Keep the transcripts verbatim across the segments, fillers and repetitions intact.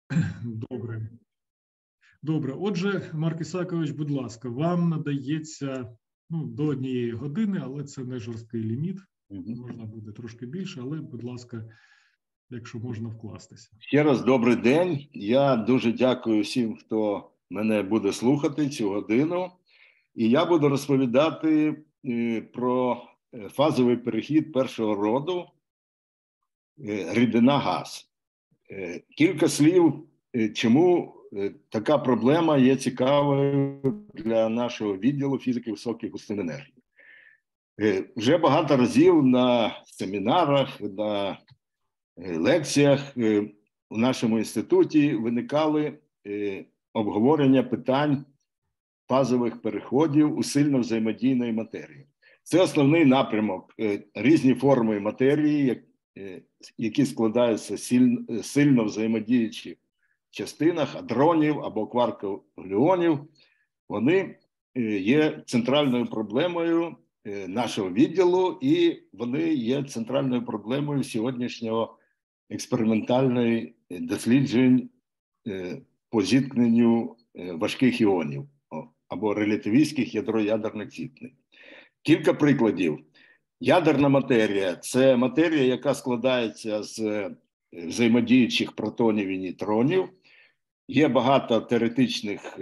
Добре. Добре. Отже, Марк Ісакович, будь ласка, вам надається ну, до однієї години, але це не жорсткий ліміт. Можна буде трошки більше, але, будь ласка, якщо можна вкластися. Ще раз добрий день. Я дуже дякую всім, хто мене буде слухати цю годину. І я буду розповідати про фазовий перехід першого роду рідина-газ. Кілька слів, чому така проблема є цікавою для нашого відділу фізики високих густин енергії. Вже багато разів на семінарах, на лекціях у нашому інституті виникали обговорення питань фазових переходів у сильно взаємодійної матерії. Це основний напрямок. Різні форми матерії, які складаються з сильно взаємодіючих частинах, адронів або кварків-глюонів, вони є центральною проблемою нашого відділу, і вони є центральною проблемою сьогоднішнього експериментальної досліджень по зіткненню важких іонів або релятивістських ядро-ядерних зіткнень. Кілька прикладів. Ядерна матерія – це матерія, яка складається з взаємодіючих протонів і нейтронів. Є багато теоретичних,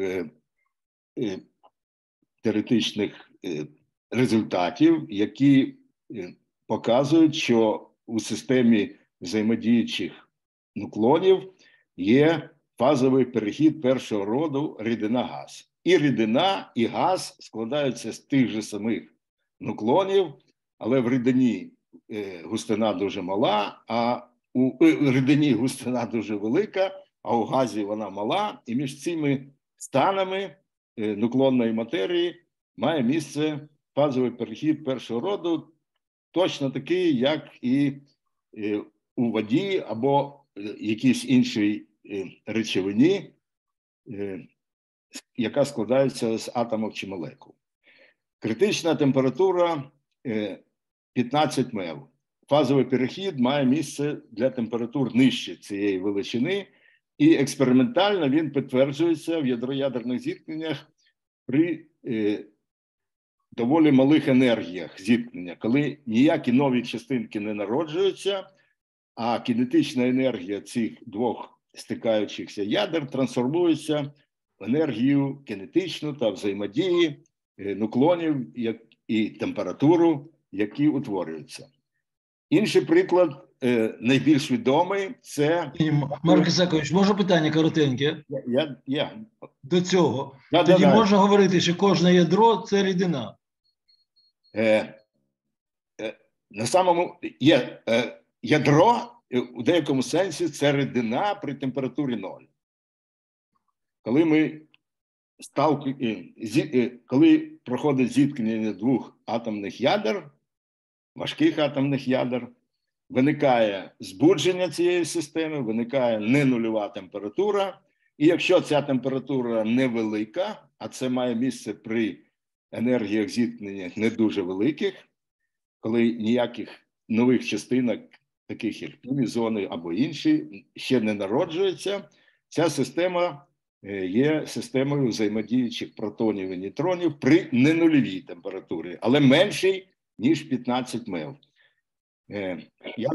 теоретичних результатів, які показують, що у системі взаємодіючих нуклонів є фазовий перехід першого роду рідина-газ. І рідина, і газ складаються з тих же самих нуклонів, але в рідині густина дуже мала, а у рідині густина дуже велика, а у газі вона мала. І між цими станами нуклонної матерії має місце фазовий перехід першого роду, точно такий, як і у воді або якійсь іншій речовині, яка складається з атомів чи молекул. Критична температура п'ятнадцять мел. Фазовий перехід має місце для температур нижче цієї величини, і експериментально він підтверджується в ядро-ядерних зіткненнях при е, доволі малих енергіях зіткнення, коли ніякі нові частинки не народжуються, а кінетична енергія цих двох стикаючихся ядер трансформується в енергію кінетичну та взаємодії нуклонів і температуру, які утворюються. Інший приклад, найбільш відомий, це... Марк Ісакович, може питання коротеньке? Я, я, я. До цього. Да, Тоді да, можна да. говорити, що кожне ядро – це рідина. Е, е, на самому є е, ядро, у деякому сенсі, це рідина при температурі ноль. Коли ми ставки, е, коли проходить зіткнення двох атомних ядер, важких атомних ядер, виникає збудження цієї системи, виникає ненульова температура, і якщо ця температура невелика, а це має місце при енергіях зіткнення не дуже великих, коли ніяких нових частинок, таких як півізони або інші, ще не народжується, ця система є системою взаємодіючих протонів і нейтронів при ненульовій температурі, але меншій, ніж п'ятнадцять мел. Я,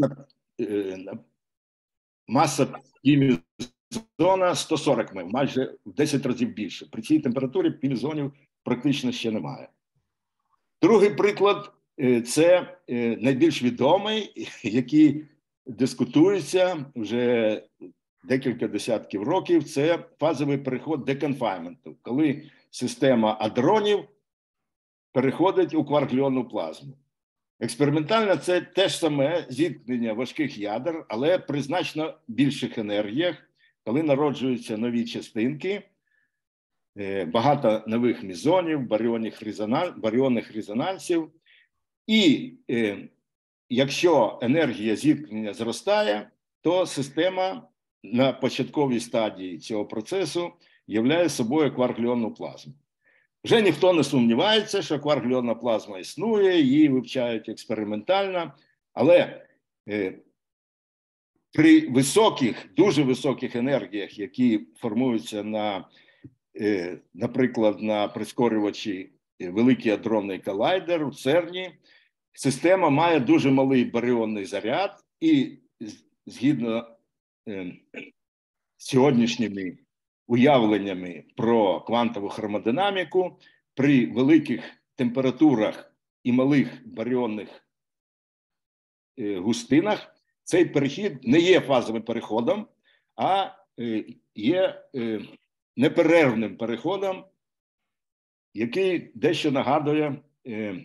маса півізона сто сорок мел, майже в десять разів більше. При цій температурі півізонів практично ще немає. Другий приклад – це найбільш відомий, який дискутується вже декілька десятків років, це фазовий переход деконфайменту, коли система адронів переходить у кварк-глюонну плазму. Експериментально це те ж саме зіткнення важких ядер, але при значно більших енергіях, коли народжуються нові частинки, багато нових мезонів, баріонних, резонанс, баріонних резонансів. І е, якщо енергія зіткнення зростає, то система на початковій стадії цього процесу являє собою кварк-глюонну плазму. Вже ніхто не сумнівається, що кварк-глюонна плазма існує, її вивчають експериментально, але е, при високих, дуже високих енергіях, які формуються на, наприклад, на прискорювачі Великий адронний колайдер у церні, система має дуже малий баріонний заряд і згідно е, сьогоднішніми уявленнями про квантову хромодинаміку, при великих температурах і малих баріонних е, густинах цей перехід не є фазовим переходом, а е, є е, неперервним переходом, який дещо нагадує е,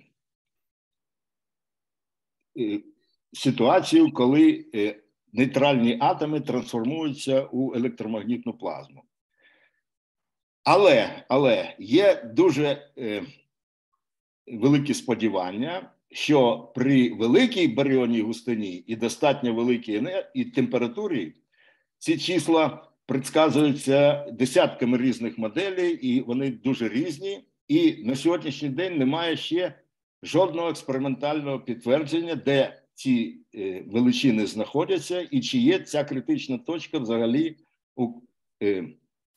е, ситуацію, коли е, нейтральні атоми трансформуються у електромагнітну плазму. Але, але є дуже е, великі сподівання, що при великій баріонній густині і достатньо великій і температурі ці числа предсказуються десятками різних моделей, і вони дуже різні. І на сьогоднішній день немає ще жодного експериментального підтвердження, де ці е, величини знаходяться і чи є ця критична точка взагалі у, е,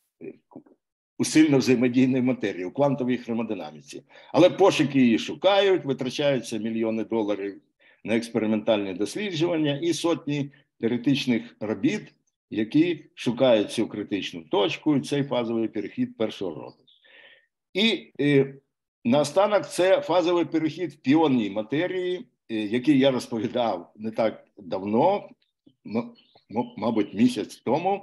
у сильно взаємодійній матерії, у квантовій хромодинаміці. Але пошуки її шукають, витрачаються мільйони доларів на експериментальні дослідження і сотні теоретичних робіт, які шукають цю критичну точку і цей фазовий перехід першого роду. І е, наостанок це фазовий перехід в піонній матерії, е, який я розповідав не так давно, ну, мабуть, місяць тому.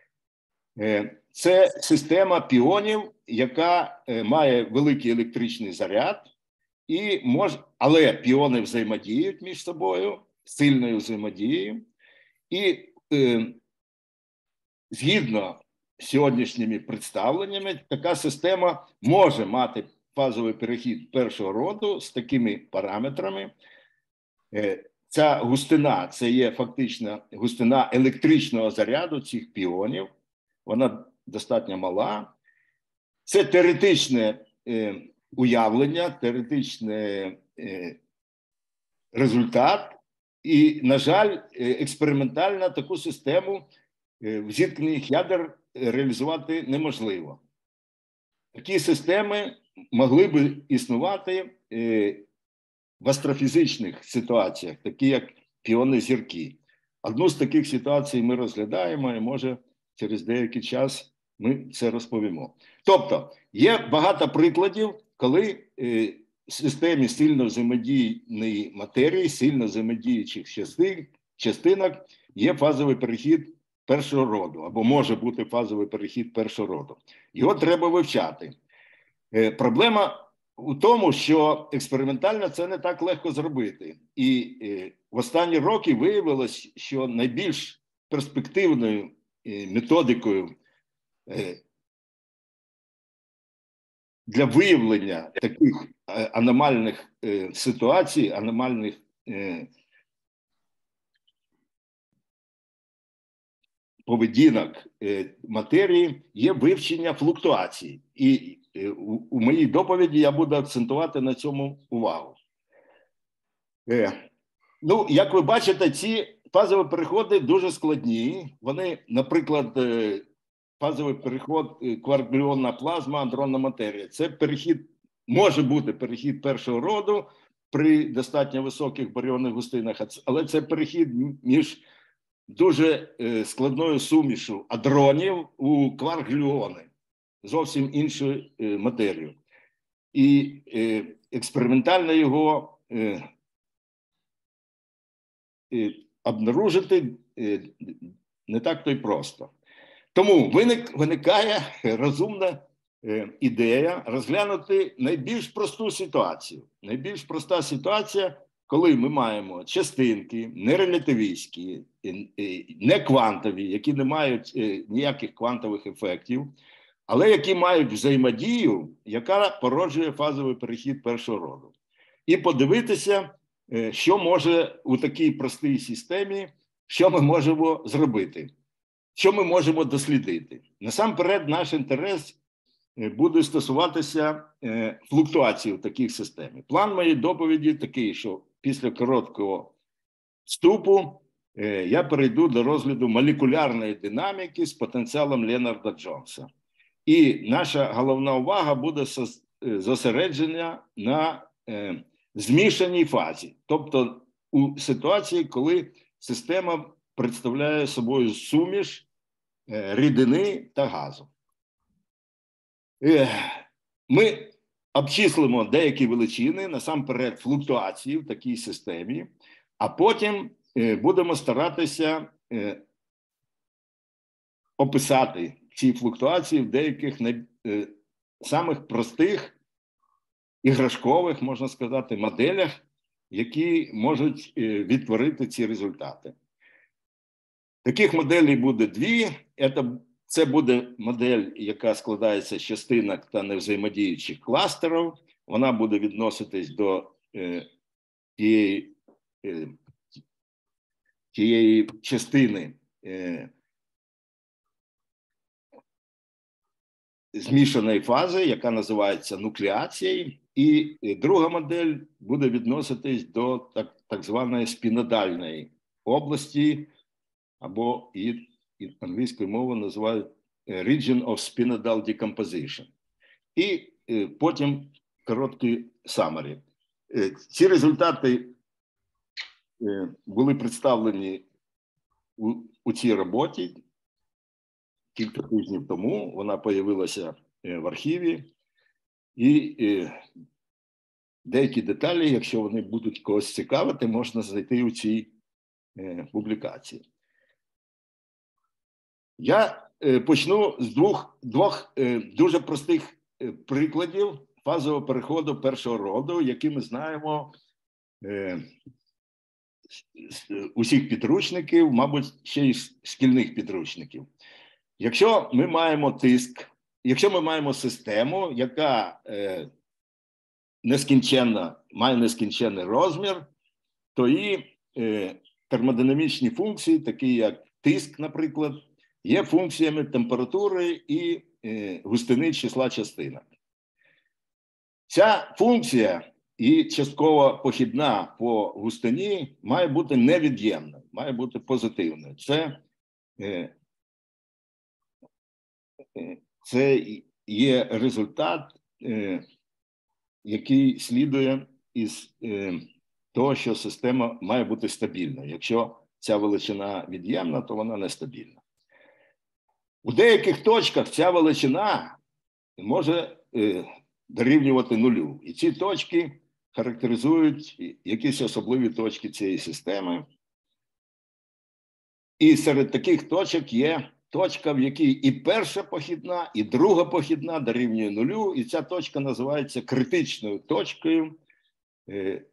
Е, це система піонів, яка е, має великий електричний заряд, і мож... але піони взаємодіють між собою, сильною взаємодією, і е, згідно з сьогоднішніми представленнями, така система може мати фазовий перехід першого роду з такими параметрами. Ця густина – це є фактично густина електричного заряду цих піонів. Вона достатньо мала. Це теоретичне е, уявлення, теоретичний е, результат. І, на жаль, експериментально таку систему в зіткненнях ядер реалізувати неможливо. Такі системи могли б існувати в астрофізичних ситуаціях, такі як піони зірки. Одну з таких ситуацій ми розглядаємо, і може через деякий час ми це розповімо. Тобто, є багато прикладів, коли в системі сильно взаємодійної матерії, сильно взаємодіючих частинок є фазовий перехід першого роду, або може бути фазовий перехід першого роду. Його треба вивчати. Е, проблема у тому, що експериментально це не так легко зробити. І е, в останні роки виявилось, що найбільш перспективною е, методикою е, для виявлення таких е, аномальних е, ситуацій, аномальних е, поведінок е, матерії є вивчення флуктуацій. І е, у, у моїй доповіді я буду акцентувати на цьому увагу. Е, ну, як ви бачите, ці фазові переходи дуже складні. Вони, наприклад, е, фазовий переход е, кварк-глюонна плазма, адронна матерія. Це перехід, може бути перехід першого роду при достатньо високих баріонних густинах, але це перехід між дуже е, складною сумішу адронів у кварк-глюони, зовсім іншу е, матерію. І е, експериментально його е, е, обнаружити е, не так то й просто. Тому виник, виникає розумна е, ідея розглянути найбільш просту ситуацію. Найбільш проста ситуація, коли ми маємо частинки нерелятивістські, не квантові, які не мають ніяких квантових ефектів, але які мають взаємодію, яка породжує фазовий перехід першого роду. І подивитися, що може у такій простій системі, що ми можемо зробити, що ми можемо дослідити. Насамперед, наш інтерес буде стосуватися флуктуації в таких системах. План моєї доповіді такий, що після короткого вступу я перейду до розгляду молекулярної динаміки з потенціалом Ленарда Джонса. І наша головна увага буде зосереджена на змішаній фазі. Тобто у ситуації, коли система представляє собою суміш рідини та газу. Ми обчислимо деякі величини, насамперед флуктуації в такій системі, а потім будемо старатися описати ці флуктуації в деяких самих простих іграшкових, можна сказати, моделях, які можуть відтворити ці результати. Таких моделей буде дві. Це буде модель, яка складається з частинок та невзаємодіючих кластерів. Вона буде відноситись до тієї, тієї частини змішаної фази, яка називається нуклеацією. І друга модель буде відноситись до так, так званої спінодальної області, або і, і англійською мовою називають region of spinodal decomposition. І е, потім короткий summary. Е, ці результати е, були представлені у, у цій роботі кілька тижнів тому. Вона з'явилася е, в архіві. І е, деякі деталі, якщо вони будуть когось цікавити, можна знайти у цій е, публікації. Я е, почну з двох, двох е, дуже простих е, прикладів фазового переходу першого роду, які ми знаємо е, з усіх підручників, мабуть, ще й з шкільних підручників. Якщо ми маємо тиск, якщо ми маємо систему, яка е, нескінченна, має нескінченний розмір, то її е, термодинамічні функції, такі як тиск, наприклад, є функціями температури і е, густини числа частинок. Ця функція і частково похідна по густині має бути невід'ємною, має бути позитивною. Це, е, е, це є результат, е, який слідує із е, того, що система має бути стабільною. Якщо ця величина від'ємна, то вона нестабільна. У деяких точках ця величина може е, дорівнювати нулю. І ці точки характеризують якісь особливі точки цієї системи. І серед таких точок є точка, в якій і перша похідна, і друга похідна дорівнює нулю. І ця точка називається критичною точкою е,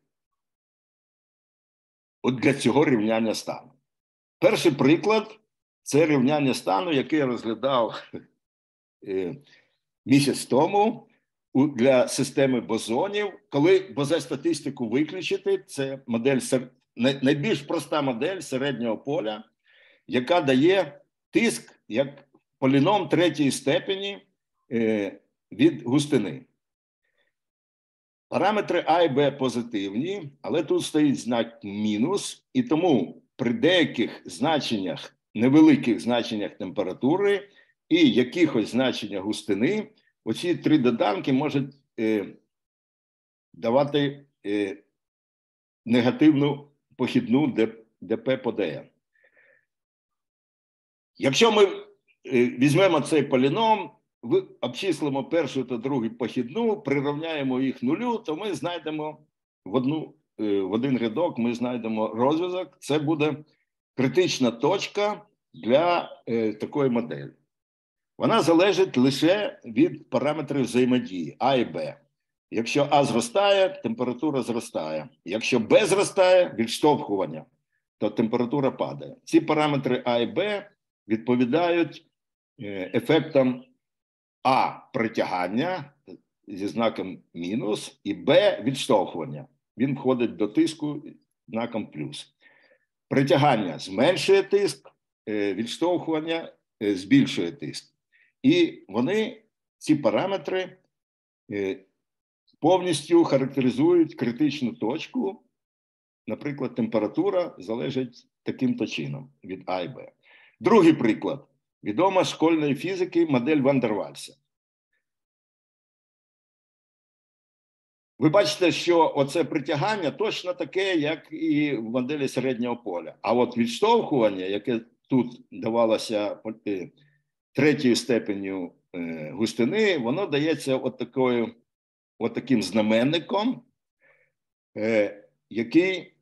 от для цього рівняння стану. Перший приклад – це рівняння стану, яке я розглядав е, місяць тому у, для системи бозонів. Коли бозе-статистику виключити, це модель, найбільш проста модель середнього поля, яка дає тиск як поліном третьої степені е, від густини. Параметри А і Б позитивні, але тут стоїть знак мінус, і тому при деяких значеннях, невеликих значеннях температури і якихось значеннях густини, оці три доданки можуть е, давати е, негативну похідну ДП по ДН. Якщо ми е, візьмемо цей поліном, обчислимо першу та другу похідну, прирівняємо їх нулю, то ми знайдемо в, одну, е, в один рядок, ми знайдемо розв'язок. Це буде критична точка для е, такої моделі. Вона залежить лише від параметрів взаємодії А і Б. Якщо А зростає, температура зростає. Якщо Б зростає, відштовхування, то температура падає. Ці параметри А і Б відповідають е, ефектам А – притягання зі знаком мінус і Б – відштовхування. Він входить до тиску знаком плюс. Притягання зменшує тиск, відштовхування збільшує тиск. І вони, ці параметри, повністю характеризують критичну точку наприклад, температура залежить таким-то чином від А і Б. Другий приклад. Відома з школьної фізики модель Ван дер Вальса. Ви бачите, що оце притягання точно таке, як і в моделі середнього поля. А от відштовхування, яке тут давалося третьою степеню густини, воно дається от такою, от таким знаменником, який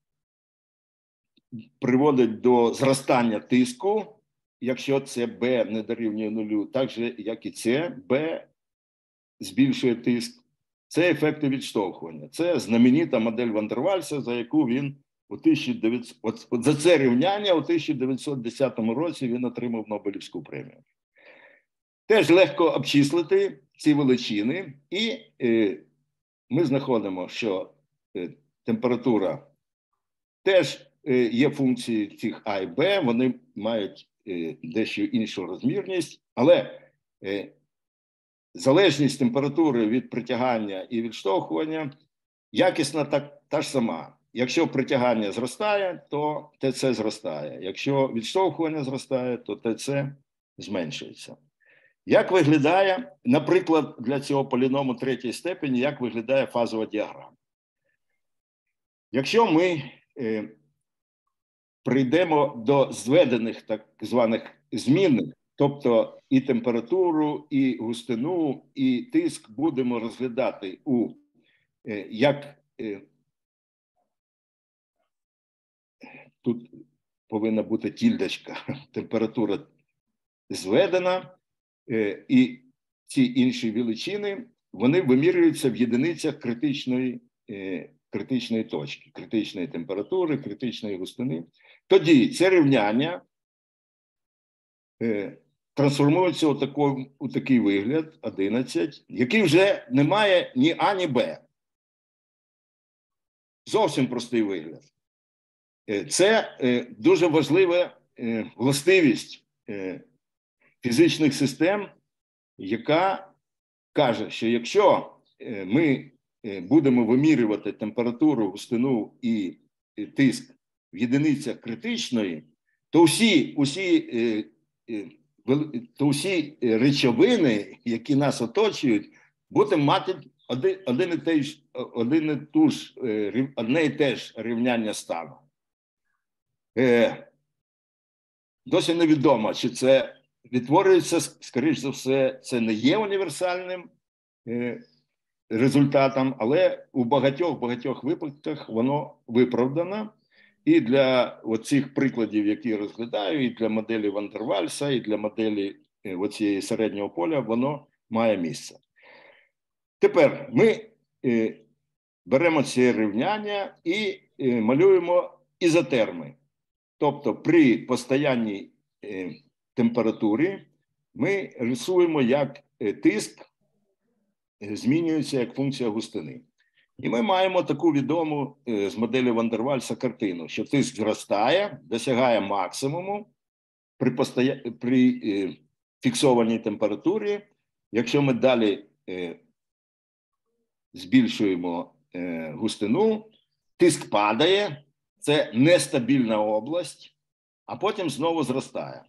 приводить до зростання тиску, якщо це Б не дорівнює нулю, так же, як і це, Б збільшує тиск. Це ефекти відштовхування. Це знаменита модель Ван дер Вальса, за яку він у тисяча дев'ятсот, от, от за це рівняння у тисяча дев'ятсот десятому році він отримав Нобелівську премію. Теж легко обчислити ці величини, і е, ми знаходимо, що е, температура теж е, є функції цих А і Б, вони мають е, дещо іншу розмірність, але е, залежність температури від притягання і відштовхування якісна так, та ж сама. Якщо притягання зростає, то Т С зростає. Якщо відштовхування зростає, то Т С зменшується. Як виглядає, наприклад, для цього поліному третьої степені, як виглядає фазова діаграма? Якщо ми е, прийдемо до зведених так званих змінних, тобто і температуру, і густину, і тиск будемо розглядати у е, як е, тут повинна бути тільдочка, температура зведена, е, і ці інші величини, вони вимірюються в єдиницях критичної, е, критичної точки, критичної температури, критичної густини. Тоді це рівняння е, трансформується у, таку, у такий вигляд, одинадцять, який вже не має ні А, ні Б. Зовсім простий вигляд. Це дуже важлива властивість фізичних систем, яка каже, що якщо ми будемо вимірювати температуру, густину і тиск в єдиницях критичної, то всі, усі, то всі речовини, які нас оточують, будуть мати один, один і те ж, один і ту ж, одне і те ж рівняння стану. Е, досі невідомо, чи це відтворюється, скоріш за все, це не є універсальним е, результатом, але у багатьох-багатьох випадках воно виправдано. І для оцих прикладів, які я розглядаю, і для моделі Ван дер Вальса, і для моделі е, оцієї середнього поля, воно має місце. Тепер ми е, беремо ці рівняння і е, малюємо ізотерми. Тобто при постоянній е, температурі ми рисуємо, як е, тиск е, змінюється як функція густини. І ми маємо таку відому е, з моделі Ван дер Вальса картину, що тиск зростає, досягає максимуму при, постоя... при е, фіксованій температурі. Якщо ми далі е, збільшуємо е, густину, тиск падає. Це нестабільна область, а потім знову зростає.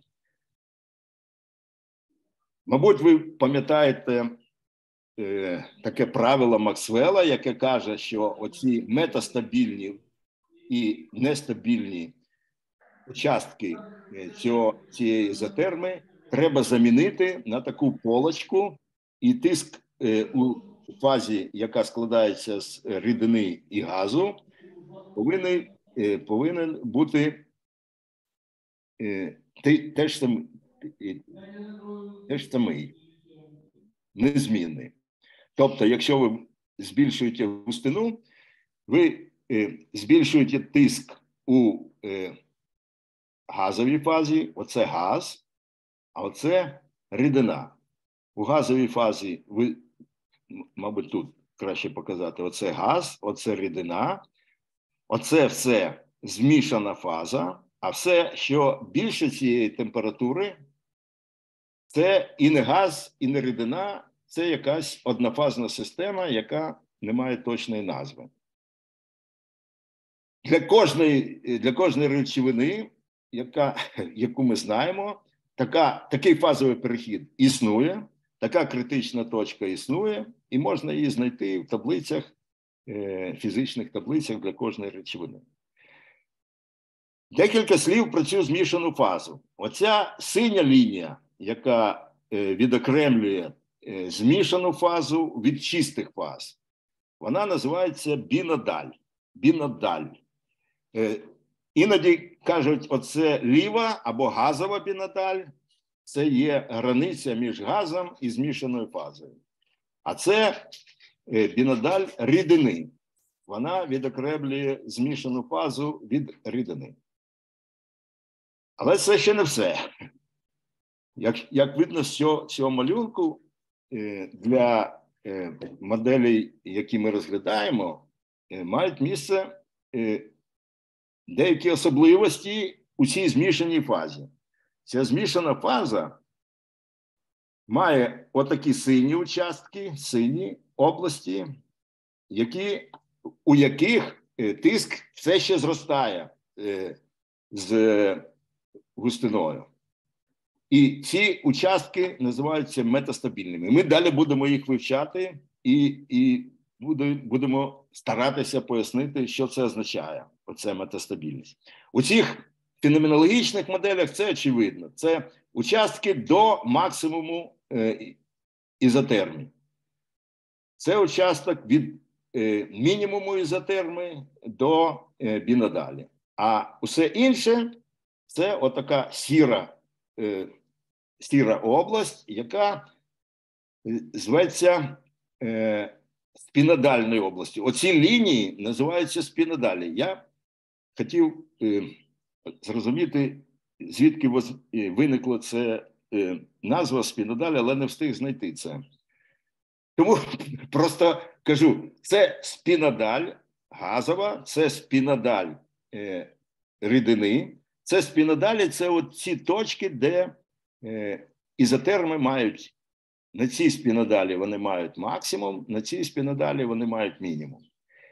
Мабуть, ви пам'ятаєте е, таке правило Максвелла, яке каже, що оці метастабільні і нестабільні участки цього, цієї ізотерми треба замінити на таку полочку, і тиск е, у фазі, яка складається з рідини і газу, повинен повинен бути е, теж, сам, теж самий, незмінний. Тобто, якщо ви збільшуєте густину, ви е, збільшуєте тиск у е, газовій фазі, оце газ, а оце рідина. У газовій фазі, ви, мабуть, тут краще показати, оце газ, оце рідина. Оце все змішана фаза, а все, що більше цієї температури, це і не газ, і не рідина, це якась однофазна система, яка не має точної назви. для кожної, для кожної речовини, яка, яку ми знаємо, така, такий фазовий перехід існує, така критична точка існує, і можна її знайти в таблицях, фізичних таблицях для кожної речовини. Декілька слів про цю змішану фазу. Оця синя лінія, яка відокремлює змішану фазу від чистих фаз, вона називається бінодаль. Бінодаль. Іноді кажуть, оце ліва або газова бінодаль, це є границя між газом і змішаною фазою. А це бінодаль рідини. Вона відокремлює змішану фазу від рідини. Але це ще не все. Як, як видно з цього, цього малюнку, для моделей, які ми розглядаємо, мають місце деякі особливості у цій змішаній фазі. Ця змішана фаза має отакі сині участки, сині області, які, у яких тиск все ще зростає з густиною. І ці участки називаються метастабільними. Ми далі будемо їх вивчати і, і будемо старатися пояснити, що це означає, оце метастабільність. У цих феноменологічних моделях це очевидно. Це участки до максимуму е, ізотермі. Це участок від е, мінімуму ізотерми до е, бінодалі. А усе інше – це отака сіра, е, сіра область, яка зветься е, спінодальною областю. Оці лінії називаються спінодалі. Я хотів е, зрозуміти, звідки виникла ця е, назва спінодалі, але не встиг знайти це. Тому просто кажу, це спінодаль газова, це спінодаль е, рідини, це спінодалі, це от ці точки, де е, ізотерми мають, на цій спінодалі вони мають максимум, на цій спінодалі вони мають мінімум.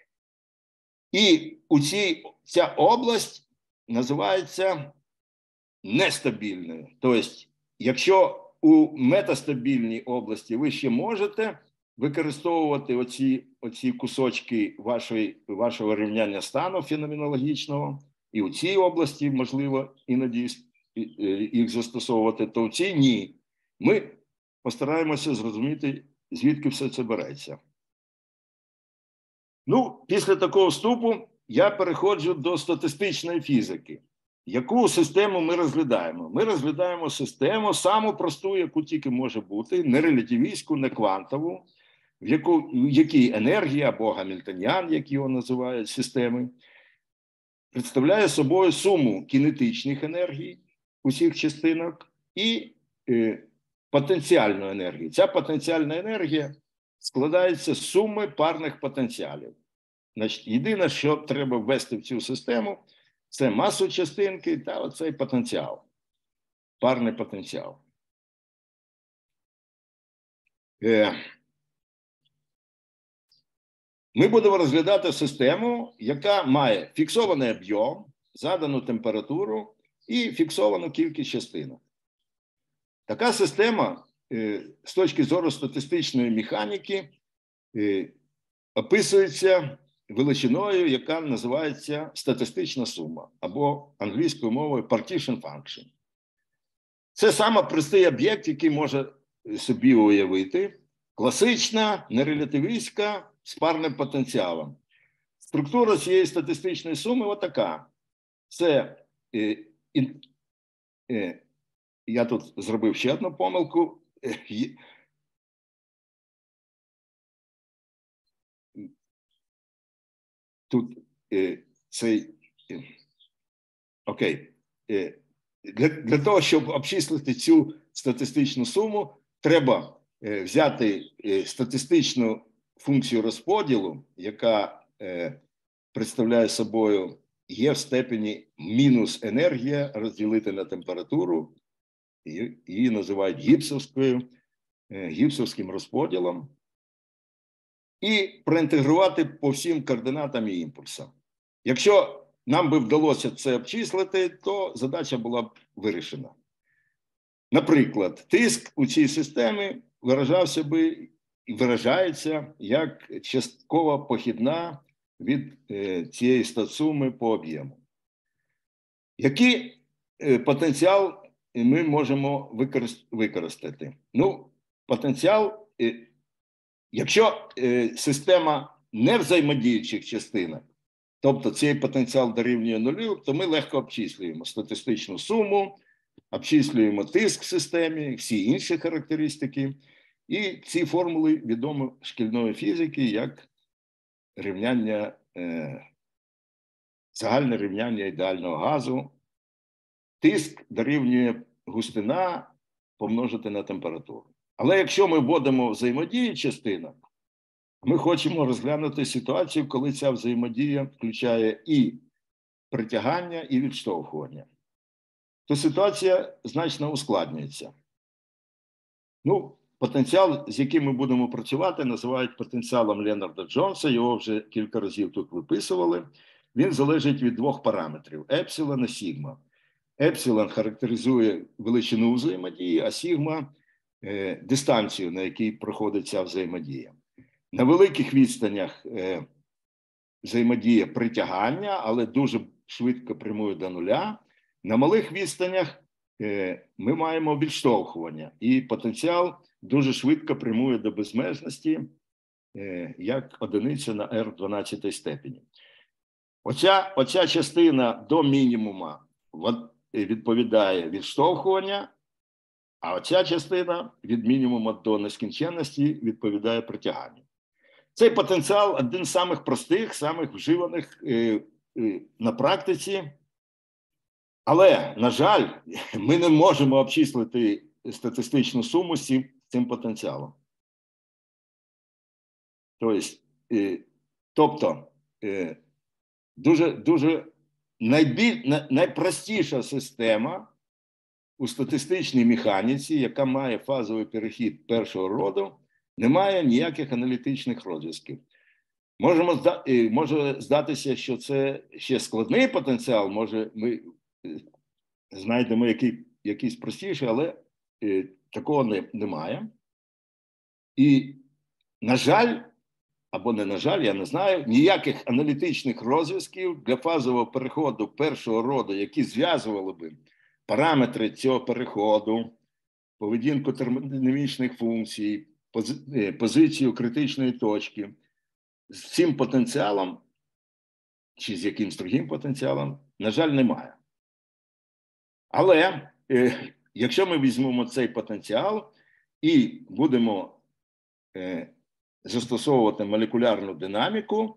І у цій, ця область називається нестабільною. Тобто, якщо у метастабільній області ви ще можете використовувати оці, оці кусочки вашої, вашого рівняння стану феноменологічного, і у цій області, можливо, іноді їх застосовувати, то в цій ні. Ми постараємося зрозуміти, звідки все це береться. Ну, після такого вступу я переходжу до статистичної фізики. Яку систему ми розглядаємо? Ми розглядаємо систему саму просту, яку тільки може бути, не релятивістську, не квантову, в, яку, в якій енергія, або гамільтоніан, як його називають, системи, представляє собою суму кінетичних енергій усіх частинок і е, потенціальну енергію. Ця потенціальна енергія складається з суми парних потенціалів. Значить, єдине, що треба ввести в цю систему, це масу частинки та оцей потенціал, парний потенціал. Е, Ми будемо розглядати систему, яка має фіксований об'єм, задану температуру і фіксовану кількість частинок. Така система, е, з точки зору статистичної механіки, е, описується величиною, яка називається статистична сума, або англійською мовою partition function. Це саме простий об'єкт, який може собі уявити. Класична, нерелятивістська, з парним потенціалом. Структура цієї статистичної суми отака. Це, е, е, я тут зробив ще одну помилку. Е, Тут е, цей, е, окей, е, для, для того, щоб обчислити цю статистичну суму, треба е, взяти е, статистичну функцію розподілу, яка е, представляє собою є в степені мінус енергія, розділити на температуру, і, її називають гібсовською, е, гібсовським розподілом, і проінтегрувати по всім координатам і імпульсам. Якщо нам би вдалося це обчислити, то задача була б вирішена. Наприклад, тиск у цій системі виражався би і виражається як часткова похідна від е, цієї статсуми по об'єму. Який е, потенціал ми можемо використати? Ну, потенціал, е, якщо е, система не взаємодіючих частинок, тобто цей потенціал дорівнює нулю, то ми легко обчислюємо статистичну суму, обчислюємо тиск в системі, всі інші характеристики. І ці формули відомі шкільної фізики як рівняння, е, загальне рівняння ідеального газу. Тиск дорівнює густина помножити на температуру. Але якщо ми вводимо взаємодію частинок, ми хочемо розглянути ситуацію, коли ця взаємодія включає і притягання, і відштовхування. То ситуація значно ускладнюється. Ну, потенціал, з яким ми будемо працювати, називають потенціалом Ленарда Джонса, його вже кілька разів тут виписували. Він залежить від двох параметрів – епсилон і сігма. Епсилон характеризує величину взаємодії, а сігма е, – дистанцію, на якій проходить ця взаємодія. На великих відстанях е, взаємодія притягання, але дуже швидко прямує до нуля. На малих відстанях е, ми маємо відштовхування, і потенціал дуже швидко прямує до безмежності, е, як одиниця на р в дванадцятій степені. Оця, оця частина до мінімума відповідає відштовхування, а оця частина від мінімуму до нескінченності відповідає притяганню. Цей потенціал один з самих простих, самих вживаних е, е, на практиці. Але, на жаль, ми не можемо обчислити статистичну суму з цим, цим потенціалом. Тобто, е, тобто е, дуже, дуже найбіль, на, найпростіша система у статистичній механіці, яка має фазовий перехід першого роду, не має ніяких аналітичних розв'язків. Можемо, може здатися, що це ще складний потенціал, може ми знайдемо який, якийсь простіший, але е, такого не, немає. І, на жаль, або не на жаль, я не знаю, ніяких аналітичних розв'язків для фазового переходу першого роду, які зв'язували би параметри цього переходу, поведінку термодинамічних функцій, пози, позицію критичної точки, з цим потенціалом, чи з якимсь другим потенціалом, на жаль, немає. Але е, якщо ми візьмемо цей потенціал і будемо е, застосовувати молекулярну динаміку,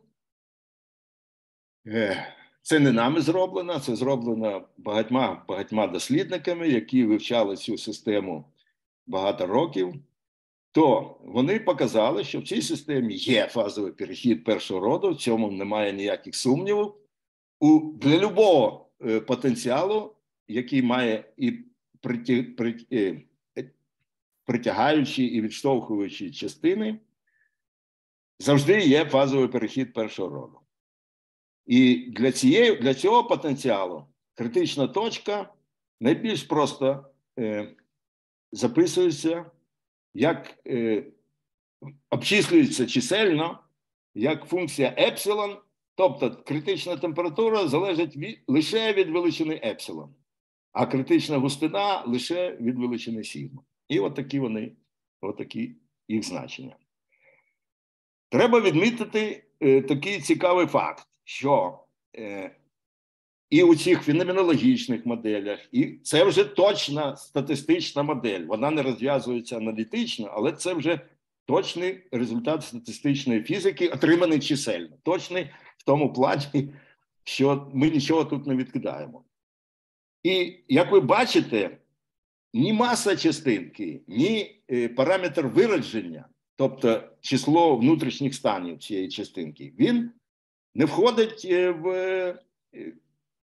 е, це не нами зроблено, це зроблено багатьма, багатьма дослідниками, які вивчали цю систему багато років, то вони показали, що в цій системі є фазовий перехід першого роду, в цьому немає ніяких сумнівів. У, для любого е, потенціалу, який має і приті, при, е, притягаючі і відштовхуючі частини, завжди є фазовий перехід першого роду. І для, цієї, для цього потенціалу критична точка найбільш просто е, записується, як е, обчислюється чисельно, як функція епсилон, тобто критична температура залежить від, лише від величини епсилон, а критична густина лише від величини сігма. І от такі вони, от такі їх значення. Треба відмітити е, такий цікавий факт, що е, і у цих феноменологічних моделях, і це вже точна статистична модель, вона не розв'язується аналітично, але це вже точний результат статистичної фізики, отриманий чисельно. Точний в тому плані, що ми нічого тут не відкидаємо. І, як ви бачите, ні маса частинки, ні е, параметр виродження, тобто число внутрішніх станів цієї частинки, він не входить в, е,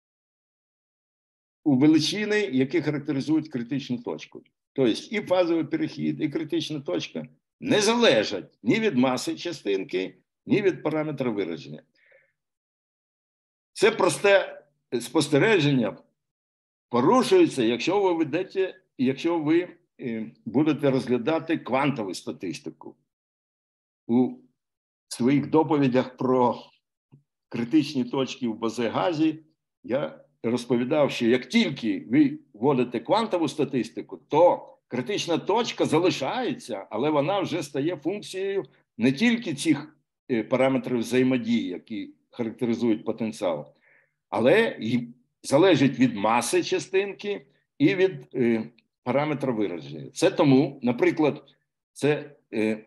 у величини, які характеризують критичну точку. Тобто і фазовий перехід, і критична точка не залежать ні від маси частинки, ні від параметра вираження. Це просте спостереження порушується, якщо ви ведете, якщо ви будете розглядати квантову статистику. У своїх доповідях про критичні точки в базе-газі я розповідав, що як тільки ви вводите квантову статистику, то критична точка залишається, але вона вже стає функцією не тільки цих параметрів взаємодії, які характеризують потенціал, але і залежить від маси частинки і від е, параметра вираження. Це тому, наприклад, це е,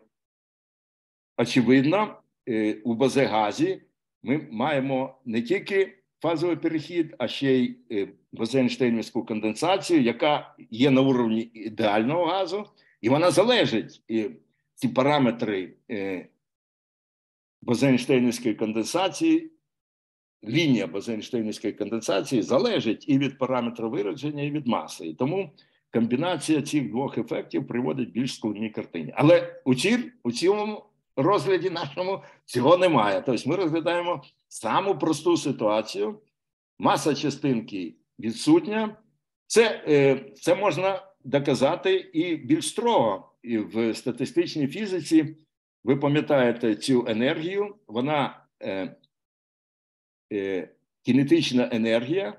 очевидно, е, у базе-газі ми маємо не тільки фазовий перехід, а ще й е, бозенштейнівську конденсацію, яка є на уровні ідеального газу, і вона залежить, і ці параметри е, бозенштейнівської конденсації, лінія бозенштейнівської конденсації залежить і від параметра вираження, і від маси. І тому комбінація цих двох ефектів приводить більш складній картині. Але у, ці, у цьому розгляді нашому цього немає. Тобто ми розглядаємо саму просту ситуацію. Маса частинки відсутня. Це, це можна доказати і більш строго. І в статистичній фізиці ви пам'ятаєте цю енергію, вона е, е, кінетична енергія,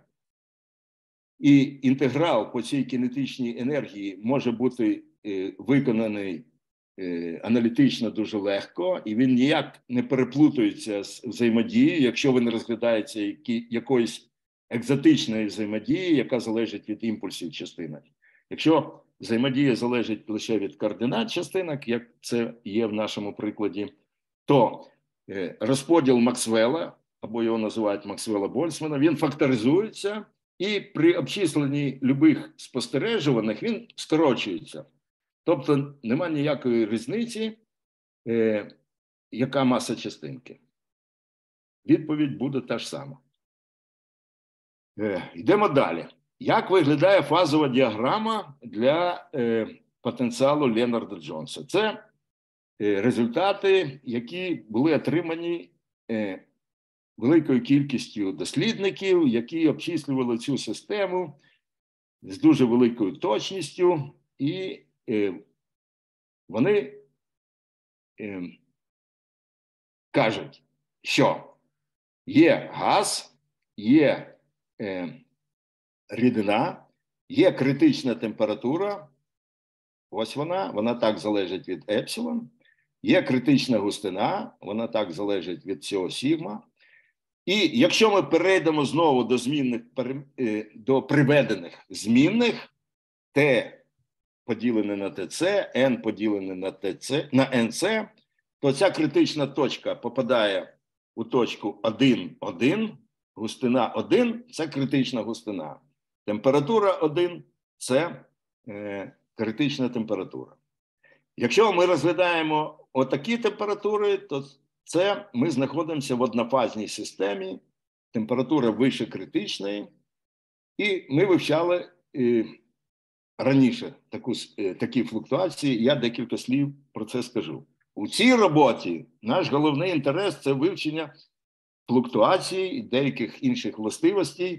і інтеграл по цій кінетичній енергії може бути е, виконаний е, аналітично дуже легко, і він ніяк не переплутується з взаємодією, якщо ви не розглядаєте які, якоїсь екзотичної взаємодії, яка залежить від імпульсів частинок. Якщо взаємодія залежить лише від координат частинок, як це є в нашому прикладі, то е, розподіл Максвелла, або його називають Максвелла-Больцмана, він факторизується, і при обчисленні любих спостережуваних він скорочується. Тобто нема ніякої різниці, е, яка маса частинки. Відповідь буде та ж сама. Е, йдемо далі. Як виглядає фазова діаграма для е, потенціалу Ленарда-Джонса? Це е, результати, які були отримані е, великою кількістю дослідників, які обчислювали цю систему з дуже великою точністю, і е, вони е, кажуть, що є газ, є е, рідина, є критична температура, ось вона, вона так залежить від епсилон, є критична густина, вона так залежить від цього сігма. І якщо ми перейдемо знову до змінних, до приведених змінних, Т поділене на ТЦ, N поділене на ТЦ, на НЦ, то ця критична точка попадає у точку один, один, густина один – це критична густина. Температура один – це е, критична температура. Якщо ми розглядаємо отакі температури, то це ми знаходимося в однофазній системі, температура вище критичної, і ми вивчали е, раніше таку, е, такі флуктуації, я декілька слів про це скажу. У цій роботі наш головний інтерес – це вивчення флуктуацій і деяких інших властивостей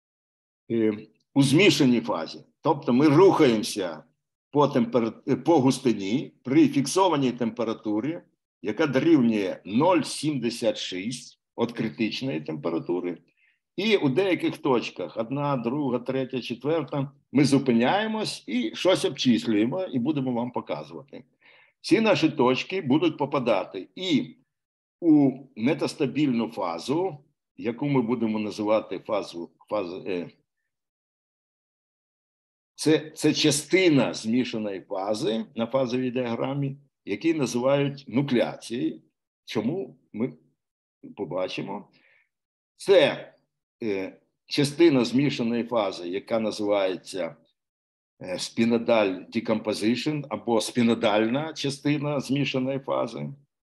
е, у змішаній фазі. Тобто ми рухаємося по, темпер... по густині при фіксованій температурі, яка дорівнює нуль цілих сімдесят шість від критичної температури. І у деяких точках, одна, друга, третя, четверта, ми зупиняємось і щось обчислюємо, і будемо вам показувати. Ці наші точки будуть попадати і у метастабільну фазу, яку ми будемо називати фазу, фазу е, це, це частина змішаної фази на фазовій діаграмі, які називають нуклеацією. Чому? Ми побачимо. Це е, частина змішаної фази, яка називається е, спінодаль decomposition або спінодальна частина змішаної фази.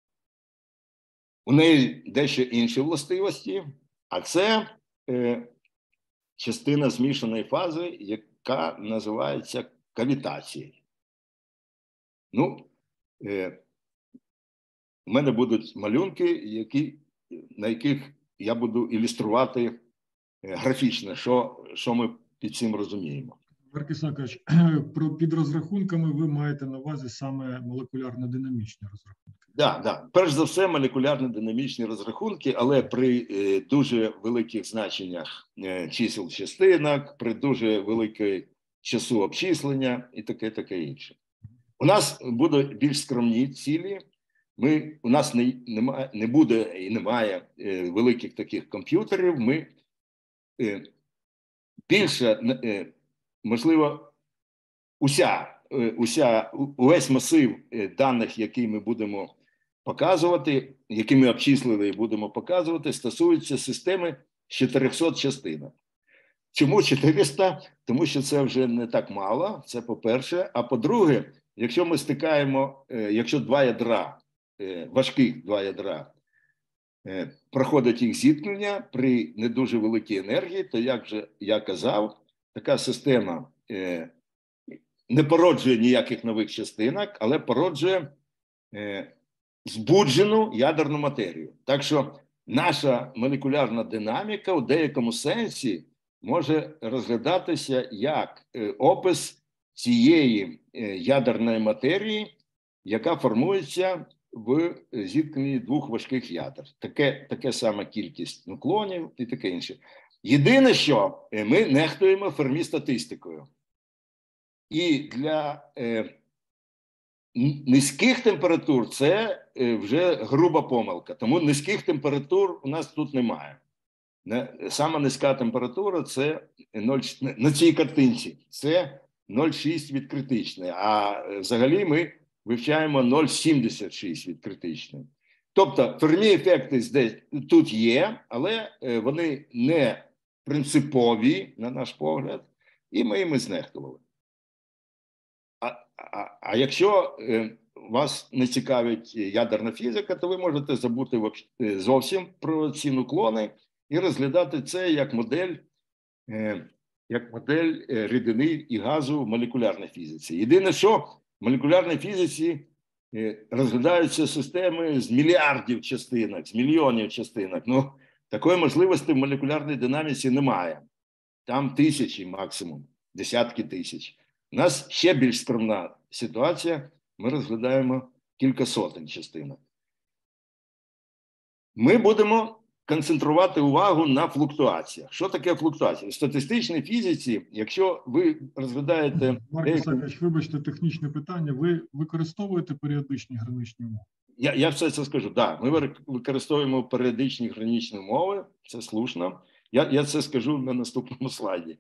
У неї дещо інші властивості, а це е, частина змішаної фази, яка називається кавітацією. Ну, е, у мене будуть малюнки, які, на яких я буду ілюструвати графічно, що, що ми під цим розуміємо. Марк Ісакович, про підрозрахунками ви маєте на увазі саме молекулярно-динамічні розрахунки? Так, да, да. Перш за все молекулярно-динамічні розрахунки, але при е, дуже великих значеннях е, чисел частинок, при дуже великій часу обчислення і таке, таке інше. У нас будуть більш скромні цілі. Ми, у нас не, немає, не буде і немає е, великих таких комп'ютерів. Ми е, більше, е, можливо, уся, е, уся, увесь масив е, даних, який ми будемо показувати, які ми обчислили і будемо показувати, стосується системи з чотирьохсот частинок. Чому чотириста? Тому що це вже не так мало, це по-перше. А по-друге, якщо ми стикаємо, якщо два ядра, важких два ядра, проходить їх зіткнення при не дуже великій енергії, то, як же я казав, така система не породжує ніяких нових частинок, але породжує збуджену ядерну матерію. Так що наша молекулярна динаміка у деякому сенсі може розглядатися як опис цієї ядерної матерії, яка формується в зіткненні двох важких ядер. Таке, таке саме кількість нуклонів і таке інше. Єдине, що ми нехтуємо фермі-статистикою. І для е, низьких температур це е, вже груба помилка. Тому низьких температур у нас тут немає. Сама низька температура це ноль, на цій картинці це нуль цілих шість від критичної, а взагалі ми вивчаємо нуль цілих сімдесят шість від критичної. Тобто фермі-ефекти здесь тут є, але вони не принципові, на наш погляд, і ми їми знехтували. А, а, а якщо вас не цікавить ядерна фізика, то ви можете забути зовсім про ці нуклони і розглядати це як модель, як модель рідини і газу в молекулярній фізиці. Єдине, що в молекулярній фізиці розглядаються системи з мільярдів частинок, з мільйонів частинок. Ну, такої можливості в молекулярній динаміці немає. Там тисячі максимум, десятки тисяч. У нас ще більш скромна ситуація. Ми розглядаємо кілька сотень частинок. Ми будемо концентрувати увагу на флуктуаціях. Що таке флуктуація? В статистичній фізиці, якщо ви розглядаєте... Марк Ісакович, вибачте, технічне питання. Ви використовуєте періодичні граничні умови? Я, я все це скажу. Так, да, ми використовуємо періодичні граничні умови, це слушно. Я, я це скажу на наступному слайді.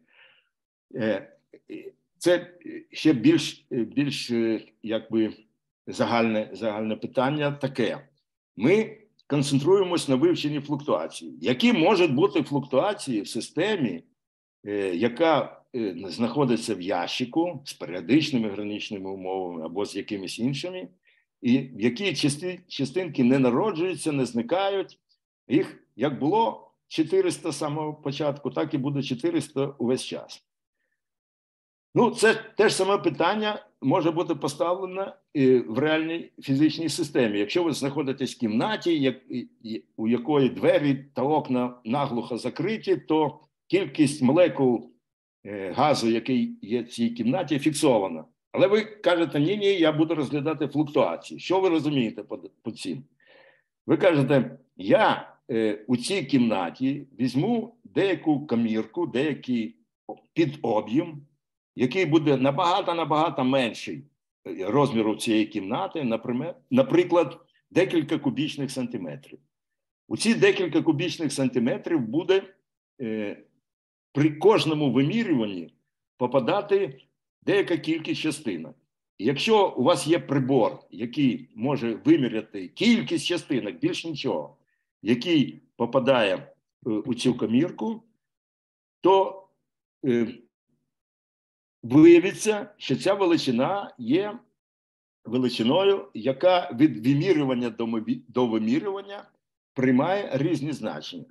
Це ще більш, більш якби, загальне, загальне питання таке. Ми концентруємось на вивченні флуктуацій. Які можуть бути флуктуації в системі, е, яка е, знаходиться в ящику з періодичними граничними умовами або з якимись іншими, і в якій части, частинки не народжуються, не зникають. Їх, як було чотириста з самого початку, так і буде чотириста увесь час. Ну, це те ж саме питання може бути поставлено в реальній фізичній системі. Якщо ви знаходитесь в кімнаті, як, у якої двері та окна наглухо закриті, то кількість молекул газу, який є в цій кімнаті, фіксована. Але ви кажете, ні-ні, я буду розглядати флуктуації. Що ви розумієте по, по цим? Ви кажете, я е, у цій кімнаті візьму деяку камірку, деякий підоб'єм, який буде набагато-набагато менший розміру цієї кімнати, наприклад, декілька кубічних сантиметрів. У ці декілька кубічних сантиметрів буде е, при кожному вимірюванні попадати деяка кількість частинок. І якщо у вас є прибор, який може виміряти кількість частинок, більш нічого, який попадає е, у цю камірку, то е, виявиться, що ця величина є величиною, яка від вимірювання до вимірювання приймає різні значення.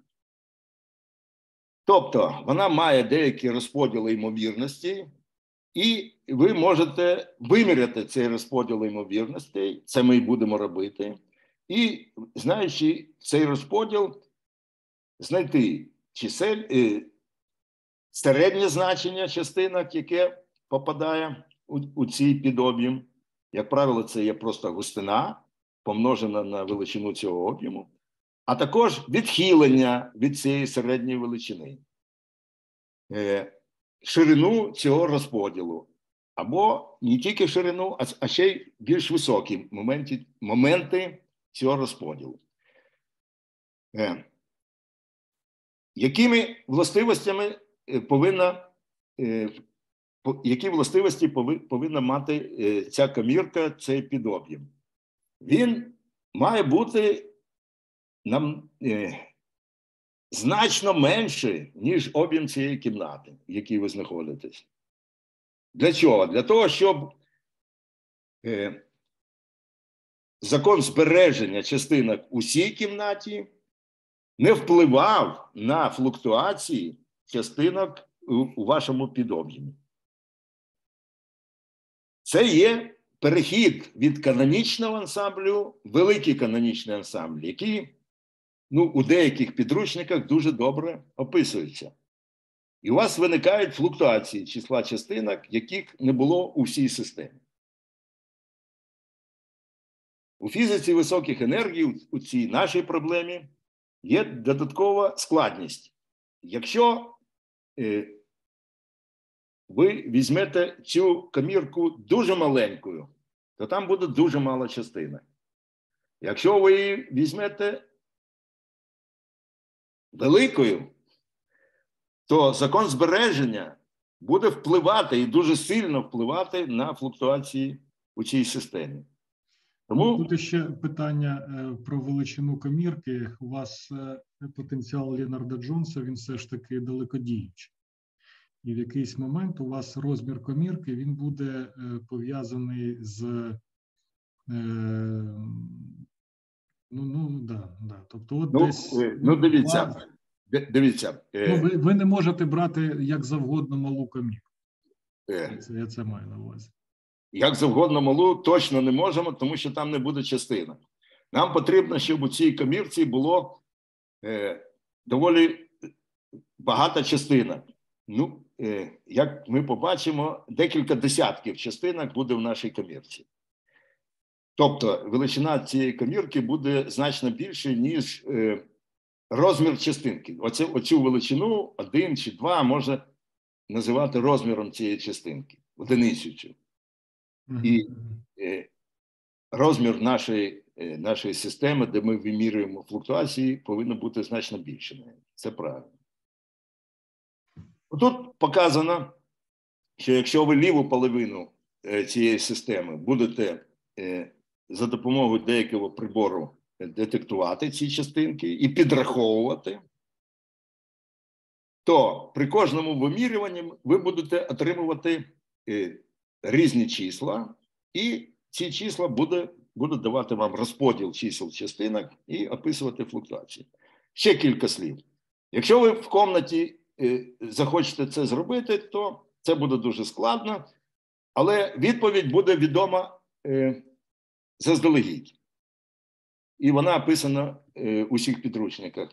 Тобто, вона має деякі розподіли ймовірності, і ви можете виміряти цей розподіл ймовірностей, це ми і будемо робити, і, знаючи цей розподіл, знайти чисель, е, середнє значення частинок, яке попадає у, у цей підоб'єм. Як правило, це є просто густина, помножена на величину цього об'єму, а також відхилення від цієї середньої величини, е, ширину цього розподілу, або не тільки ширину, а, а ще й більш високі моменти, моменти цього розподілу. Е, якими властивостями повинна, е, по, які властивості пови, повинна мати е, ця комірка, цей підоб'єм? Він має бути нам е, значно менше, ніж об'єм цієї кімнати, в якій ви знаходитесь. Для чого? Для того, щоб е, закон збереження частинок у цій кімнаті не впливав на флуктуації частинок у, у вашому підоб'ємі. Це є перехід від канонічного ансамблю в великий канонічний ансамбль, який, ну, у деяких підручниках дуже добре описується. І у вас виникають флуктуації числа частинок, яких не було у всій системі. У фізиці високих енергій, у цій нашій проблемі, є додаткова складність. Якщо е, ви візьмете цю комірку дуже маленькою, то там буде дуже мало частинок. Якщо ви її візьмете великою, то закон збереження буде впливати і дуже сильно впливати на флуктуації у цій системі. Тому... Тут ще питання про величину комірки. У вас потенціал Ленарда Джонса, він все ж таки далекодіючий. І в якийсь момент у вас розмір комірки, він буде пов'язаний з... Ну, ну, да, да. Тобто от ну, десь... Ну, дивіться, дивіться. Ну, ви, ви не можете брати як завгодно малу комірку. Е, це, я це маю на увазі. Як завгодно малу точно не можемо, тому що там не буде частинок. Нам потрібно, щоб у цій комірці було е, доволі багато частинок. Ну, е, як ми побачимо, декілька десятків частинок буде в нашій комірці. Тобто величина цієї комірки буде значно більше, ніж е, розмір частинки. Оце, оцю величину один чи два можна називати розміром цієї частинки, одиницю цю. І е, розмір нашої, е, нашої системи, де ми вимірюємо флуктуації, повинен бути значно більшим. Це правильно. Тут показано, що якщо ви ліву половину е, цієї системи будете е, за допомогою деякого прибору детектувати ці частинки і підраховувати, то при кожному вимірюванні ви будете отримувати е, різні числа, і ці числа буде, будуть давати вам розподіл чисел частинок і описувати флуктуації. Ще кілька слів. Якщо ви в кімнаті е, захочете це зробити, то це буде дуже складно, але відповідь буде відома е, заздалегідь. І вона описана е, у всіх підручниках.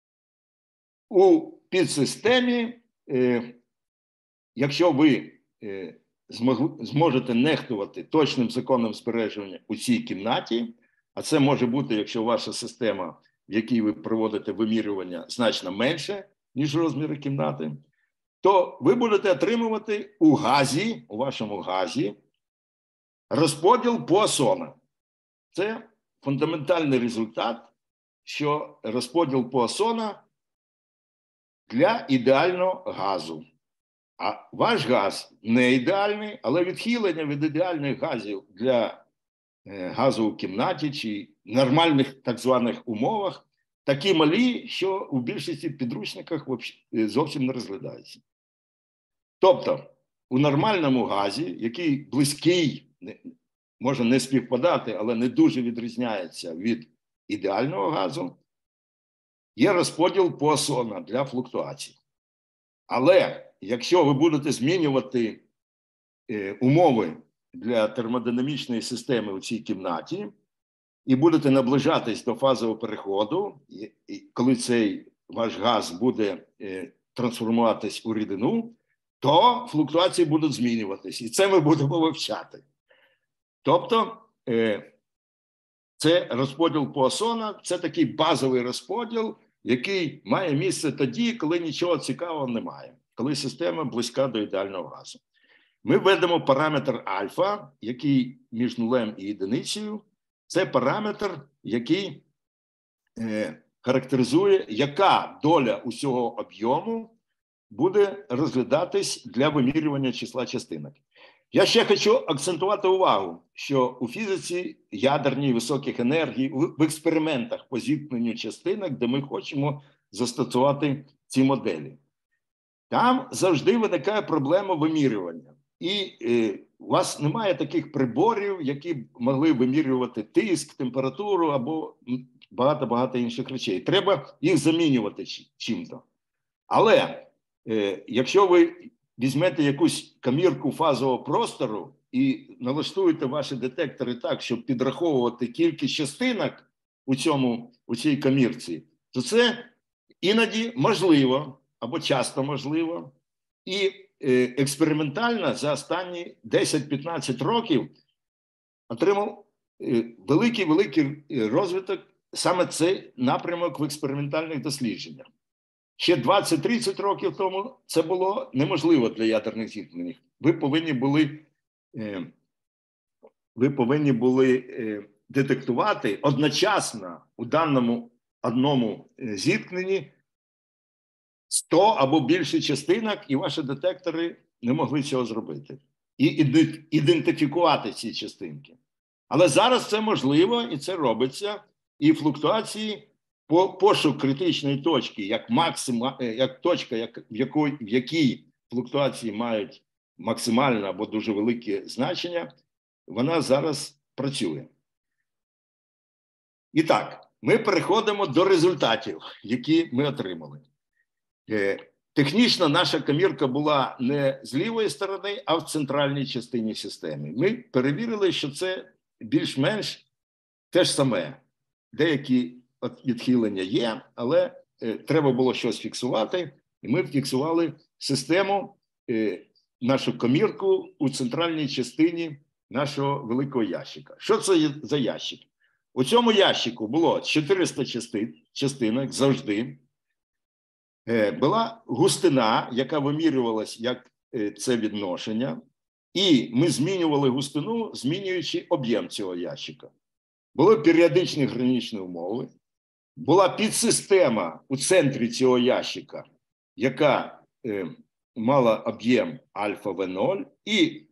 У підсистемі, е, якщо ви е, зможете нехтувати точним законом збереження у цій кімнаті, а це може бути, якщо ваша система, в якій ви проводите вимірювання, значно менше, ніж розміри кімнати, то ви будете отримувати у газі, у вашому газі, розподіл Пуассона. Це фундаментальний результат, що розподіл Пуассона для ідеального газу. А ваш газ не ідеальний, але відхилення від ідеальних газів для е, газу у кімнаті чи нормальних так званих умовах такі малі, що у більшості підручниках зовсім не розглядаються. Тобто, у нормальному газі, який близький, може не співпадати, але не дуже відрізняється від ідеального газу, є розподіл Пуассона для флуктуацій. Але якщо ви будете змінювати е, умови для термодинамічної системи у цій кімнаті і будете наближатись до фазового переходу, і, і коли цей ваш газ буде е, трансформуватись у рідину, то флуктуації будуть змінюватись. І це ми будемо вивчати. Тобто, е, це розподіл Пуассона, це такий базовий розподіл, який має місце тоді, коли нічого цікавого немає, коли система близька до ідеального газу. Ми введемо параметр альфа, який між нулем і єдиницею. Це параметр, який е, характеризує, яка доля усього об'єму буде розглядатись для вимірювання числа частинок. Я ще хочу акцентувати увагу, що у фізиці ядерній високих енергій, в експериментах по зіткненню частинок, де ми хочемо застосувати ці моделі, там завжди виникає проблема вимірювання. І е, у вас немає таких приборів, які б могли вимірювати тиск, температуру або багато-багато інших речей. Треба їх замінювати чим-то. Але е, якщо ви візьмете якусь камірку фазового простору і налаштуєте ваші детектори так, щоб підраховувати кількість частинок у, цьому, у цій камірці, то це іноді можливо, або часто можливо. І е, експериментально за останні десять-п'ятнадцять років отримав великий-великий е, розвиток саме цей напрямок в експериментальних дослідженнях. Ще двадцять-тридцять років тому це було неможливо для ядерних зіткнень. Ви повинні були, е, ви повинні були е, детектувати одночасно у даному одному зіткненні сто або більше частинок, і ваші детектори не могли цього зробити. І ідентифікувати ці частинки. Але зараз це можливо, і це робиться. І флуктуації, по пошук критичної точки, як максима, як точка, як, в, якої, в якій флуктуації мають максимальне або дуже велике значення, вона зараз працює. І так, ми переходимо до результатів, які ми отримали. Технічно наша камірка була не з лівої сторони, а в центральній частині системи. Ми перевірили, що це більш-менш те ж саме. Деякі відхилення є, але е, треба було щось фіксувати, і ми фіксували систему, е, нашу комірку у центральній частині нашого великого ящика. Що це за ящик? У цьому ящику було чотириста частин, частинок завжди. Е, була густина, яка вимірювалась як е, це відношення, і ми змінювали густину, змінюючи об'єм цього ящика. Були періодичні граничні умови. Була підсистема у центрі цього ящика, яка е, мала об'єм альфа ве нуль, і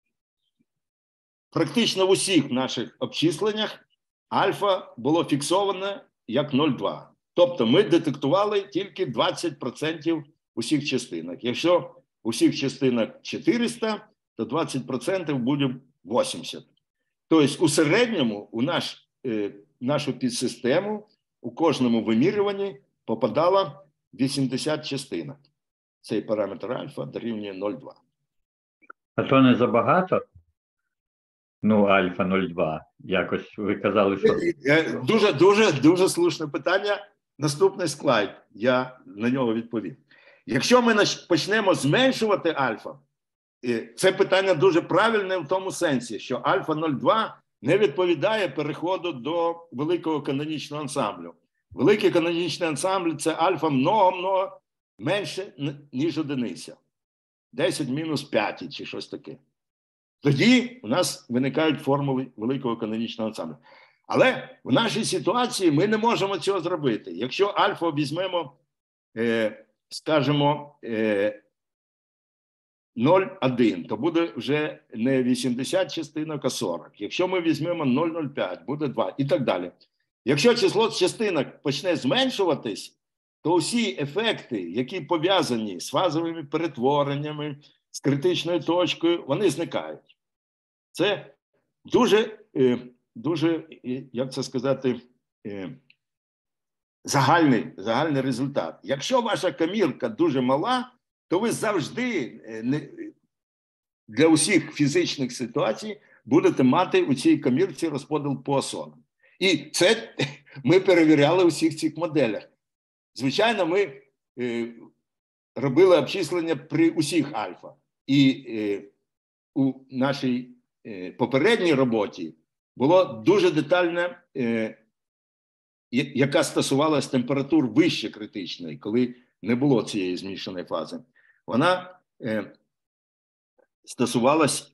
практично в усіх наших обчисленнях альфа було фіксоване як нуль цілих два. Тобто ми детектували тільки двадцять відсотків усіх частинок. Якщо усіх частинок чотириста, то двадцять відсотків буде вісімдесят. Тобто у середньому у наш, е, нашу підсистему у кожному вимірюванні попадало вісімдесят частинок. Цей параметр альфа дорівнює нуль цілих два. А то не забагато? Ну, альфа нуль цілих два. Якось ви казали, що... Дуже, дуже, дуже слушне питання. Наступний слайд, я на нього відповім. Якщо ми почнемо зменшувати альфа, це питання дуже правильне в тому сенсі, що альфа нуль цілих два не відповідає переходу до великого канонічного ансамблю. Великий канонічний ансамбль – це альфа много-много менше, ніж одиниця. десять мінус п'ять чи щось таке. Тоді у нас виникають формули великого канонічного ансамблю. Але в нашій ситуації ми не можемо цього зробити. Якщо альфа візьмемо, е, скажімо, е, нуль цілих один, то буде вже не вісімдесят частинок, а сорок. Якщо ми візьмемо нуль цілих нуль п'ять, буде два і так далі. Якщо число частинок почне зменшуватись, то усі ефекти, які пов'язані з фазовими перетвореннями, з критичною точкою, вони зникають. Це дуже, дуже, як це сказати, загальний, загальний результат. Якщо ваша камірка дуже мала, то ви завжди для усіх фізичних ситуацій будете мати у цій камірці розподіл Пуассона. І це ми перевіряли у всіх цих моделях. звичайно, ми робили обчислення при усіх альфа. І у нашій попередній роботі було дуже детальне, яка стосувалась температур вище критичної, коли не було цієї змішаної фази. Вона стосувалась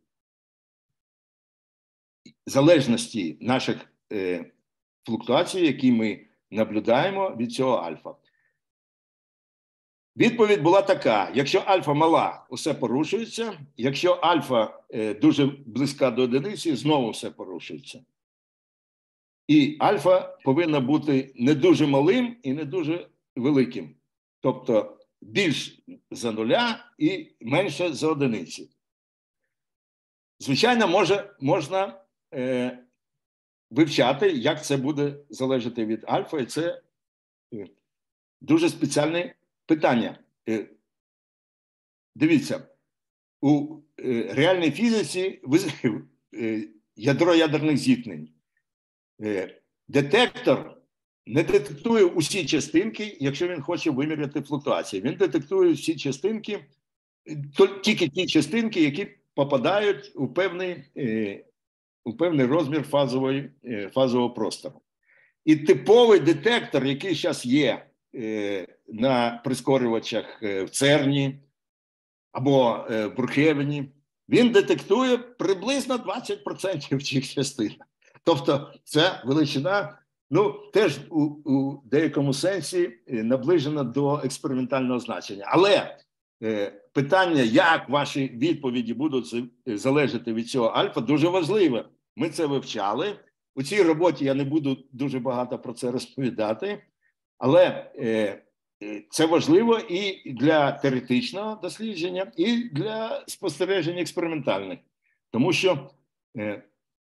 залежності наших флуктуацій, які ми наблюдаємо від цього альфа. Відповідь була така: якщо альфа мала, усе порушується, якщо альфа е, дуже близька до одиниці, знову все порушується. І альфа повинна бути не дуже малим і не дуже великим. Тобто більш за нуля і менше за одиниці. Звичайно, може, можна е, вивчати, як це буде залежати від альфа, і це е, дуже спеціальний питання. Дивіться, у реальній фізиці ядро ядерних зіткнень. Детектор не детектує усі частинки, якщо він хоче виміряти флуктуації. Він детектує всі частинки, тільки ті частинки, які попадають у певний, у певний розмір фазової, фазового простору. І типовий детектор, який зараз є на прискорювачах в ЦЕРНі або в Брукгевені, він детектує приблизно двадцять відсотків цих частин. Тобто це величина, ну, теж у, у деякому сенсі наближена до експериментального значення. Але е, питання, як ваші відповіді будуть залежати від цього альфа, дуже важливе. Ми це вивчали. У цій роботі я не буду дуже багато про це розповідати. Але е, це важливо і для теоретичного дослідження, і для спостережень експериментальних. Тому що е,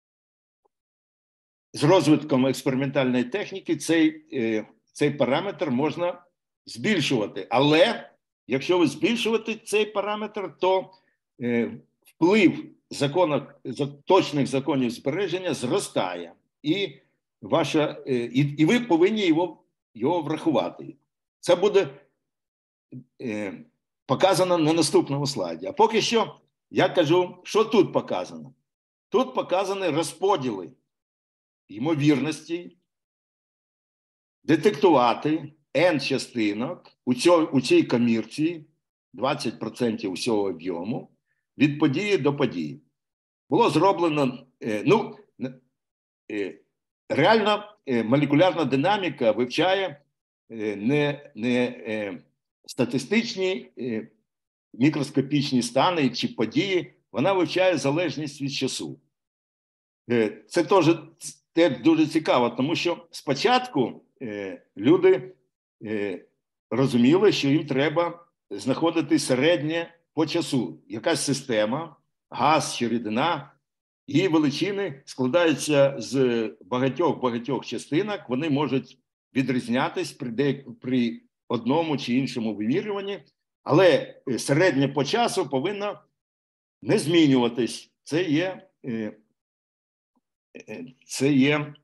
з розвитком експериментальної техніки цей, е, цей параметр можна збільшувати. Але якщо ви збільшувати цей параметр, то е, вплив законів, точних законів збереження зростає. І, ваша, е, і, і ви повинні його його врахувати. Це буде е, показано на наступному слайді. А поки що я кажу, що тут показано. Тут показані розподіли ймовірності детектувати N частинок у, цьо, у цій комірці, двадцять відсотків усього об'єму, від події до події. Було зроблено, е, ну, е, реально молекулярна динаміка вивчає не, не статистичні мікроскопічні стани чи події, вона вивчає залежність від часу. Це теж, теж дуже цікаво, тому що спочатку люди розуміли, що їм треба знаходити середнє по часу. Якась система, газ чи рідина, її величини складаються з багатьох-багатьох частинок, вони можуть відрізнятись при, де, при одному чи іншому вимірюванні, але середнє по часу повинно не змінюватись. Це є, це є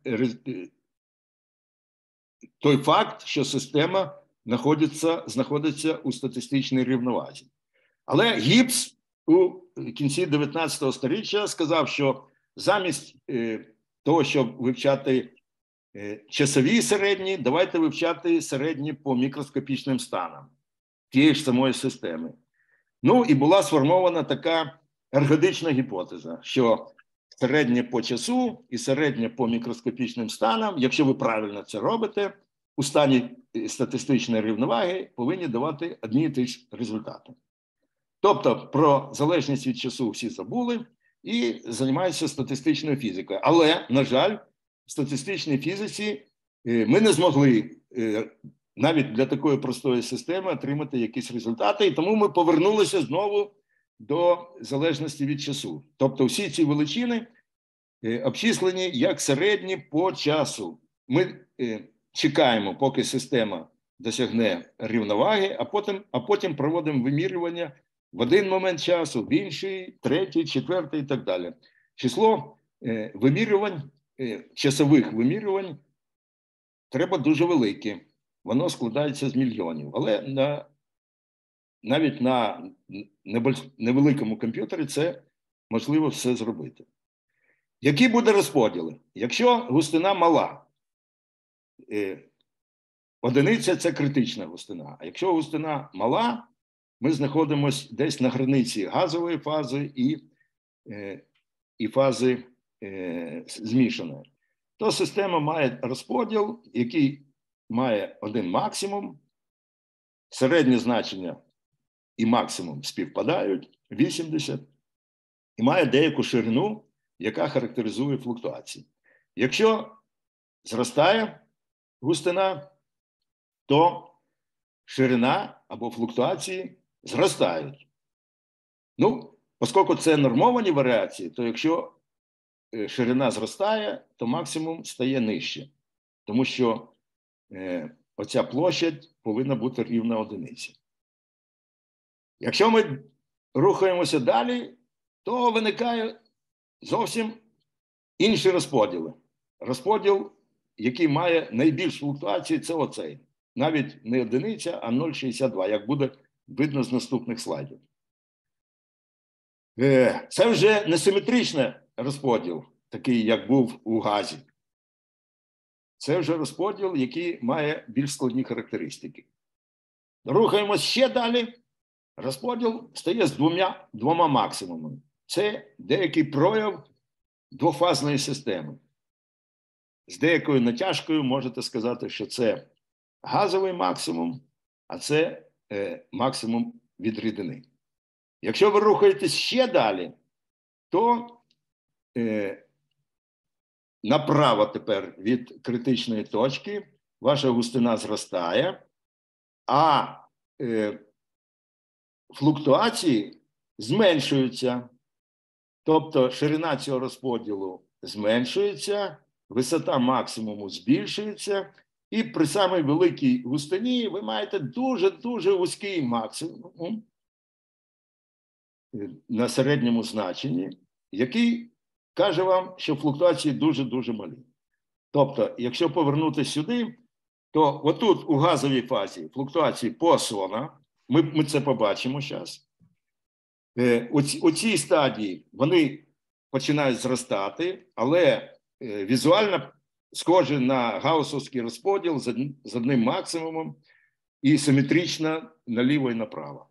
той факт, що система знаходиться, знаходиться у статистичній рівновазі. Але Гіббс у кінці дев'ятнадцятого сторіччя сказав, що замість е, того, щоб вивчати е, часові середні, давайте вивчати середні по мікроскопічним станам тієї ж самої системи. Ну і була сформована така ергодична гіпотеза, що середнє по часу і середнє по мікроскопічним станам, якщо ви правильно це робите, у стані статистичної рівноваги повинні давати одні і ті ж результати. Тобто про залежність від часу всі забули і займаються статистичною фізикою. Але, на жаль, в статистичній фізиці ми не змогли навіть для такої простої системи отримати якісь результати, і тому ми повернулися знову до залежності від часу. Тобто всі ці величини обчислені як середні по часу. Ми чекаємо, поки система досягне рівноваги, а потім, а потім проводимо вимірювання в один момент часу, в інший, третій, четвертий і так далі. Число е, вимірювань, е, часових вимірювань треба дуже велике. воно складається з мільйонів. Але на, навіть на невеликому комп'ютері це можливо все зробити. Які буде розподіли? Якщо густина мала, одиниця – це критична густина. А якщо густина мала, ми знаходимося десь на границі газової фази і, і фази е, змішаної. То система має розподіл, який має один максимум, середнє значення і максимум співпадають, вісімдесят, і має деяку ширину, яка характеризує флуктуації. Якщо зростає густина, то ширина або флуктуації зростають. Ну, оскільки це нормовані варіації, то якщо ширина зростає, то максимум стає нижче. Тому що е, оця площадь повинна бути рівна одиниці. Якщо ми рухаємося далі, то виникає зовсім інші розподіли. Розподіл, який має найбільш флуктуації, це оцей. Навіть не одиниця, а нуль цілих шістдесят два, як буде видно з наступних слайдів. Е, це вже несиметричний розподіл, такий, як був у газі. Це вже розподіл, який має більш складні характеристики. Рухаємось ще далі. Розподіл стає з двома, двома максимумами. Це деякий прояв двофазної системи. З деякою натяжкою можете сказати, що це газовий максимум, а це е, максимум від рідини. Якщо ви рухаєтесь ще далі, то е, направо тепер від критичної точки ваша густина зростає, а е, флуктуації зменшуються. Тобто ширина цього розподілу зменшується, висота максимуму збільшується, і при самій великій густині ви маєте дуже-дуже вузький максимум на середньому значенні, який каже вам, що флуктуації дуже-дуже малі. Тобто, якщо повернутися сюди, то отут у газовій фазі флуктуації поосона, ми, ми це побачимо зараз. У, ці, у цій стадії вони починають зростати, але е, візуально схожі на гаусовський розподіл з, од, з одним максимумом і симетрично наліво і направо.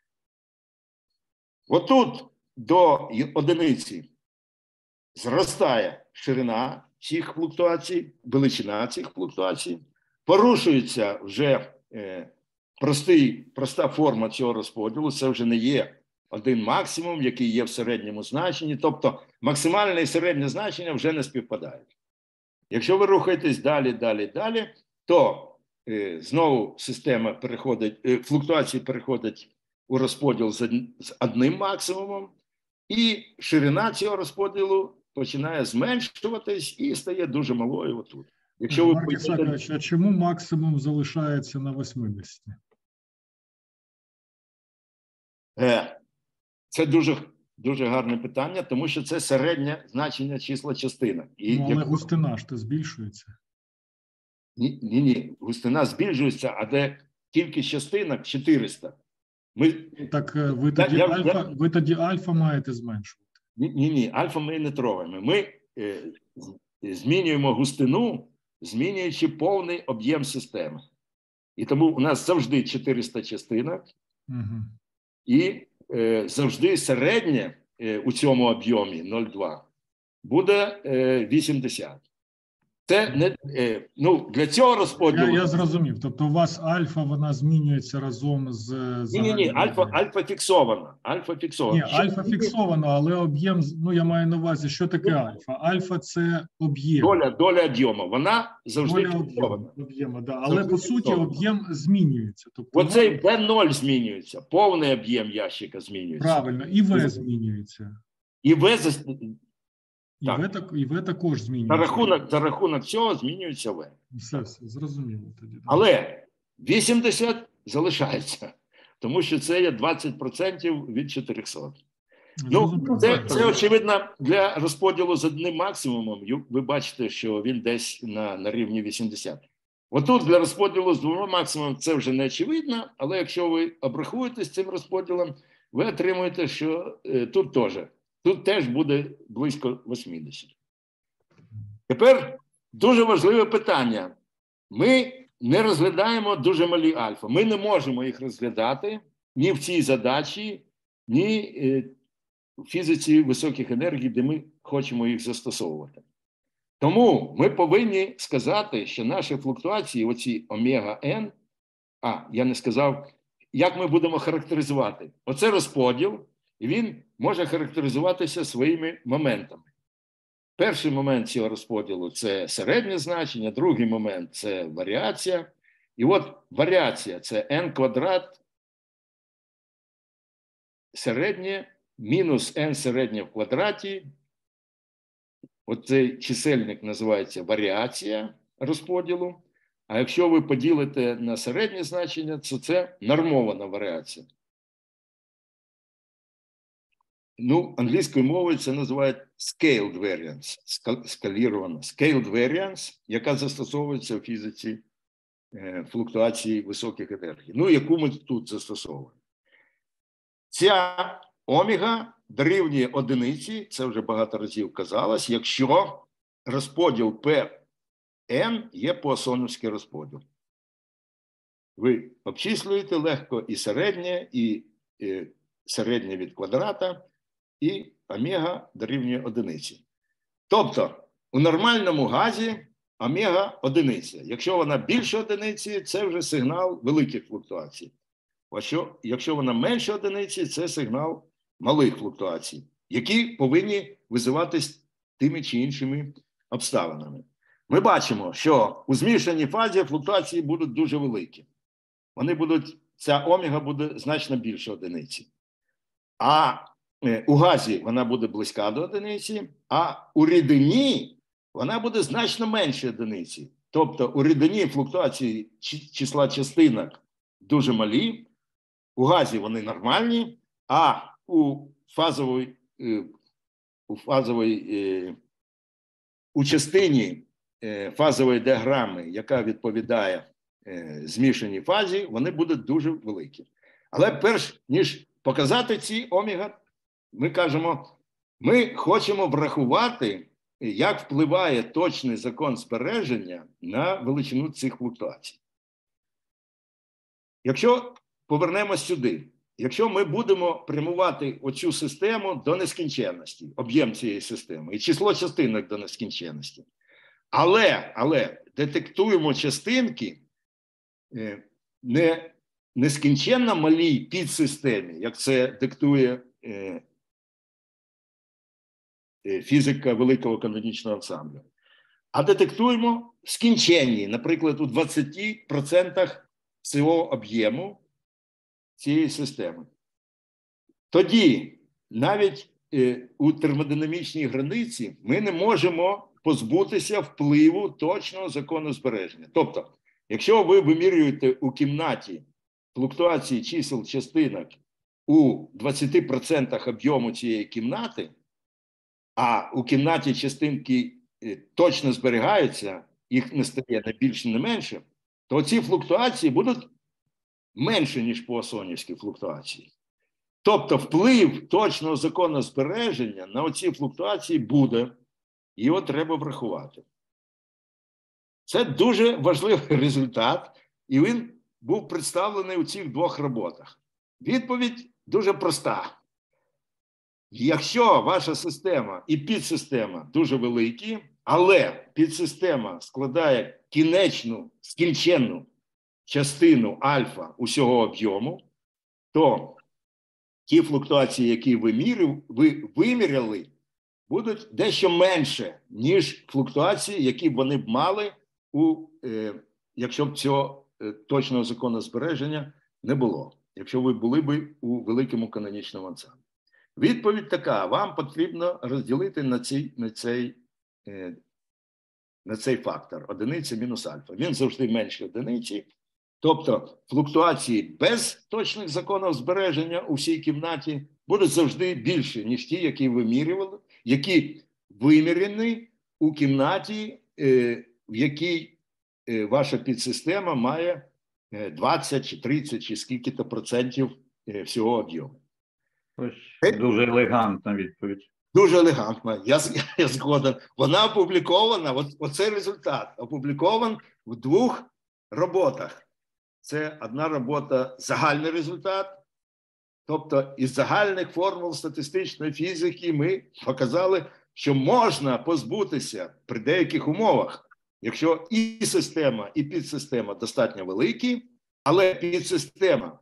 Отут до одиниці зростає ширина цих флуктуацій, величина цих флуктуацій, порушується вже е, простий, проста форма цього розподілу, це вже не є один максимум, який є в середньому значенні, тобто максимальне і середнє значення вже не співпадають. Якщо ви рухаєтесь далі, далі, далі, то е, знову система переходить, е, флуктуації переходять у розподіл з, з одним максимумом, і ширина цього розподілу починає зменшуватись і стає дуже малою отут. Якщо ви Марк Ісакович, а чому максимум залишається на вісімдесят? Е, Це дуже, дуже гарне питання, тому що це середнє значення числа частинок. І ну, але як... густина ж то збільшується. Ні, ні, ні, густина збільшується, а де кількість частинок чотириста. Ми... Так ви тоді, я, альфа, я... ви тоді альфа маєте зменшувати. Ні, ні, ні, альфа ми не трогаємо. Ми е, змінюємо густину, змінюючи повний об'єм системи. І тому у нас завжди чотириста частинок, угу. і е, завжди середнє е, у цьому об'ємі нуль цілих два буде е, вісімдесят. Це не, е, ну, для цього розподілу... Я, я зрозумів. Тобто у вас альфа, вона змінюється разом з... Ні, ні, ні, альфа, альфа фіксована. Альфа фіксована. Ні, альфа фіксована, але об'єм, ну я маю на увазі, що таке альфа? Альфа – це об'єм. Доля, доля об'єму, вона завжди доля фіксована. Об'єму, да. Але завжди по суті об'єм змінюється. Тобто, оцей Б нуль змінюється, повний об'єм ящика змінюється. Правильно, і В змінюється. І В... І В, так, і В також змінюється. За рахунок, за рахунок цього змінюється В. Все, все, зрозуміло тоді. Але вісімдесят залишається, тому що це є двадцять відсотків від чотирьохсот. Ну, це, це, очевидно, для розподілу з одним максимумом, ви бачите, що він десь на, на рівні вісімдесят. Отут для розподілу з двома максимумом це вже не очевидно, але якщо ви обрахуєте з цим розподілом, ви отримуєте, що е, тут теж. Тут теж буде близько вісімдесят. Тепер дуже важливе питання. Ми не розглядаємо дуже малі альфа. Ми не можемо їх розглядати ні в цій задачі, ні е, в фізиці високих енергій, де ми хочемо їх застосовувати. Тому ми повинні сказати, що наші флуктуації, оці омега-N, а, я не сказав, як ми будемо характеризувати. Оце розподіл, і він може характеризуватися своїми моментами. Перший момент цього розподілу – це середнє значення, другий момент – це варіація. І от варіація – це n квадрат середнє мінус n середнє в квадраті. Оцей чисельник називається варіація розподілу. А якщо ви поділите на середнє значення, то це нормована варіація. Ну, англійською мовою це називають scaled variance, скалірована. Scaled variance, яка застосовується в фізиці е, флуктуації високих енергій. Ну, яку ми тут застосовуємо. Ця омега дорівнює одиниці, це вже багато разів казалось, якщо розподіл Pn є поасоновський розподіл. Ви обчислюєте легко і середнє, і, і середнє від квадрата, і омега дорівнює одиниці. Тобто, у нормальному газі омега одиниця. Якщо вона більше одиниці, це вже сигнал великих флуктуацій. Якщо, якщо вона менше одиниці, це сигнал малих флуктуацій, які повинні визиватись тими чи іншими обставинами. Ми бачимо, що у змішаній фазі флуктуації будуть дуже великі. Вони будуть, ця омега буде значно більше одиниці. А у газі вона буде близька до одиниці, а у рідині вона буде значно менше одиниці. Тобто у рідині флуктуації числа частинок дуже малі, у газі вони нормальні, а у фазовій, у фазовій, у частині фазової діаграми, яка відповідає змішаній фазі, вони будуть дуже великі. Але перш ніж показати ці омега, ми кажемо, ми хочемо врахувати, як впливає точний закон збереження на величину цих флуктуацій. Якщо повернемось сюди, якщо ми будемо прямувати оцю систему до нескінченності, об'єм цієї системи, і число частинок до нескінченності, але, але детектуємо частинки не нескінченно малій підсистемі, як це диктує е, е, фізика великого канонічного ансамблю, а детектуємо скінченні, наприклад, у двадцяти відсотках всього об'єму цієї системи. Тоді навіть е, у термодинамічній границі ми не можемо позбутися впливу точного закону збереження. Тобто, якщо ви вимірюєте у кімнаті флуктуації чисел частинок у двадцяти відсотках об'єму цієї кімнати, а у кімнаті частинки точно зберігаються, їх не стає не більше, не менше, то ці флуктуації будуть менше, ніж поасонівські флуктуації. Тобто вплив точного закону збереження на оці флуктуації буде, і його треба врахувати. Це дуже важливий результат, і він був представлений у цих двох роботах. Відповідь дуже проста. Якщо ваша система і підсистема дуже великі, але підсистема складає кінечну, скінченну частину альфа усього об'єму, то ті флуктуації, які ви, мірю, ви виміряли, будуть дещо менше, ніж флуктуації, які б вони б мали, у, е, якщо б цього е, точного закону збереження не було, якщо ви були б у великому канонічному ансамблі. Відповідь така: вам потрібно розділити на цей, на цей, е, на цей фактор одиниця мінус альфа. Він завжди менше одиниці. Тобто флуктуації без точних законів збереження у всій кімнаті будуть завжди більше, ніж ті, які вимірювали, які вимірені у кімнаті, е, в якій ваша підсистема має двадцять чи тридцять чи скільки-то процентів всього об'єму. Ось дуже елегантна відповідь. Дуже елегантна, я, я згоден. Вона опублікована, от, оце результат, опублікован в двох роботах. Це одна робота «Загальний результат», тобто із загальних формул статистичної фізики ми показали, що можна позбутися при деяких умовах, якщо і система, і підсистема достатньо великі, але підсистема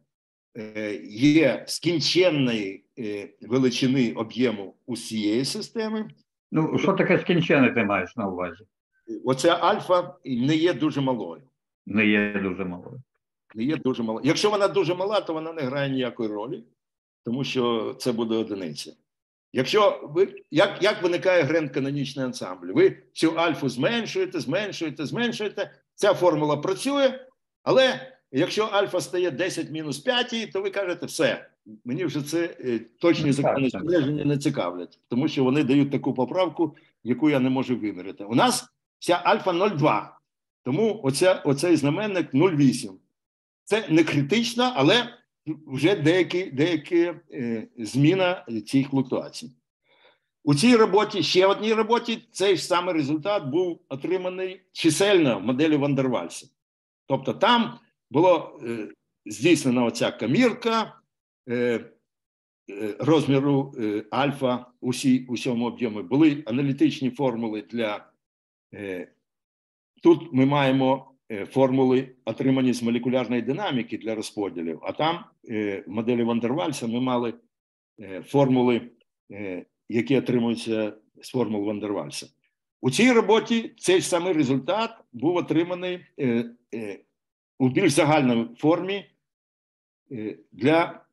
є скінченної величини об'єму усієї системи. Ну, що таке скінчене ти маєш на увазі? Оця альфа не є дуже малою. Не є дуже малою. Не є дуже малою. Якщо вона дуже мала, то вона не грає ніякої ролі, тому що це буде одиниця. Якщо ви, як, як виникає грен-канонічний ансамбль? Ви цю альфу зменшуєте, зменшуєте, зменшуєте, ця формула працює, але якщо альфа стає десять мінус п'ять, то ви кажете, все, мені вже це е, точні закони спостереження не цікавлять, тому що вони дають таку поправку, яку я не можу виміряти. У нас вся альфа нуль цілих два десятих, тому оця, оцей знаменник нуль цілих вісім десятих. Це не критично, але вже деякі, деякі е, зміна цих флуктуацій. У цій роботі, ще одній роботі, цей ж самий результат був отриманий чисельно в моделі Ван дер Вальса. Тобто там було е, здійснена оця комірка е, е, розміру е, альфа усі, усьому об'єму. Були аналітичні формули для... Е, тут ми маємо е, формули, отримані з молекулярної динаміки для розподілів, а там е, в моделі Ван дер Вальса ми мали е, формули, е, які отримуються з формул Ван дер Вальса. У цій роботі цей самий результат був отриманий е, е, у більш загальній формі е, для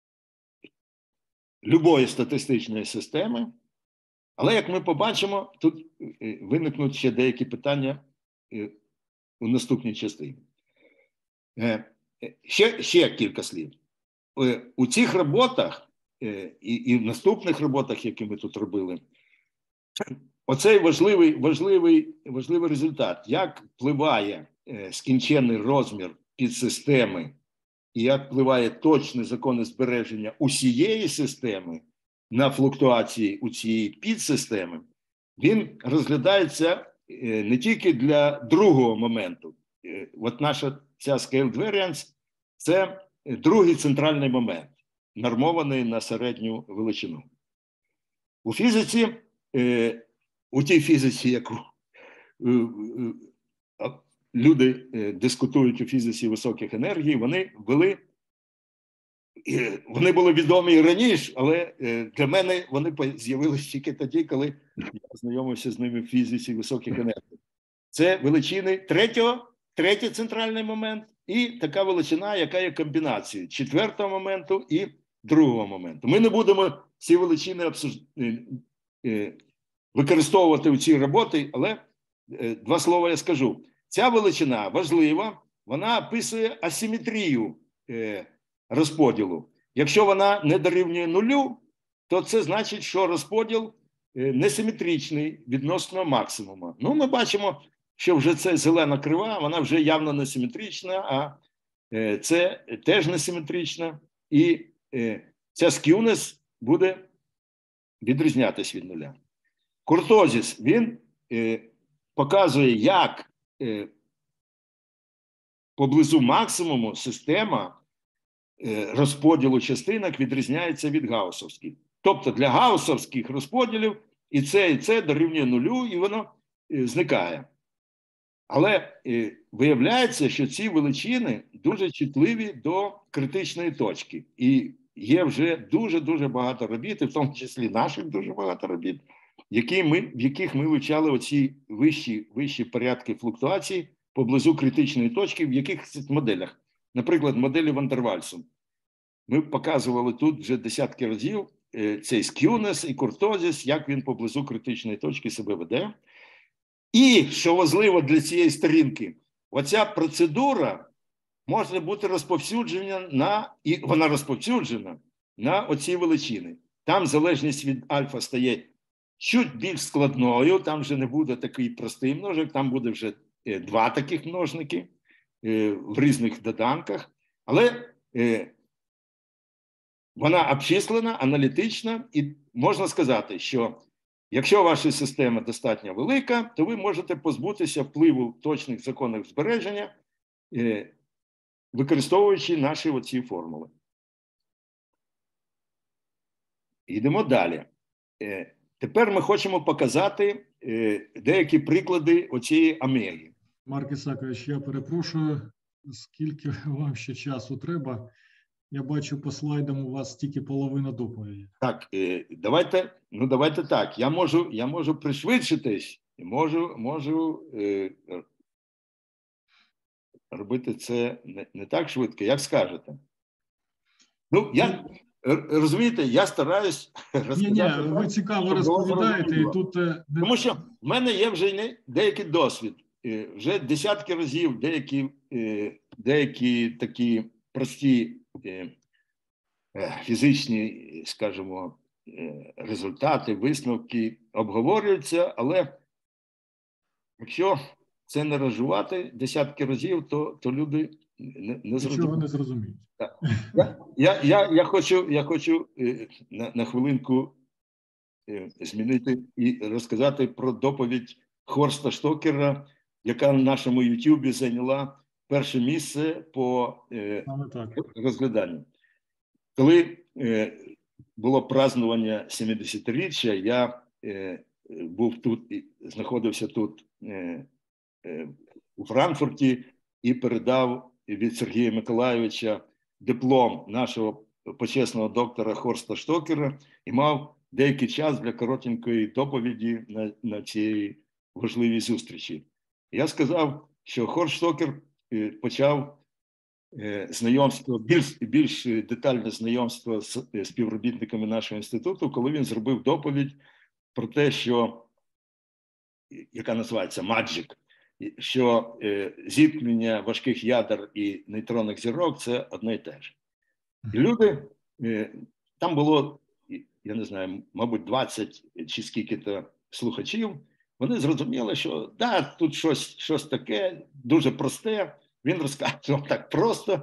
любої статистичної системи. Але, як ми побачимо, тут е, виникнуть ще деякі питання е, у наступній частині. Е, ще, ще кілька слів. Е, у цих роботах е, і, і в наступних роботах, які ми тут робили, оцей важливий, важливий, важливий результат, як впливає е, скінчений розмір підсистеми і як впливає точні закони збереження усієї системи на флуктуації у цієї підсистеми, він розглядається е, не тільки для другого моменту. Е, от наша ця scaled variance – це другий центральний момент, нормований на середню величину. У фізиці, е, у тій фізиці, яку е, е, люди е, дискутують у фізиці високих енергій, вони ввели, е, вони були відомі і раніше, але е, для мене вони з'явилися тільки тоді, коли я познайомився з ними в фізиці високих енергій. Це величини третього, третій центральний момент і така величина, яка є комбінацією четвертого моменту і другого моменту. Ми не будемо ці величини обсуж... використовувати у цій роботі, але два слова я скажу. Ця величина важлива, вона описує асиметрію розподілу. Якщо вона не дорівнює нулю, то це значить, що розподіл несиметричний відносно максимуму. Ну, ми бачимо, що вже це зелена крива, вона вже явно несиметрична, а це теж несиметрична. І ця скюнес буде відрізнятись від нуля. Куртозіс, він показує, як поблизу максимуму система розподілу частинок відрізняється від гаусовських. Тобто для гаусовських розподілів і це, і це дорівнює нулю, і воно зникає. Але е, виявляється, що ці величини дуже чутливі до критичної точки. І є вже дуже-дуже багато робіт, і в тому числі наших дуже багато робіт, які ми, в яких ми вивчали оці вищі, вищі порядки флуктуацій поблизу критичної точки, в якихось моделях. Наприклад, моделі Ван дер Вальсу. Ми показували тут вже десятки разів е, цей скюнес і куртозіс, як він поблизу критичної точки себе веде. І, що важливо для цієї сторінки, оця процедура може бути розповсюджена на, і вона розповсюджена на оці величини. Там залежність від альфа стає чуть більш складною, там вже не буде такий простий множик, там буде вже два таких множники в різних доданках, але вона обчислена, аналітична, і можна сказати, що якщо ваша система достатньо велика, то ви можете позбутися впливу точних законів збереження, використовуючи наші оці формули. Йдемо далі. Тепер ми хочемо показати деякі приклади оцієї омеги. Марк Ісакович, я перепрошую, скільки вам ще часу треба? Я бачу по слайдам у вас тільки половина доповіді. Так, давайте, ну давайте так. Я можу, я можу пришвидшитись, можу, можу е, робити це не, не так швидко, як скажете. Ну, я, розумієте, я стараюсь розказати. Ні, ні, ви цікаво розповідаєте. І тут... Тому що в мене є вже деякий досвід. Вже десятки разів деякі, деякі такі прості фізичні, скажімо, результати, висновки обговорюються, але якщо це не розжувати десятки разів, то, то люди не, не зрозуміють. Нічого не зрозуміють. Я, я, я, я хочу, я хочу на, на хвилинку змінити і розказати про доповідь Хорста Штокера, яка на нашому ютубі зайняла перше місце по е, розгляданню. Коли е, було празднування сімдесятиріччя, я е, був тут, знаходився тут е, е, у Франкфурті і передав від Сергія Миколайовича диплом нашого почесного доктора Хорста Штокера і мав деякий час для коротенької доповіді на, на цій важливій зустрічі. Я сказав, що Хорст Штокер почав знайомство, більш, більш детальне знайомство з співробітниками нашого інституту, коли він зробив доповідь про те, що, яка називається «Magic», що зіткнення важких ядер і нейтронних зірок – це одне і те ж. І люди, там було, я не знаю, мабуть, двадцять чи скільки-то слухачів, вони зрозуміли, що да, тут щось, щось таке, дуже просте. Він розказував так просто.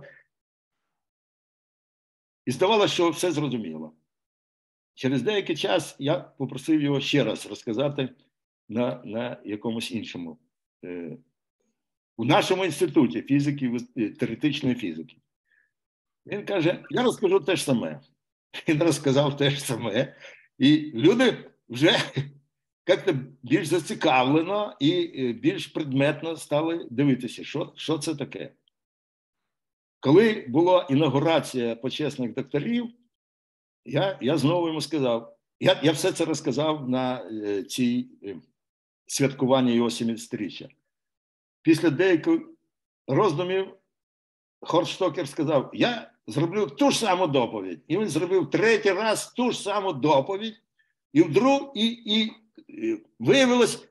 І здавалося, що все зрозуміло. Через деякий час я попросив його ще раз розказати на, на якомусь іншому. Е, у нашому інституті фізики, теоретичної фізики. Він каже, я розкажу те ж саме. Він розказав те ж саме. І люди вже... як-то більш зацікавлено і більш предметно стали дивитися, що, що це таке. Коли була інаугурація почесних докторів, я, я знову йому сказав, я, я все це розказав на е, цій е, святкуванні його сімдесятиріччя. Після деяких роздумів Хорст Штокер сказав, я зроблю ту ж саму доповідь. І він зробив третій раз ту ж саму доповідь, і вдруг, і, і виявилось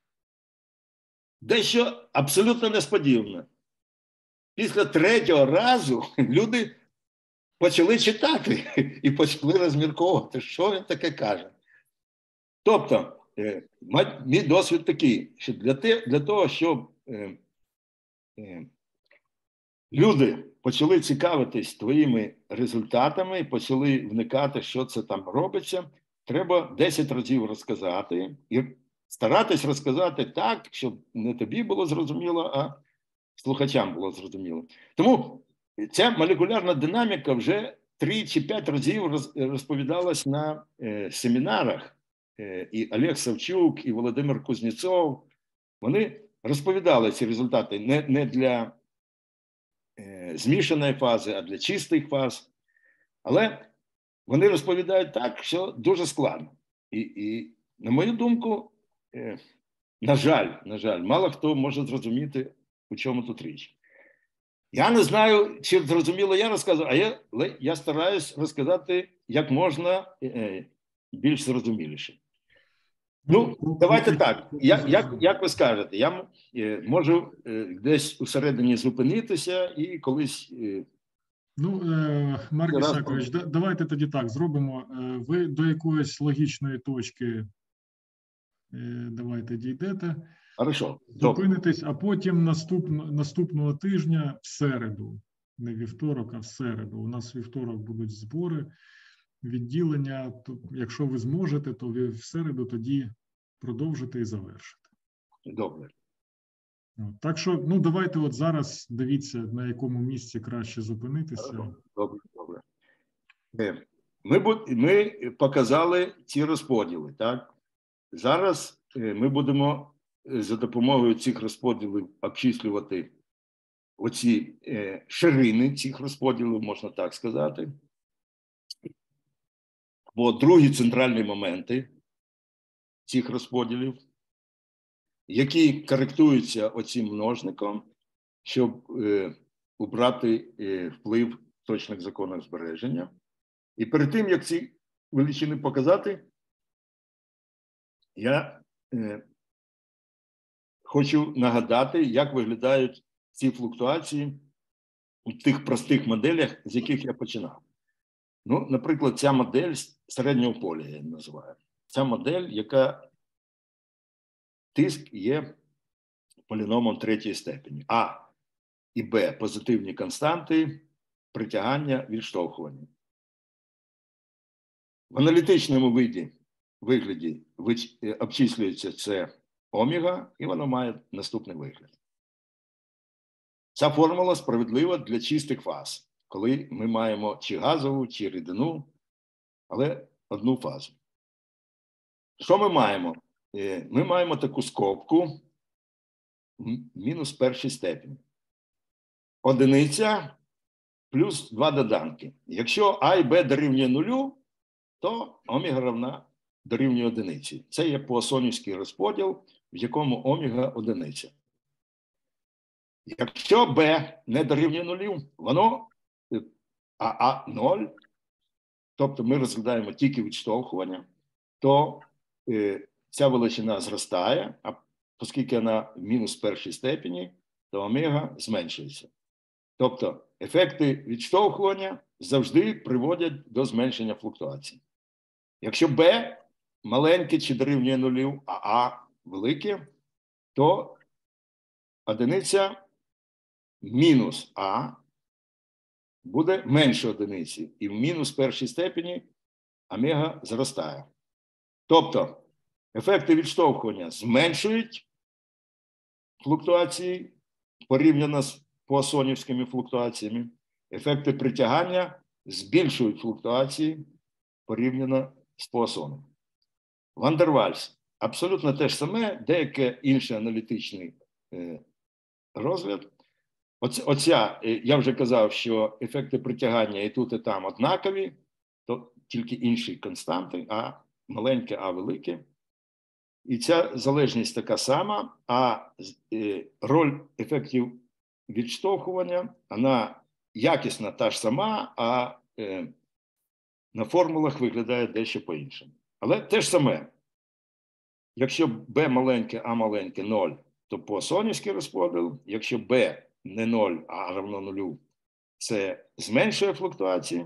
дещо абсолютно несподіване. Після третього разу люди почали читати і почали розмірковувати, що він таке каже. Тобто, мій досвід такий, що для, те, для того, щоб е, е, люди почали цікавитись твоїми результатами, почали вникати, що це там робиться, треба десять разів розказати і старатись розказати так, щоб не тобі було зрозуміло, а слухачам було зрозуміло. Тому ця молекулярна динаміка вже три чи п'ять разів розповідалась на е, семінарах. Е, і Олег Савчук, і Володимир Кузнєцов, вони розповідали ці результати не, не для е, змішаної фази, а для чистих фаз. Але вони розповідають так, що дуже складно. І, і на мою думку, е, на жаль, на жаль, мало хто може зрозуміти, у чому тут річ. Я не знаю, чи зрозуміло я розказую, а я, я стараюсь розказати як можна е, більш зрозуміліше. Ну, давайте так, як, як, як ви скажете, я е, можу е, десь усередині зупинитися і колись... Е, Ну, Марк Ісакович, давайте тоді так зробимо. Ви до якоїсь логічної точки давайте дійдете. Хорошо. Зупинитись, а потім наступно, наступного тижня в середу, не вівторок, а в середу. У нас в вівторок будуть збори, відділення. То, якщо ви зможете, то ви в середу тоді продовжите і завершите. Добре. Так що, ну, давайте от зараз дивіться, на якому місці краще зупинитися. Добре, добре. Ми, ми показали ці розподіли, так? Зараз ми будемо за допомогою цих розподілів обчислювати оці ширини цих розподілів, можна так сказати. Бо другі центральні моменти цих розподілів, які коректуються оцим множником, щоб е, убрати е, вплив точних законів збереження. І перед тим, як ці величини показати, я е, хочу нагадати, як виглядають ці флуктуації у тих простих моделях, з яких я починав. Ну, наприклад, ця модель середнього поля, я її називаю. Ця модель, яка тиск є поліномом третьої степені. А і Б – позитивні константи, притягання, відштовхування. В аналітичному виді, вигляді обчислюється це омега, і воно має наступний вигляд. Ця формула справедлива для чистих фаз, коли ми маємо чи газову, чи рідину, але одну фазу. Що ми маємо? Ми маємо таку скобку мінус першій степені. Одиниця плюс два доданки. Якщо А і Б дорівнює нулю, то омега равна дорівнює одиниці. Це є поассонівський розподіл, в якому омега одиниця. Якщо Б не дорівнює нулю, воно а А ноль, тобто ми розглядаємо тільки відштовхування, то е, ця величина зростає, а оскільки вона в мінус першій степені, то омега зменшується. Тобто ефекти відштовхування завжди приводять до зменшення флуктуації. Якщо Б маленьке чи дорівнює нулю, а А велике, то одиниця мінус А буде менше одиниці. І в мінус першій степені омега зростає. Тобто ефекти відштовхування зменшують флуктуації порівняно з поассонівськими флуктуаціями. Ефекти притягання збільшують флуктуації порівняно з поассоном. Ван дер Вальс абсолютно те ж саме, деяке інший аналітичний е, розгляд. Оця, оця, я вже казав, що ефекти притягання і тут, і там однакові, то тільки інші константи, а маленьке, а велике. І ця залежність така сама, а е, роль ефектів відштовхування, вона якісна та ж сама, а е, на формулах виглядає дещо по-іншому. Але те ж саме. Якщо Б маленьке, А маленьке ноль, то поассонівський розподіл. Якщо Б не ноль, а равно нулю, це зменшує флуктуації.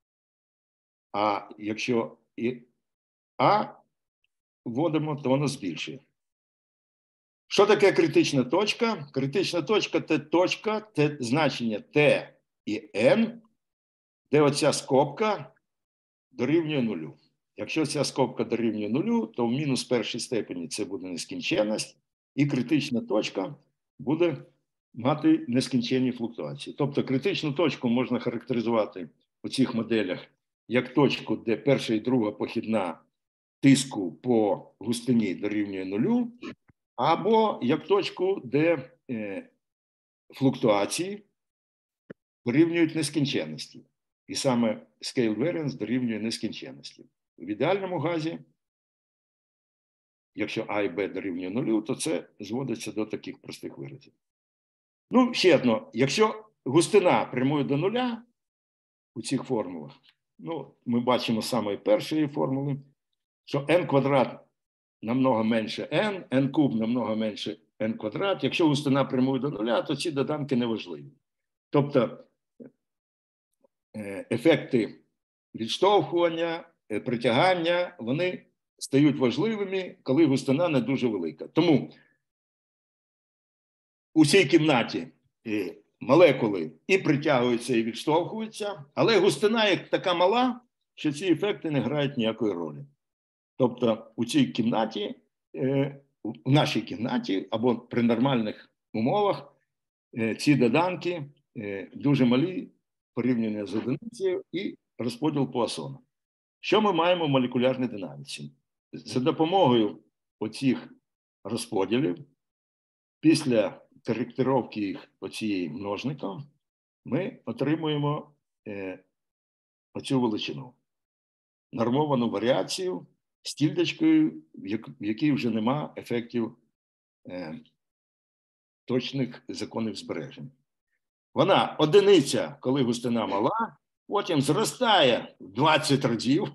А якщо і А вводимо, то воно збільшує. Що таке критична точка? Критична точка – це точка, це значення Т і Н, де оця скобка дорівнює нулю. Якщо ця скобка дорівнює нулю, то в мінус першій степені це буде нескінченність, і критична точка буде мати нескінченні флуктуації. Тобто критичну точку можна характеризувати у цих моделях як точку, де перша і друга похідна тиску по густині дорівнює нулю, або як точку, де е, флуктуації дорівнюють нескінченності. І саме scale variance дорівнює нескінченності. В ідеальному газі, якщо А і Б дорівнює нулю, то це зводиться до таких простих виразів. Ну, ще одно. Якщо густина прямує до нуля у цих формулах, ну, ми бачимо з самої першої формули, що n квадрат намного менше n, n куб намного менше n квадрат. Якщо густина прямує до нуля, то ці доданки не важливі. Тобто ефекти відштовхування, притягання, вони стають важливими, коли густина не дуже велика. Тому у цій кімнаті молекули і притягуються, і відштовхуються, але густина як така мала, що ці ефекти не грають ніякої ролі. Тобто у цій кімнаті, у нашій кімнаті або при нормальних умовах ці доданки дуже малі порівняно з одиницею і розподіл Пуассона. Що ми маємо в молекулярній динаміці? За допомогою оцих розподілів, після коректировки їх оцією множником, ми отримуємо е, оцю величину. Нормовану варіацію з тільдочкою, в якій вже нема ефектів е, точних законів збереження. Вона одиниця, коли густина мала, потім зростає в двадцять разів,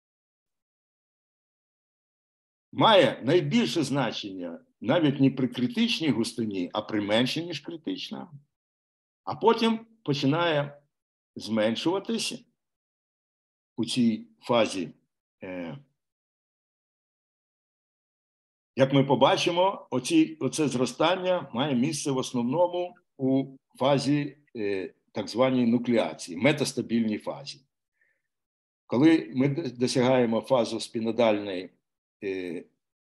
має найбільше значення навіть не при критичній густині, а при меншій, ніж критична, а потім починає зменшуватися у цій фазі. Як ми побачимо, оці, оце зростання має місце в основному у фазі е, так званій нуклеації, метастабільній фазі. Коли ми досягаємо фазу спінодальної, е,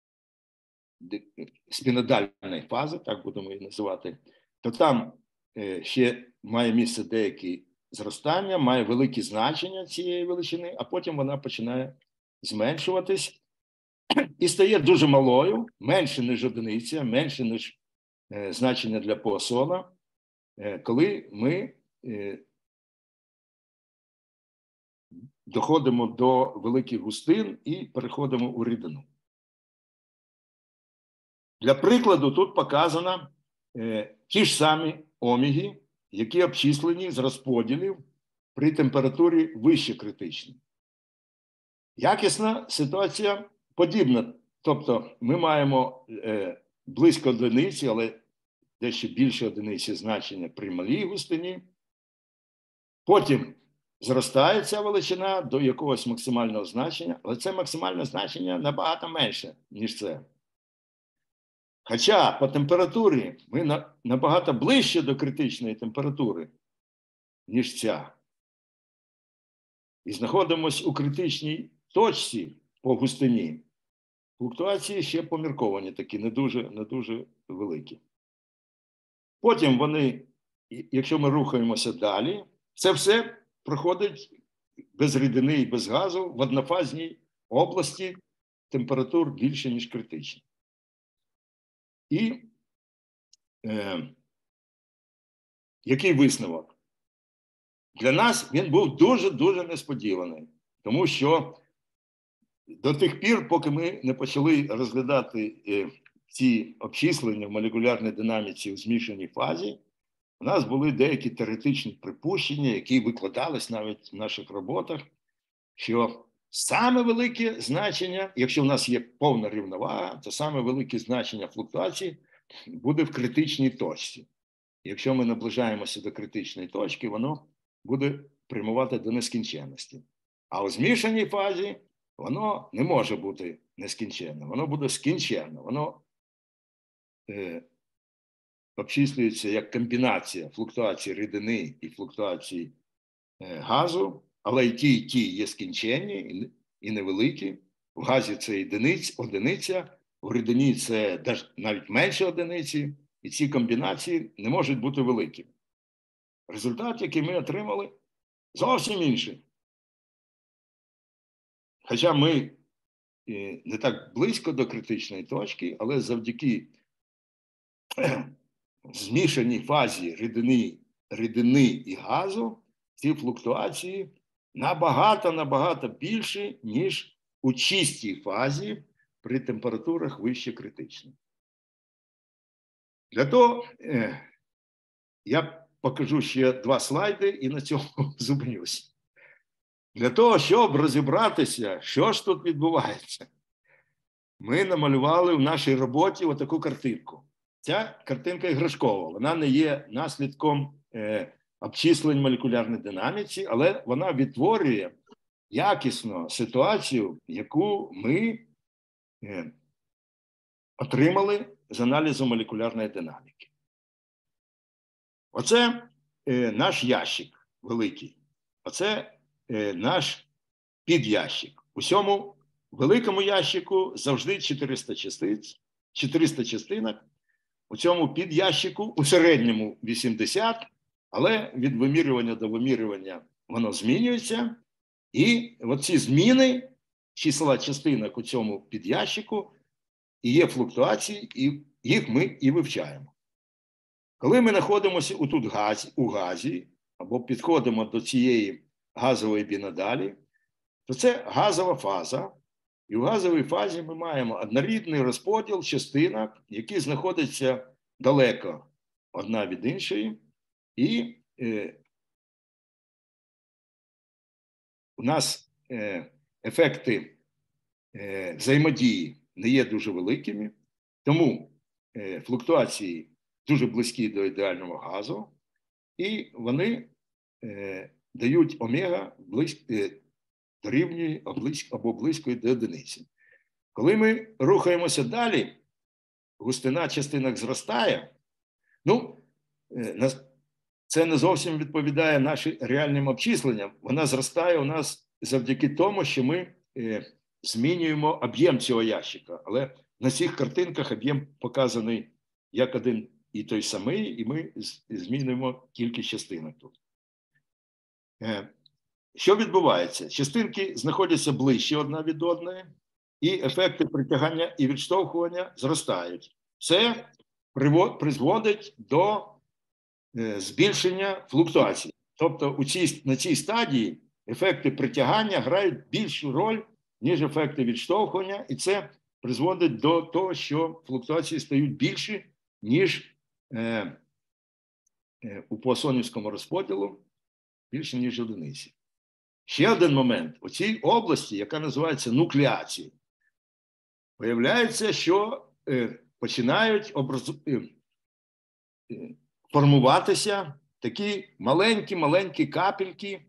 спінодальної фази, так будемо її називати, то там е, ще має місце деякі зростання, має великі значення цієї величини, а потім вона починає зменшуватись і стає дуже малою, менше, ніж одиниця, менше, ніж е, значення для Пуассона, е, коли ми е, доходимо до великих густин і переходимо у рідину. Для прикладу тут показано е, ті ж самі омеги, які обчислені з розподілів при температурі вище критичної. Якісна ситуація подібна. Тобто ми маємо е, близько одиниці, але дещо більше одиниці значення при малій густині. Потім зростає ця величина до якогось максимального значення, але це максимальне значення набагато менше, ніж це. Хоча по температурі ми на, набагато ближче до критичної температури, ніж ця. І знаходимося у критичній точці по густині. Флуктуації ще помірковані такі, не дуже, не дуже великі. Потім вони, якщо ми рухаємося далі, це все проходить без рідини і без газу в однофазній області температур більше, ніж критичні. І е, який висновок? Для нас він був дуже-дуже несподіваний, тому що до тих пір, поки ми не почали розглядати е, ці обчислення в молекулярній динаміці у змішаній фазі, у нас були деякі теоретичні припущення, які викладались навіть в наших роботах, що саме велике значення, якщо в нас є повна рівновага, то саме велике значення флуктуації буде в критичній точці. Якщо ми наближаємося до критичної точки, воно буде прямувати до нескінченності. А у змішаній фазі воно не може бути нескінченним, воно буде скінченне. Воно е, обчислюється як комбінація флуктуації рідини і флуктуації е, газу, але і ті, і ті є скінченні і, і невеликі. В газі це одиниць, одиниця, в рідині це навіть менше одиниці, і ці комбінації не можуть бути великими. Результат, який ми отримали, зовсім інший. Хоча ми не так близько до критичної точки, але завдяки змішаній фазі рідини, рідини і газу ці флуктуації набагато-набагато більші, ніж у чистій фазі при температурах вище критичної. Для того е, я покажу ще два слайди і на цьому зупинюся. Для того, щоб розібратися, що ж тут відбувається, ми намалювали в нашій роботі отаку картинку. Ця картинка іграшкова, вона не є наслідком е, обчислень молекулярної динаміці, але вона відтворює якісно ситуацію, яку ми е, отримали з аналізу молекулярної динаміки. Оце е, наш ящик великий. Оце е, наш підящик. У цьому великому ящику завжди чотириста частиць, чотириста частинок. У цьому підящику у середньому вісімдесят, але від вимірювання до вимірювання воно змінюється. І оці зміни числа частинок у цьому підящику і є флуктуації, і їх ми і вивчаємо. Коли ми знаходимося у тут газі, у газі, або підходимо до цієї газової бінодалі, то це газова фаза. І в газовій фазі ми маємо однорідний розподіл частинок, які знаходяться далеко одна від іншої. І е, у нас е, ефекти е, взаємодії не є дуже великими, тому е, флуктуації дуже близькі до ідеального газу, і вони е, дають омега близько, е, дорівнює або близької до одиниці. Коли ми рухаємося далі, густина частинок зростає, ну, е, це не зовсім відповідає нашим реальним обчисленням. Вона зростає у нас завдяки тому, що ми е, змінюємо об'єм цього ящика. Але на цих картинках об'єм показаний як один і той самий, і ми змінюємо кількість частинок тут. Е, що відбувається? Частинки знаходяться ближче одна від одної, і ефекти притягання і відштовхування зростають. Це призводить до збільшення флуктуацій. Тобто у цій, на цій стадії ефекти притягання грають більшу роль, ніж ефекти відштовхування, і це призводить до того, що флуктуації стають більші, ніж е, е, у Пуассонівському розподілу, більше, ніж одиниці. Ще один момент. У цій області, яка називається нуклеація, виявляється, що е, починають образ... е, е, формуватися такі маленькі-маленькі капельки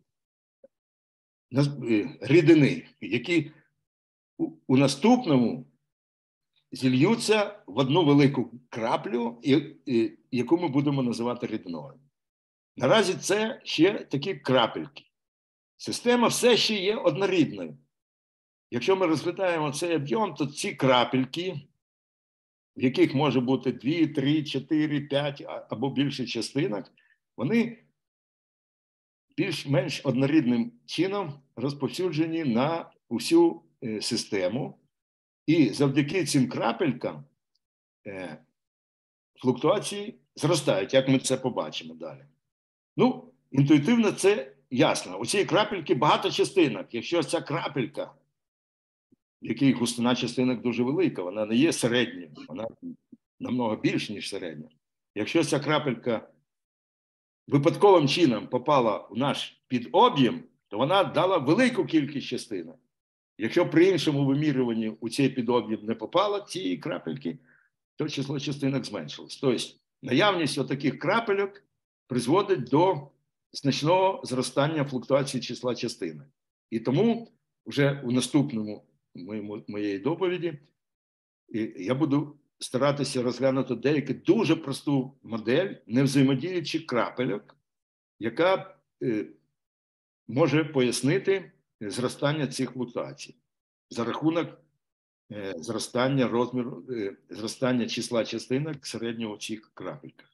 рідини, які у, у наступному зільються в одну велику краплю, і, і, яку ми будемо називати рідиною. Наразі це ще такі крапельки. Система все ще є однорідною. Якщо ми розглядаємо цей об'єм, то ці крапельки, в яких може бути дві, три, чотири, п'ять або більше частинок, вони більш-менш однорідним чином розповсюджені на усю е, систему. І завдяки цим крапелькам е, флуктуації зростають, як ми це побачимо далі. Ну, інтуїтивно це ясно. У цієї крапельки багато частинок. Якщо ця крапелька, в якій густина частинок дуже велика, вона не є середньою, вона намного більше, ніж середня. Якщо ця крапелька випадковим чином попала в наш підоб'єм, то вона дала велику кількість частинок. Якщо при іншому вимірюванні у цей підоб'єм не попало цієї крапельки, то число частинок зменшилось. Тобто наявність отаких крапельок призводить до значного зростання флуктуації числа частинок. І тому вже у наступному моєму, моєї доповіді я буду старатися розглянути деяку дуже просту модель невзаємодіючих крапельок, яка е, може пояснити зростання цих флуктуацій за рахунок е, зростання розміру, е, зростання числа частинок середнього в цих крапельках.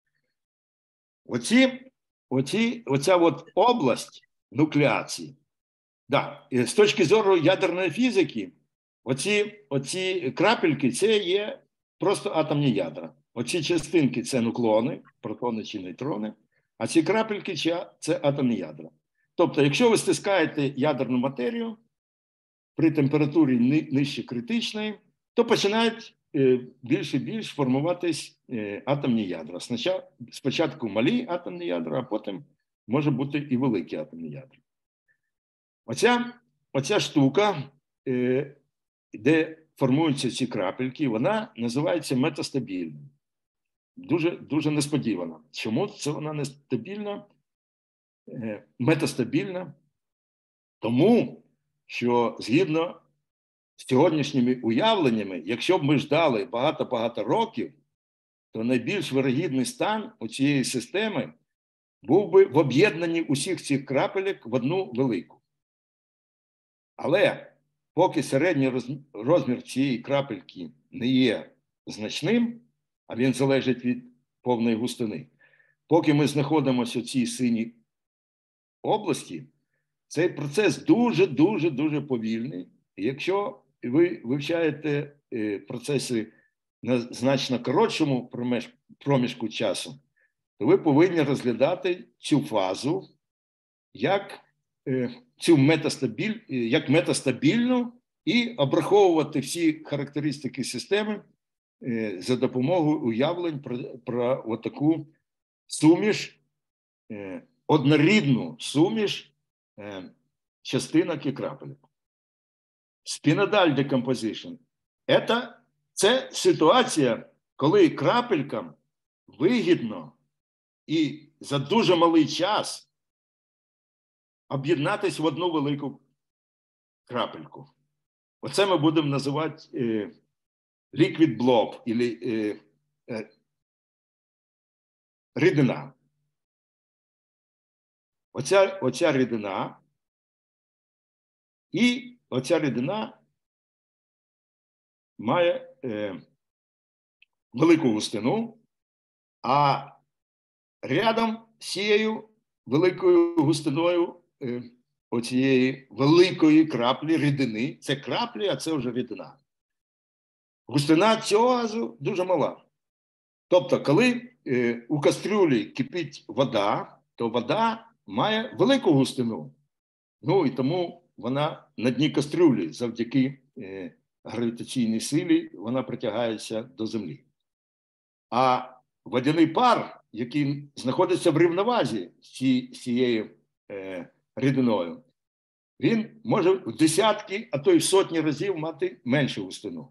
Оці, оці, оця от область нуклеації, да, з точки зору ядерної фізики, оці, оці крапельки – це є просто атомні ядра. Оці частинки – це нуклони, протони чи нейтрони, а ці крапельки – це атомні ядра. Тобто, якщо ви стискаєте ядерну матерію при температурі нижче критичної, то починають більш і більш формуватись атомні ядра. Спочатку малі атомні ядра, а потім може бути і великі атомні ядра. Оця, оця штука, де формуються ці крапельки, вона називається метастабільною. Дуже, дуже несподівано. Чому це вона нестабільна? Метастабільна? Тому, що згідно з сьогоднішніми уявленнями, якщо б ми ждали багато-багато років, то найбільш вирогідний стан у цієї системи був би в об'єднанні усіх цих крапелек в одну велику. Але поки середній розмір цієї крапельки не є значним, а він залежить від повної густини, поки ми знаходимося в цій синій області, цей процес дуже-дуже-дуже повільний. І якщо ви вивчаєте процеси на значно коротшому проміжку часу, то ви повинні розглядати цю фазу як, цю метастабіль, як метастабільну і обраховувати всі характеристики системи за допомогою уявлень про, про отаку суміш, однорідну суміш частинок і крапелек. Spinodal decomposition – це ситуація, коли крапелькам вигідно і за дуже малий час об'єднатися в одну велику крапельку. Оце ми будемо називати е, liquid blob, або е, е, рідина. Оця, оця рідина і оця рідина має е, велику густину, а рядом з цією великою густиною е, оцієї великої краплі рідини, це краплі, а це вже рідина. Густина цього газу дуже мала. Тобто, коли е, у кастрюлі кипить вода, то вода має велику густину. Ну і тому вона на дні кастрюлі завдяки е, гравітаційній силі вона притягається до землі. А водяний пар, який знаходиться в рівновазі з цією е, рідиною, він може в десятки, а то й в сотні разів мати меншу густину.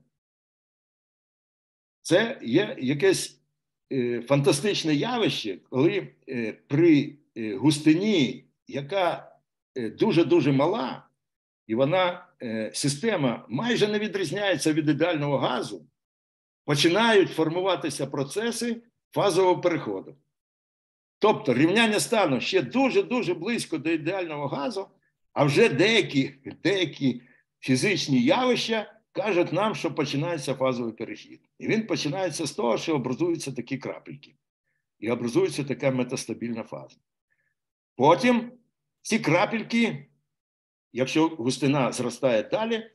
Це є якесь е, фантастичне явище, коли е, при е, густині, яка дуже-дуже е, мала, і вона, е, система майже не відрізняється від ідеального газу, починають формуватися процеси фазового переходу. Тобто рівняння стану ще дуже-дуже близько до ідеального газу, а вже деякі, деякі фізичні явища кажуть нам, що починається фазовий перехід. І він починається з того, що образуються такі крапельки. І образується така метастабільна фаза. Потім ці крапельки, якщо густина зростає далі,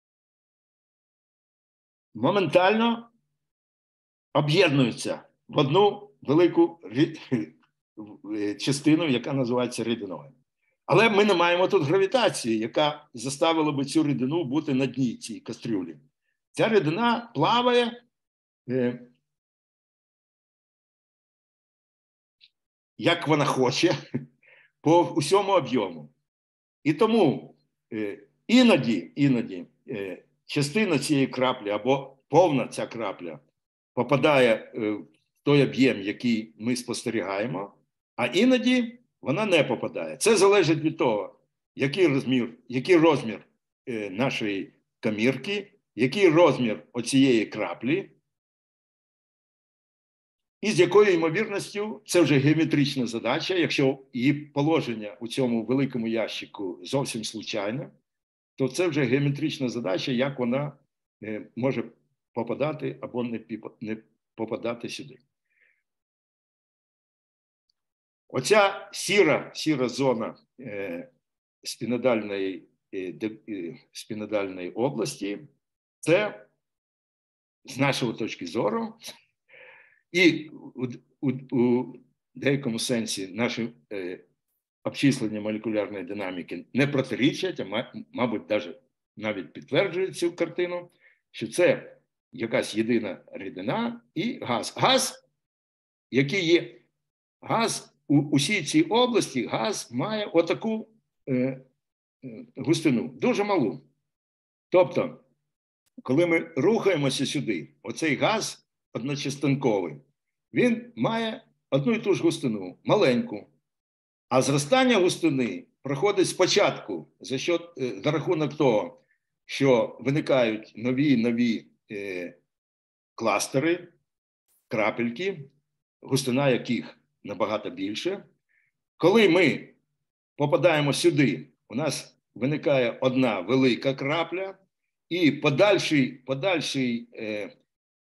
моментально об'єднуються в одну велику частину, яка називається рідиною. Але ми не маємо тут гравітації, яка заставила би цю рідину бути на дні цій кастрюлі. Ця рідина плаває е, як вона хоче, по усьому об'єму. І тому е, іноді, іноді е, частина цієї краплі або повна ця крапля попадає е, в той об'єм, який ми спостерігаємо, а іноді вона не попадає. Це залежить від того, який розмір, який розмір е, нашої камірки, який розмір оцієї краплі, і з якою ймовірністю, це вже геометрична задача, якщо її положення у цьому великому ящику зовсім случайне, то це вже геометрична задача, як вона е, може попадати або не, не попадати сюди. Оця сіра, сіра зона е, спінодальної, е, е, спінодальної області, це, з нашої точки зору, і у, у, у деякому сенсі наші е, обчислення молекулярної динаміки не протирічать, а, мабуть, навіть, навіть підтверджують цю картину, що це якась єдина рідина і газ. Газ, який є, газ, у усій цій області газ має отаку е, густину, дуже малу. Тобто, коли ми рухаємося сюди, оцей газ одночастинковий, він має одну і ту ж густину, маленьку. А зростання густини проходить спочатку за, що, за рахунок того, що виникають нові-нові е, кластери, крапельки, густина яких набагато більше. Коли ми попадаємо сюди, у нас виникає одна велика крапля, і подальший, подальший, е,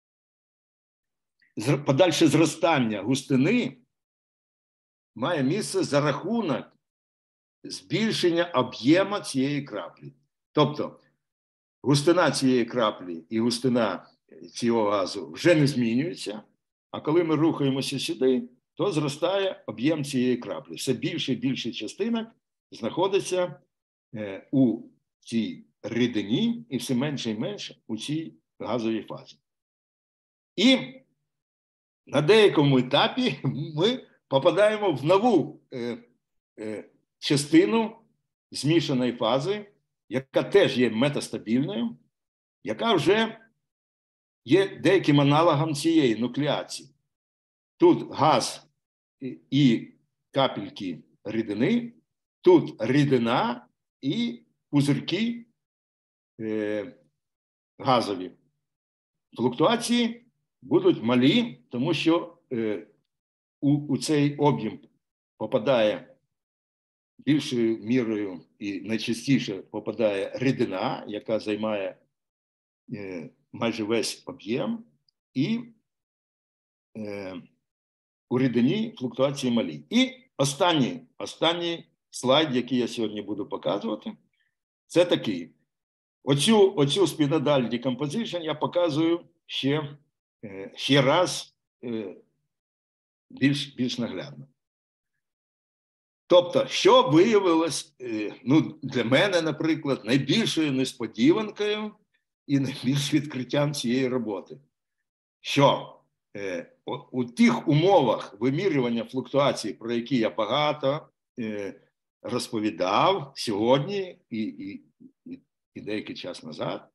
подальше зростання густини має місце за рахунок збільшення об'єму цієї краплі. Тобто густина цієї краплі і густина цього газу вже не змінюються, а коли ми рухаємося сюди, то зростає об'єм цієї краплі. Все більше і більше частинок знаходиться е, у цій рідині і все менше і менше у цій газовій фазі. І на деякому етапі ми попадаємо в нову е, е, частину змішаної фази, яка теж є метастабільною, яка вже є деяким аналогом цієї нуклеації. Тут газ і капельки рідини, тут рідина і пузирки е, газові. Флуктуації будуть малі, тому що е, у, у цей об'єм попадає більшою мірою і найчастіше попадає рідина, яка займає е, майже весь об'єм, і е, у рідині флуктуації малі. І останній, останній слайд, який я сьогодні буду показувати, це такий. Оцю, оцю спінодаль decomposition я показую ще, е, ще раз е, більш, більш наглядно. Тобто, що виявилось, ну, для мене, наприклад, найбільшою несподіванкою і найбільш відкриттям цієї роботи, що е, у, у тих умовах вимірювання флуктуацій, про які я багато е, розповідав сьогодні і, і, і, і деякий час назад,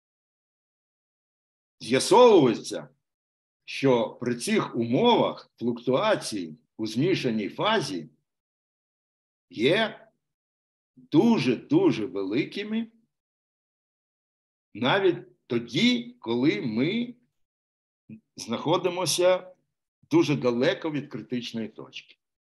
з'ясовується, що при цих умовах флуктуацій у змішаній фазі є дуже-дуже великими навіть тоді, коли ми знаходимося дуже далеко від критичної точки.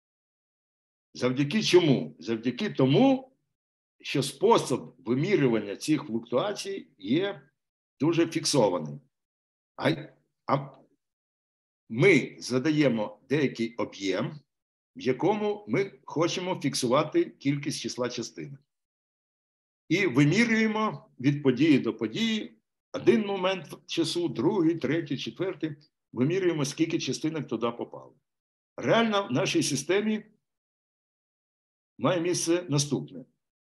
Завдяки чому? Завдяки тому, що спосіб вимірювання цих флуктуацій є дуже фіксованим. А, а ми задаємо деякий об'єм, в якому ми хочемо фіксувати кількість числа частинок. І вимірюємо від події до події один момент часу, другий, третій, четвертий, вимірюємо, скільки частинок туди попало. Реально в нашій системі має місце наступне.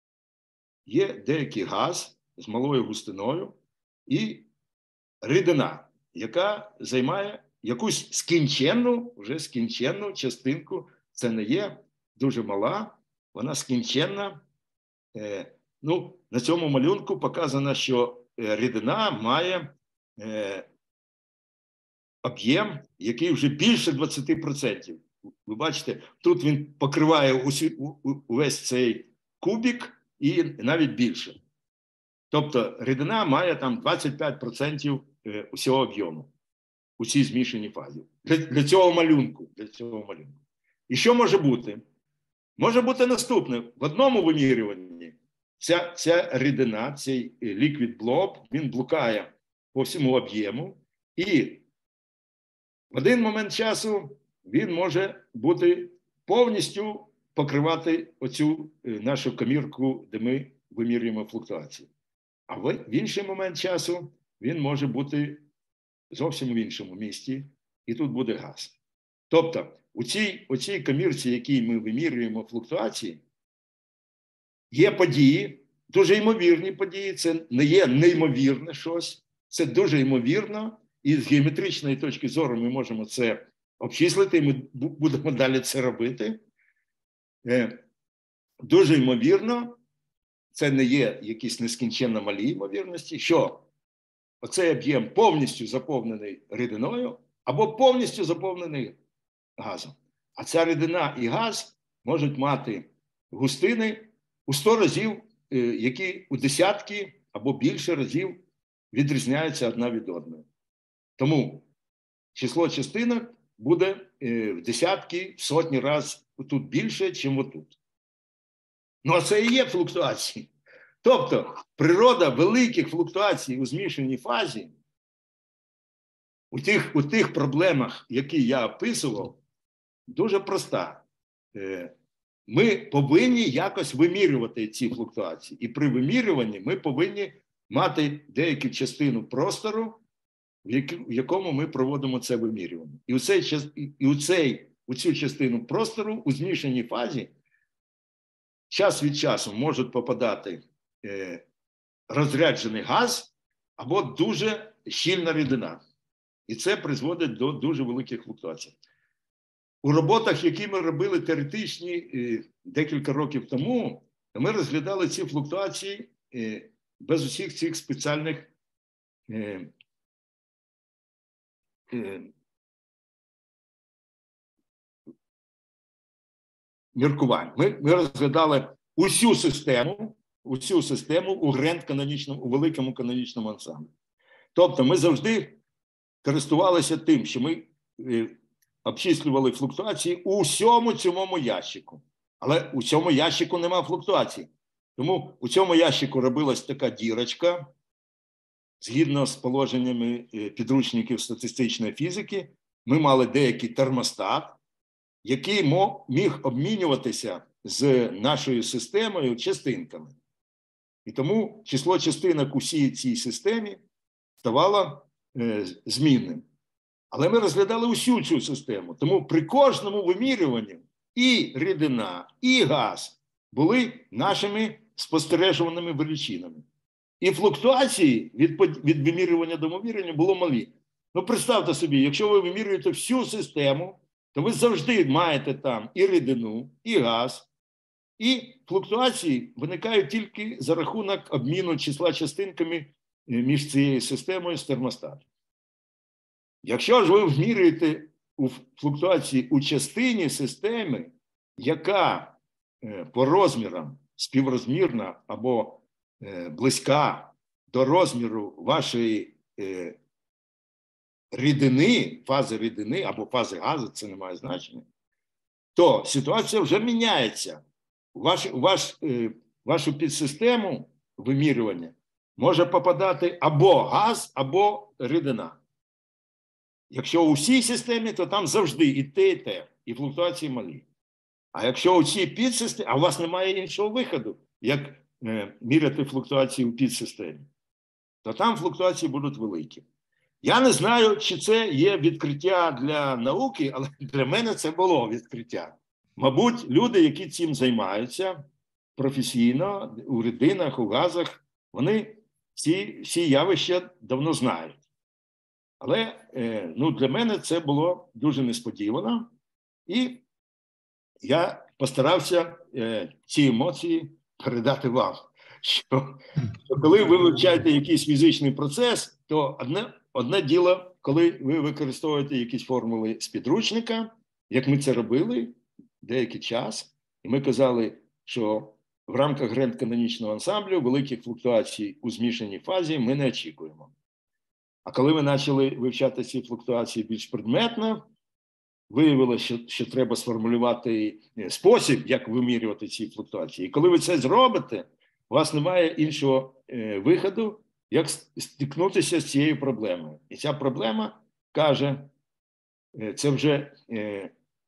Є деякий газ з малою густиною і рідина, яка займає якусь скінченну, вже скінченну частинку. Це не є дуже мала, вона скінченна. Е, ну, на цьому малюнку показано, що рідина має е, об'єм, який вже більше двадцять відсотків. Ви бачите, тут він покриває усі, у, увесь цей кубик і навіть більше. Тобто рідина має там двадцять п'ять відсотків усього об'єму у цій змішаній фазі. Для, для цього малюнку. Для цього малюнку. І що може бути? Може бути наступне. В одному вимірюванні ця, ця рідина, цей liquid blob, він блукає по всьому об'єму, і в один момент часу він може бути повністю покривати оцю нашу комірку, де ми вимірюємо флуктуації. А в інший момент часу він може бути зовсім в іншому місці, і тут буде газ. Тобто, у цій, у цій комірці, якій ми вимірюємо флуктуації, є події, дуже ймовірні події, це не є неймовірне щось, це дуже ймовірно, і з геометричної точки зору ми можемо це обчислити, і ми будемо далі це робити. Дуже ймовірно, це не є якісь нескінченно малі ймовірності, що оцей об'єм повністю заповнений рідиною або повністю заповнений газом. А ця рідина і газ можуть мати густини у сто разів, які у десятки або більше разів відрізняються одна від одної. Тому число частинок буде в десятки, в сотні разів тут більше, ніж отут. Ну, а це і є флуктуації. Тобто, природа великих флуктуацій у змішаній фазі, у тих, у тих проблемах, які я описував, дуже проста. Ми повинні якось вимірювати ці флуктуації. І при вимірюванні ми повинні мати деяку частину простору, в якому ми проводимо це вимірювання. І у, цей, і у, цей, у цю частину простору у змішаній фазі час від часу можуть попадати е, розряджений газ або дуже щільна рідина. І це призводить до дуже великих флуктуацій. У роботах, які ми робили теоретичні е, декілька років тому, ми розглядали ці флуктуації е, без усіх цих спеціальних е, е, міркувань. Ми, ми розглядали усю систему, усю систему у гранд-канонічному, у великому канонічному ансамблі. Тобто ми завжди користувалися тим, що ми е, обчислювали флуктуації у всьому цьому ящику. Але у цьому ящику нема флуктуацій. Тому у цьому ящику робилась така дірочка, згідно з положеннями підручників статистичної фізики, ми мали деякий термостат, який міг обмінюватися з нашою системою частинками. І тому число частинок у всій цій системі ставало е, змінним. Але ми розглядали усю цю систему. Тому при кожному вимірюванні і рідина, і газ були нашими спостережуваними величинами. І флуктуації від, від вимірювання до вимірювання було малі. Ну, представте собі, якщо ви вимірюєте всю систему, то ви завжди маєте там і рідину, і газ, і флуктуації виникають тільки за рахунок обміну числа частинками між цією системою з термостатом. Якщо ж ви вмірюєте у флуктуації у частині системи, яка по розмірам співрозмірна або близька до розміру вашої рідини, фази рідини або фази газу, це не має значення, то ситуація вже міняється. У ваш, у ваш, вашу підсистему вимірювання може попадати або газ, або рідина. Якщо у всій системі, то там завжди і те, і те, і флуктуації малі. А якщо у цій підсистемі, а у вас немає іншого виходу, як е, міряти флуктуації у підсистемі, то там флуктуації будуть великі. Я не знаю, чи це є відкриття для науки, але для мене це було відкриття. Мабуть, люди, які цим займаються професійно, у рідинах, у газах, вони ці всі явища давно знають. Але ну, для мене це було дуже несподівано. І я постарався е, ці емоції передати вам. Що, що коли ви вивчаєте якийсь фізичний процес, то одне, одне діло, коли ви використовуєте якісь формули з підручника, як ми це робили деякий час, і ми казали, що в рамках гранд-канонічного ансамблю великих флуктуацій у змішаній фазі ми не очікуємо. А коли ми почали вивчати ці флуктуації більш предметно, виявилося, що, що треба сформулювати спосіб, як вимірювати ці флуктуації. І коли ви це зробите, у вас немає іншого е, виходу, як стикнутися з цією проблемою. І ця проблема каже, е, це вже е,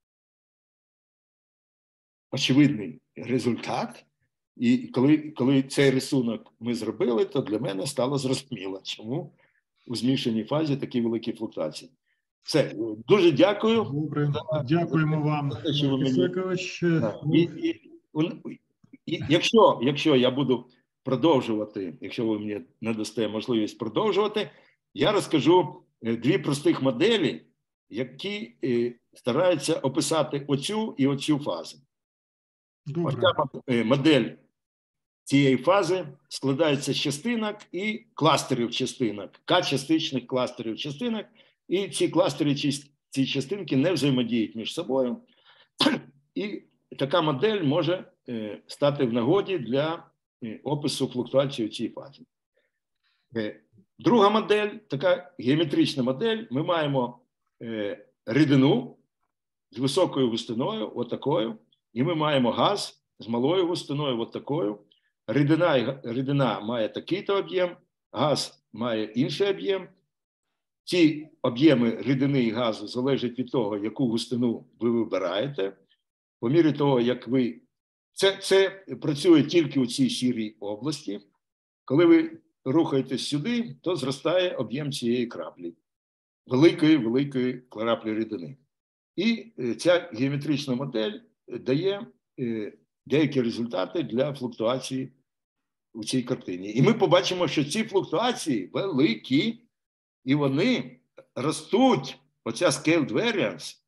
очевидний результат. І коли, коли цей рисунок ми зробили, то для мене стало зрозуміло, чому у змішаній фазі такі великі флуктуації. Все, дуже дякую. Добре, дякуємо вам, Марк Ісакович. І, і, і, якщо, якщо я буду продовжувати, якщо ви мені надасте можливість продовжувати, я розкажу дві простих моделі, які стараються описати оцю і оцю фази. Добре. Оця модель цієї фази складається з частинок і кластерів частинок, К-частичних кластерів частинок, і ці кластери, ці частинки не взаємодіють між собою. І така модель може е, стати в нагоді для е, опису флуктуації у цій фазі. Е, друга модель, така геометрична модель, ми маємо е, рідину з високою густиною, отакою, і ми маємо газ з малою густиною, отакою. Рідина, рідина має такий-то об'єм, газ має інший об'єм. Ці об'єми рідини і газу залежать від того, яку густину ви вибираєте. По мірі того, як ви... Це, це працює тільки у цій сірій області. Коли ви рухаєтесь сюди, то зростає об'єм цієї краплі. Великої-великої краплі рідини. І ця геометрична модель дає деякі результати для флуктуації у цій картині. І ми побачимо, що ці флуктуації великі, і вони ростуть, оця scaled variance,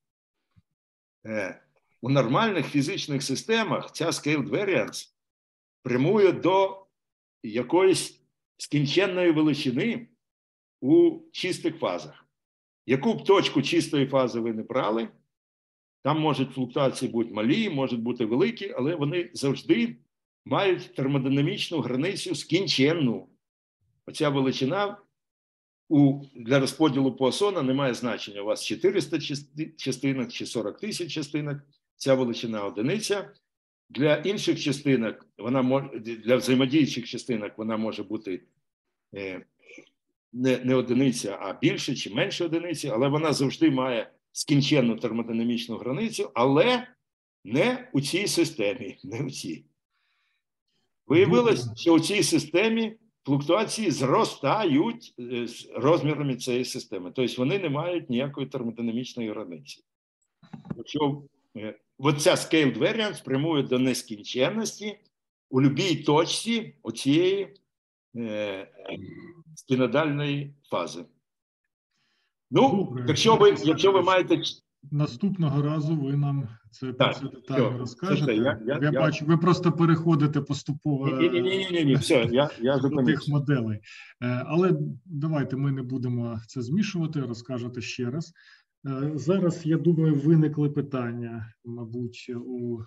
у нормальних фізичних системах ця scaled variance прямує до якоїсь скінченної величини у чистих фазах. Яку б точку чистої фази ви не брали, там можуть флуктуації бути малі, можуть бути великі, але вони завжди мають термодинамічну границю скінченну. Оця величина у, для розподілу Пуассона не має значення. У вас чотириста частинок чи сорок тисяч частинок, ця величина одиниця. Для інших частинок, вона може, для взаємодіючих частинок вона може бути е, не, не одиниця, а більше чи менше одиниці, але вона завжди має скінченну термодинамічну границю, але не у цій системі, не у цій. Виявилось, що у цій системі флуктуації зростають з розмірами цієї системи. Тобто вони не мають ніякої термодинамічної границі. Якщо оця scaled variance прямує до нескінченності у будь-якій точці оцієї е, спінодальної фази. Ну, Добре. якщо ви, якщо ви маєте... Наступного разу ви нам це, Так, це детально все, розкажете. це, я, я, я, я бачу, ви просто переходите поступово ні, ні, ні, ні, ні, все, я, я до тих моделей. Але давайте ми не будемо це змішувати, розкажете ще раз. Зараз, я думаю, виникли питання, мабуть, у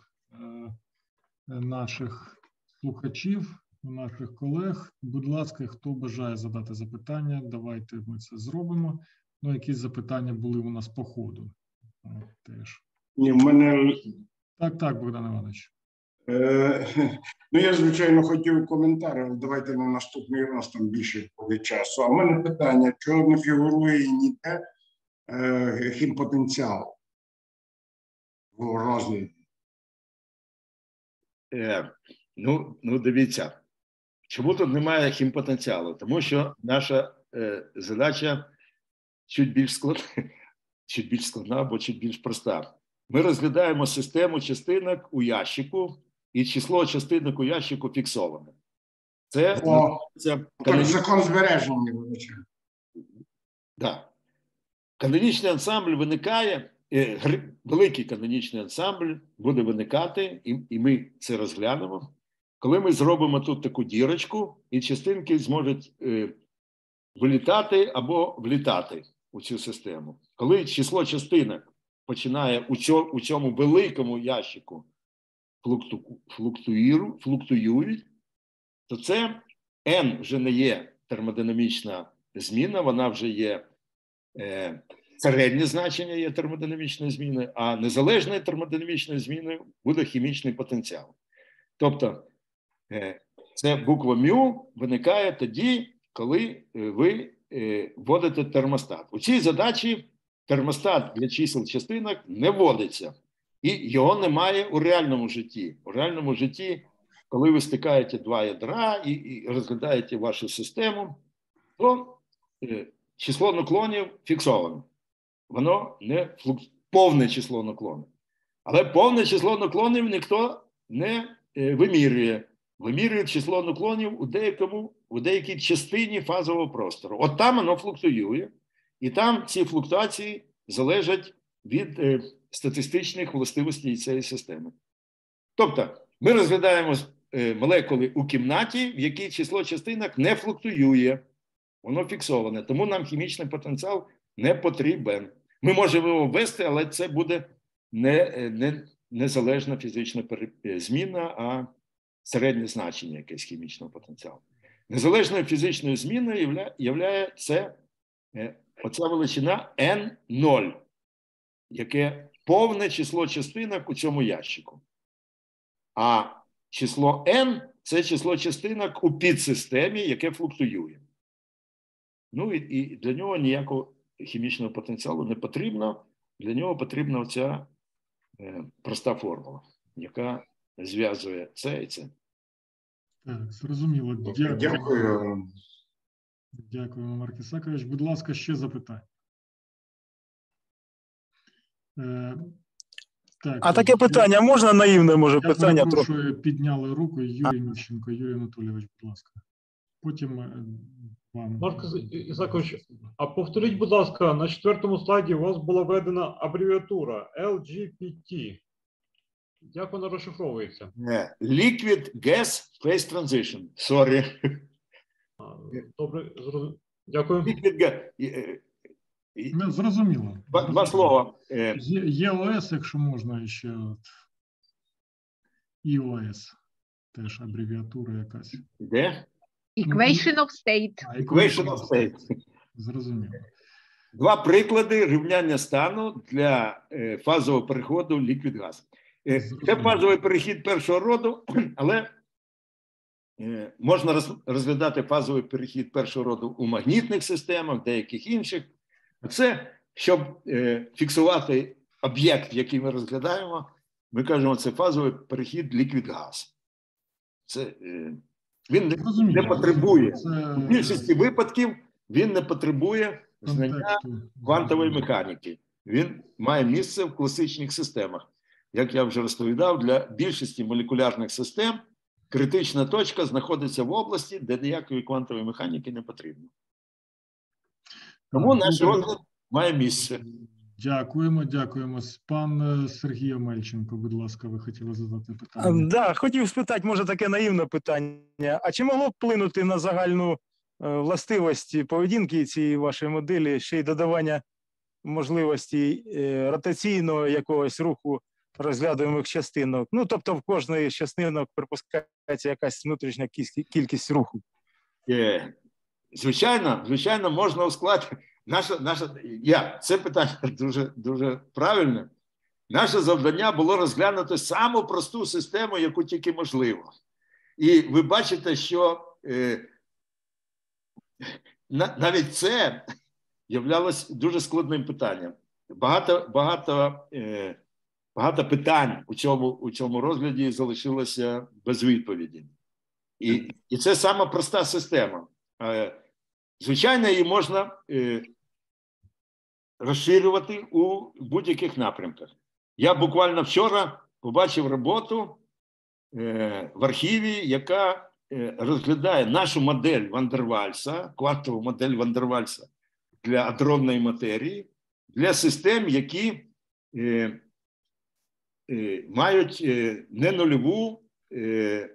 наших слухачів, у наших колег. Будь ласка, хто бажає задати запитання, давайте ми це зробимо. Ну, якісь запитання були у нас по ходу. Теж. Ні, в мене... Так, так, Богдан Іванович. Е, ну, я, звичайно, хотів коментар, але давайте на наступний раз, там більше буде часу. А в мене питання, чого не фігурує ніде е, хімпотенціал в розмірі? Е, ну, ну, дивіться, чому тут немає хімпотенціалу? Тому що наша е, задача чуть більш складна, чуть більш складна або чуть більш проста. Ми розглядаємо систему частинок у ящику, і число частинок у ящику фіксоване. Це, О, це канонічний... закон збереження, вибачаю. Да. Канонічний ансамбль виникає, е, гри, великий канонічний ансамбль буде виникати, і, і ми це розглянемо, коли ми зробимо тут таку дірочку, і частинки зможуть е, вилітати або влітати у цю систему. Коли число частинок починає у цьому, у цьому великому ящику флукту, флуктуїру, флуктуюють, то це N вже не є термодинамічна зміна, вона вже є е, середнє значення є термодинамічної зміни, а незалежною термодинамічною зміною буде хімічний потенціал. Тобто е, це буква μ виникає тоді, коли ви е, вводите термостат. У цій задачі термостат для чисел частинок не вводиться. І його немає у реальному житті. У реальному житті, коли ви стикаєте два ядра і, і розглядаєте вашу систему, то е, число наклонів фіксовано. Воно не флук... повне число наклонів. Але повне число наклонів ніхто не е, вимірює. Вимірюють число наклонів у деякому, у деякій частині фазового простору. От там воно флуктуює, і там ці флуктуації залежать від е, статистичних властивостей цієї системи. Тобто, ми розглядаємо е, молекули у кімнаті, в якій число частинок не флуктуює, воно фіксоване, тому нам хімічний потенціал не потрібен. Ми можемо його ввести, але це буде не, не незалежна фізична зміна, а середнє значення якесь хімічного потенціалу. Незалежною фізичною зміною являє, являє це оця величина ен нуль, яке повне число частинок у цьому ящику. А число n – це число частинок у підсистемі, яке флуктуює. Ну і, і для нього ніякого хімічного потенціалу не потрібно. Для нього потрібна оця е, проста формула, яка зв'язує це і це. Так, зрозуміло. Дякую. Дякую. Дякуємо, Марк Ісакович. Будь ласка, ще запитання. Е, так, А таке питання можна наївне, може, я питання трохи? перепрошую, підняли руку Юрій Міщенко. Юрій Анатолійович, будь ласка. Потім е, вам. Марк Ісакович, а повторіть, будь ласка, на четвертому слайді у вас була введена абревіатура ел джі пі ті. Як вона розшифровується? Liquid Gas Phase Transition. Sorry. Добре, зрозуміло. Дякую. Liquid Gas. Не, зрозуміло. Два, два слова. Є о ес, якщо можна, ще от. і о ес. Теж абревіатура якась. Де? Equation of state. А, Equation of state. Зрозуміло. Два приклади рівняння стану для е, фазового переходу ліквід-газ. Е, це фазовий перехід першого роду, але е, можна роз, розглядати фазовий перехід першого роду у магнітних системах, деяких інших. Це, щоб е, фіксувати об'єкт, який ми розглядаємо, ми кажемо, це фазовий перехід ліквід-газ. Це, е, він не, не потребує, це... у більшості випадків він не потребує знання квантової механіки. Він має місце в класичних системах. Як я вже розповідав, для більшості молекулярних систем критична точка знаходиться в області, де ніякої квантової механіки не потрібно. Тому наш розгляд має місце. Дякуємо, дякуємо. Пан Сергій Омельченко, будь ласка, ви хотіли задати питання? Так, да, хотів спитати, може, таке наївне питання. А чи могло б вплинути на загальну е, властивості поведінки цієї вашої моделі ще й додавання можливості е, ротаційного якогось руху розглядуємих частинок? Ну, тобто в кожної з частинок припускається якась внутрішня кількість руху. Е, звичайно, звичайно, можна ускладнити. Наша, наша, я, це питання дуже, дуже правильне. Наше завдання було розглянути саму просту систему, яку тільки можливо. І ви бачите, що е, на, навіть це являлось дуже складним питанням. Багато, багато, е, багато питань у цьому, у цьому розгляді залишилося без відповіді. І, і це сама проста система. Е, Звичайно, її можна е, розширювати у будь-яких напрямках. Я буквально вчора побачив роботу е, в архіві, яка е, розглядає нашу модель Ван дер Вальса, квантову модель Ван дер Вальса для адронної матерії, для систем, які е, е, мають е, не нульову е,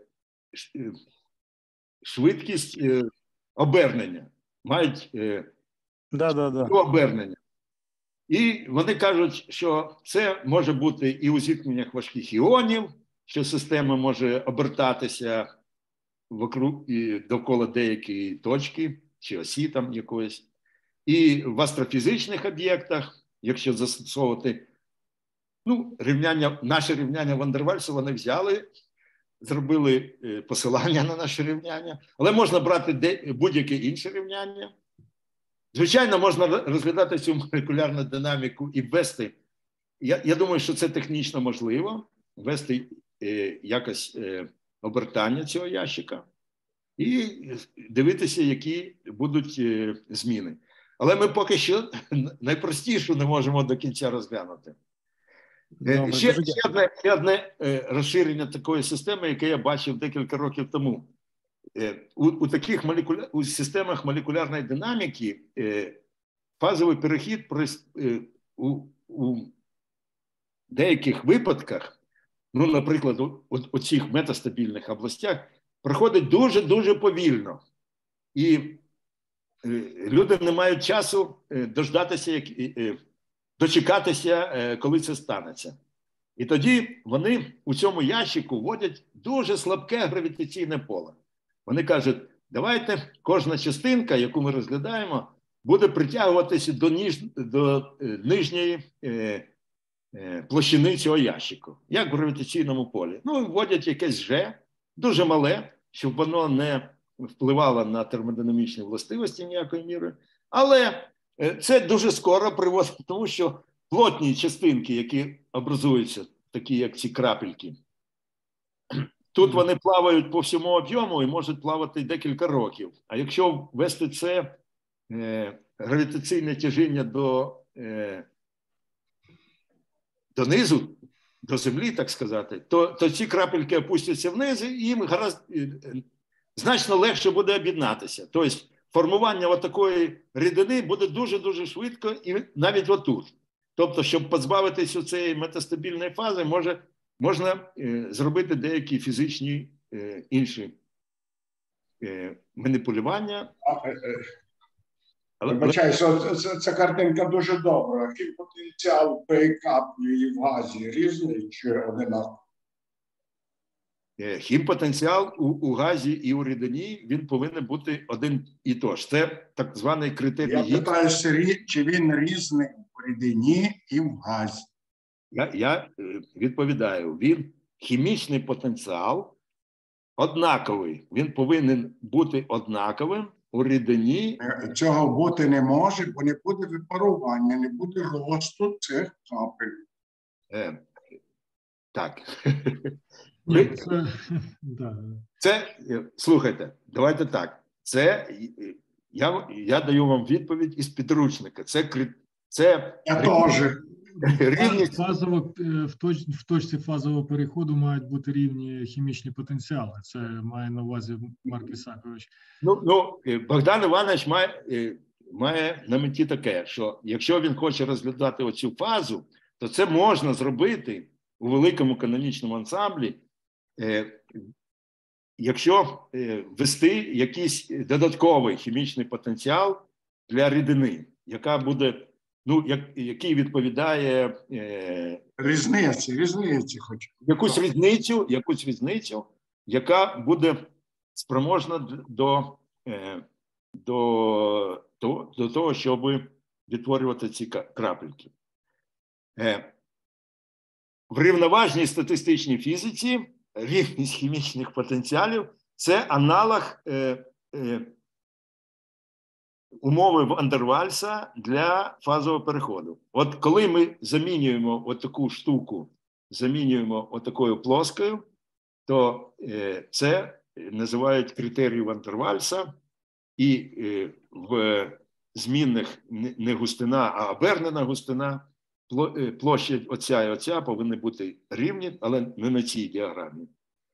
швидкість е, обернення. Мають е, да, да, да. обернення. І вони кажуть, що це може бути і у зіткненнях важких іонів, що система може обертатися вокруг, і довкола деякої точки, чи осі там якоїсь. І в астрофізичних об'єктах, якщо застосовувати, ну, рівняння, наше рівняння Ван дер Вальса вони взяли, зробили посилання на наше рівняння, але можна брати будь-яке інше рівняння. Звичайно, можна розглядати цю молекулярну динаміку і ввести, я, я думаю, що це технічно можливо, ввести е, якось е, обертання цього ящика і дивитися, які будуть е, зміни. Але ми поки що найпростішу не можемо до кінця розглянути. Добре, ще, ще одне, ще одне е, розширення такої системи, яке я бачив декілька років тому. Е, у, у таких молекуля... у системах молекулярної динаміки е, фазовий перехід при, е, у, у деяких випадках, ну, наприклад, у, у цих метастабільних областях, проходить дуже-дуже повільно. І е, люди не мають часу е, дождатися, як, е, дочекатися, е, коли це станеться. І тоді вони у цьому ящику вводять дуже слабке гравітаційне поле. Вони кажуть, давайте кожна частинка, яку ми розглядаємо, буде притягуватися до, ніж, до нижньої е, е, площини цього ящику, як в гравітаційному полі. Ну, вводять якесь G, дуже мале, щоб воно не впливало на термодинамічні властивості ніякої міри. Але це дуже скоро приводить, тому що плотні частинки, які образуються, такі як ці крапельки, тут вони плавають по всьому об'єму і можуть плавати декілька років. А якщо ввести це е, гравітаційне тяжіння до, е, донизу, до землі, так сказати, то, то ці крапельки опустяться вниз і їм гаразд, е, значно легше буде об'єднатися. Тобто формування такої рідини буде дуже-дуже швидко і навіть отут. Тобто, щоб позбавитися цієї метастабільної фази, може, можна е, зробити деякі фізичні е, інші е, маніпулювання. Вибачаю, це, це картинка дуже добра. Потенціал при каплі і в газі різний чи одинаковий? Хімпотенціал у, у газі і у рідині, він повинен бути один і той ж. Це так званий критерій. Я питаю, чи він різний у рідині і в газі? Я, я відповідаю, він хімічний потенціал однаковий. Він повинен бути однаковим у рідині. Цього бути не може, бо не буде випарування, не буде росту цих капель. Е, так. Ні, це, да. Це, слухайте, давайте так. Це, я, я даю вам відповідь із підручника. Це, це я теж. Рівні... Фазово, в, точ, в точці фазового переходу мають бути рівні хімічні потенціали. Це має на увазі Марк Ісакович. Ну, ну, Богдан Іванович має, має на меті таке, що якщо він хоче розглядати оцю фазу, то це можна зробити у великому канонічному ансамблі, е, якщо е, ввести якийсь додатковий хімічний потенціал для рідини, яка буде, ну, як, який відповідає е, різниці, різниці хоч. Якусь різницю, якусь різницю, яка буде спроможна до, е, до, до, до того, щоб відтворювати ці крапельки. Е, В рівноважній статистичній фізиці рівність хімічних потенціалів – це аналог е, е, умови Ван дер Вальса для фазового переходу. От коли ми замінюємо отаку штуку, замінюємо отакою плоскою, то е, це називають критерію Ван дер Вальса, і е, в змінних не густина, а обернена густина, площа оця і оця повинні бути рівні, але не на цій діаграмі.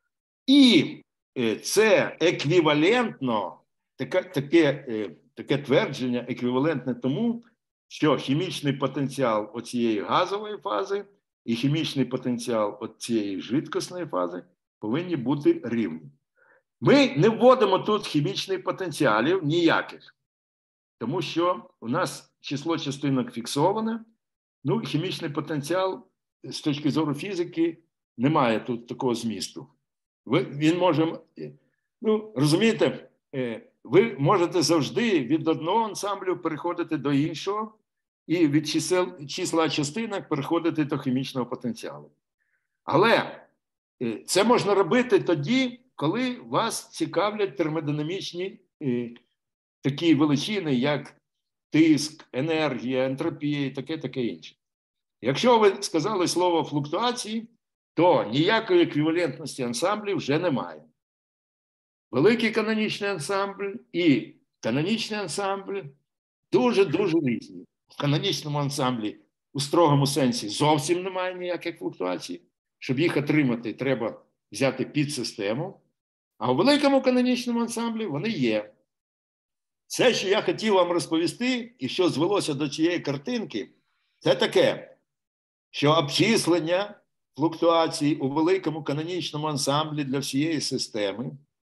І це еквівалентно, таке, таке, таке твердження еквівалентне тому, що хімічний потенціал оцієї газової фази і хімічний потенціал оцієї жидкісної фази повинні бути рівні. Ми не вводимо тут хімічних потенціалів ніяких, тому що у нас число частинок фіксоване. Ну, хімічний потенціал з точки зору фізики не має тут такого змісту. Ви, він може, ну, розумієте, ви можете завжди від одного ансамблю переходити до іншого і від чисел, числа частинок переходити до хімічного потенціалу. Але це можна робити тоді, коли вас цікавлять термодинамічні такі величини, як тиск, енергія, ентропія і таке, таке інше. Якщо ви сказали слово флуктуації, то ніякої еквівалентності ансамблів вже немає. Великий канонічний ансамбль і канонічний ансамбль дуже-дуже різні. В канонічному ансамблі у строгому сенсі зовсім немає ніяких флуктуацій. Щоб їх отримати, треба взяти підсистему. А у великому канонічному ансамблі вони є. Все, що я хотів вам розповісти, і що звелося до цієї картинки, це таке, що обчислення флуктуацій у великому канонічному ансамблі для всієї системи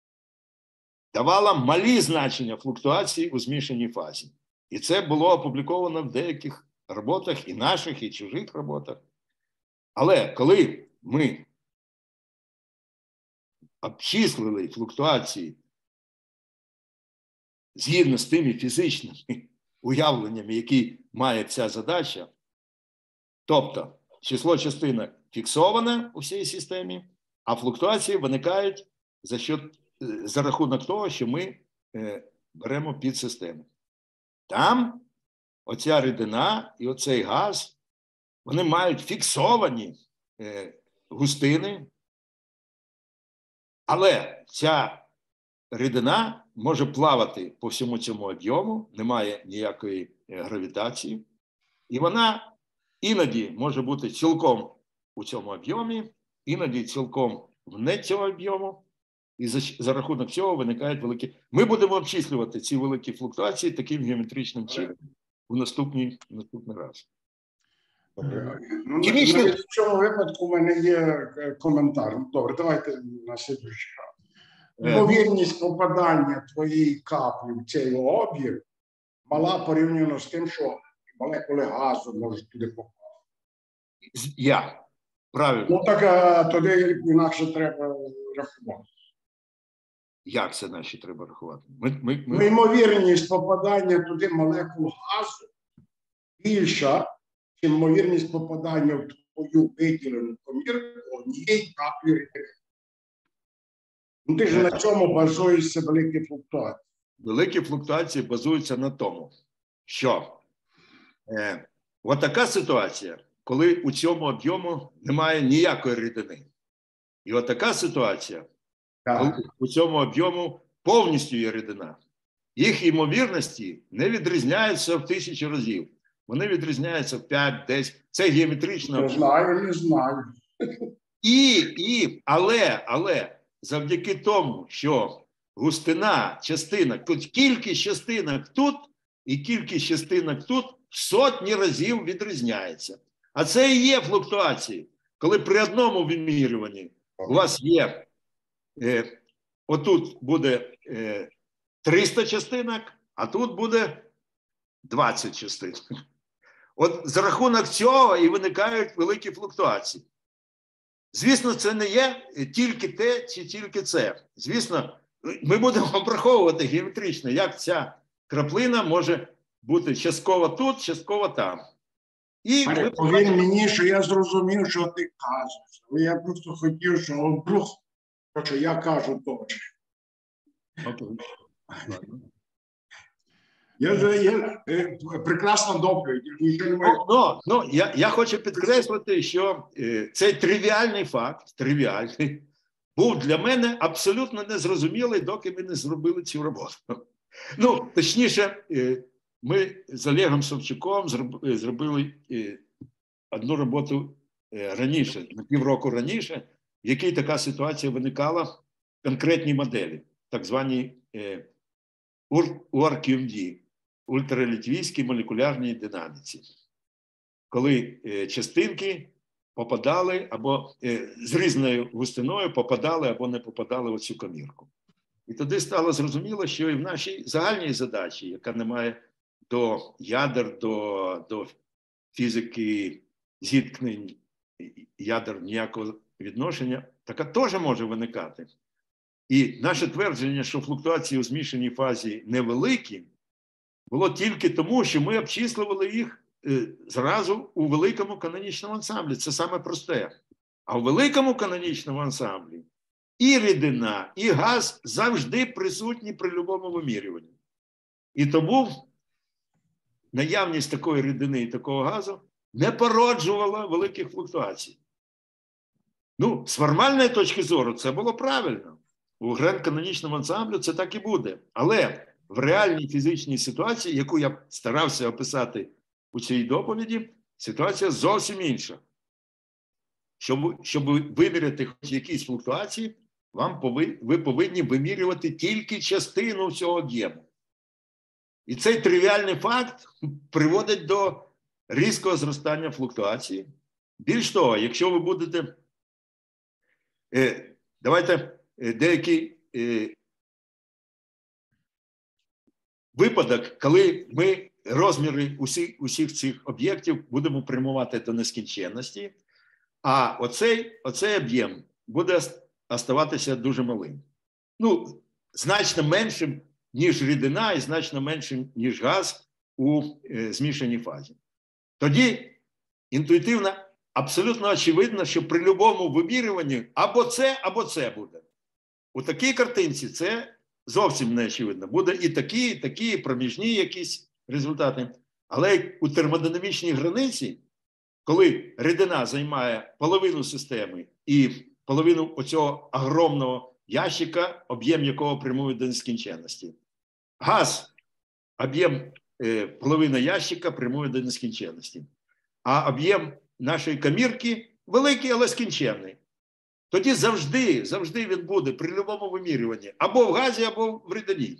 давало малі значення флуктуацій у змішаній фазі. І це було опубліковано в деяких роботах, і наших, і чужих роботах. Але коли ми обчислили флуктуації згідно з тими фізичними уявленнями, які має ця задача. Тобто, число частинок фіксоване у всій системі, а флуктуації виникають за, що, за рахунок того, що ми е, беремо під систему. Там оця рідина і оцей газ, вони мають фіксовані е, густини, але ця рідина може плавати по всьому цьому об'єму, немає ніякої е, гравітації, і вона іноді може бути цілком у цьому об'ємі, іноді цілком вне цього об'єму, і за, за рахунок цього виникають великі... Ми будемо обчислювати ці великі флуктуації таким геометричним чином у наступний, наступний раз. Ну, Хімічний... навіть в цьому випадку у мене є коментар. Добре, давайте на слідуючий раз. Ймовірність попадання твоєї каплі в цей об'єкт мала порівняно з тим, що молекули газу можуть туди попасти. Я. Правильно. Ну так а, тоді інакше треба рахувати. Як це наші треба рахувати? Ми, ми, ми... Ну, ймовірність попадання туди молекул газу більша, ніж ймовірність попадання в твою виділену комірку однієї каплі рідини. Ну ти ж на цьому базуєшся великі флуктуації. Великі флуктуації базуються на тому, що е, от така ситуація, коли у цьому об'єму немає ніякої рідини. І от така ситуація, так, коли у цьому об'єму повністю є рідина. Їх ймовірності не відрізняються в тисячі разів. Вони відрізняються в п'ять, десять. Це геометрично. Не знаю, не знаю. І, і, але, але, завдяки тому, що густина частинок, тут кількість частинок тут і кількість частинок тут в сотні разів відрізняється. А це і є флуктуації. Коли при одному вимірюванні у вас є, е, отут буде е, триста частинок, а тут буде двадцять частинок. От за рахунок цього і виникають великі флуктуації. Звісно, це не є тільки те чи тільки це. Звісно, ми будемо обраховувати геометрично, як ця краплина може бути частково тут, частково там. І ви... Повір мені, що я зрозумів, що ти кажеш. Але я просто хотів, що вдруг, що я кажу точно. Окей. Я, я, я прекрасна доповідь. Ну, ну, ну, я, я хочу підкреслити, що е, цей тривіальний факт, тривіальний, був для мене абсолютно незрозумілий, доки ми не зробили цю роботу. Ну, точніше, е, ми з Олегом Савчуком зробили е, одну роботу е, раніше, на півроку раніше, в якій така ситуація виникала в конкретній моделі, так званій е, у ар кю ем ді. Ультралітвійській молекулярній динаміці, коли е, частинки попадали або е, з різною густиною попадали або не попадали в цю комірку. І тоді стало зрозуміло, що і в нашій загальній задачі, яка не має до ядер, до, до фізики зіткнень ядер ніякого відношення, така теж може виникати. І наше твердження, що флуктуації у змішаній фазі невеликі, було тільки тому, що ми обчислювали їх е, зразу у великому канонічному ансамблі. Це саме просте. А у великому канонічному ансамблі і рідина, і газ завжди присутні при будь-якому вимірюванні. І тому наявність такої рідини і такого газу не породжувала великих флуктуацій. Ну, з формальної точки зору це було правильно. У гранд-канонічному ансамблі це так і буде. Але в реальній фізичній ситуації, яку я старався описати у цій доповіді, ситуація зовсім інша. Щоб, щоб виміряти хоч якісь флуктуації, вам пови, ви повинні вимірювати тільки частину цього об'єму. І цей тривіальний факт приводить до різкого зростання флуктуації. Більш того, якщо ви будете... Е, давайте е, деякі... Е, випадок, коли ми розміри усіх, усіх цих об'єктів будемо прямувати до нескінченності, а оцей, оцей об'єм буде оставатися дуже малим. Ну, значно меншим, ніж рідина, і значно меншим, ніж газ, у змішаній фазі. Тоді інтуїтивно, абсолютно очевидно, що при будь-якому вимірюванні або це, або це буде. У такій картинці це зовсім не очевидно. Буде і такі, і такі, і проміжні якісь результати. Але у термодинамічній границі, коли рідина займає половину системи і половину оцього огромного ящика, об'єм якого прямує до нескінченності. Газ, об'єм е, половина ящика прямує до нескінченності. А об'єм нашої камірки великий, але скінченний. Тоді завжди, завжди він буде при будь-якому вимірюванні або в газі, або в рідині.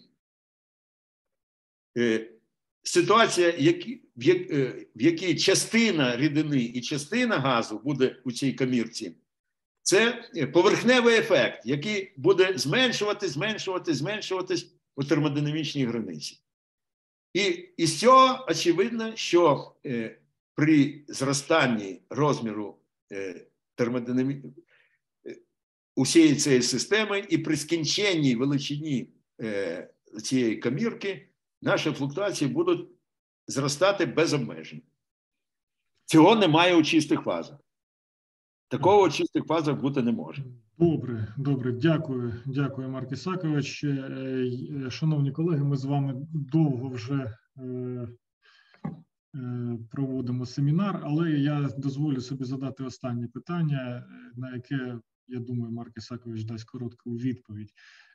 Е, ситуація, які, в, як, е, в якій частина рідини і частина газу буде у цій камірці, це поверхневий ефект, який буде зменшуватись, зменшуватись, зменшуватись у термодинамічній границі. І із цього очевидно, що е, при зростанні розміру е, термодинамічної е, усієї цієї системи і при скінченній величині е, цієї камірки наші флуктуації будуть зростати без обмежень. Цього немає у чистих фазах. Такого у чистих фазах бути не може. Добре, добре, дякую, дякую, Марк Ісакович. Шановні колеги, ми з вами довго вже проводимо семінар, але я дозволю собі задати останнє питання, на яке, я думаю, Марк Ісакович дасть коротку відповідь.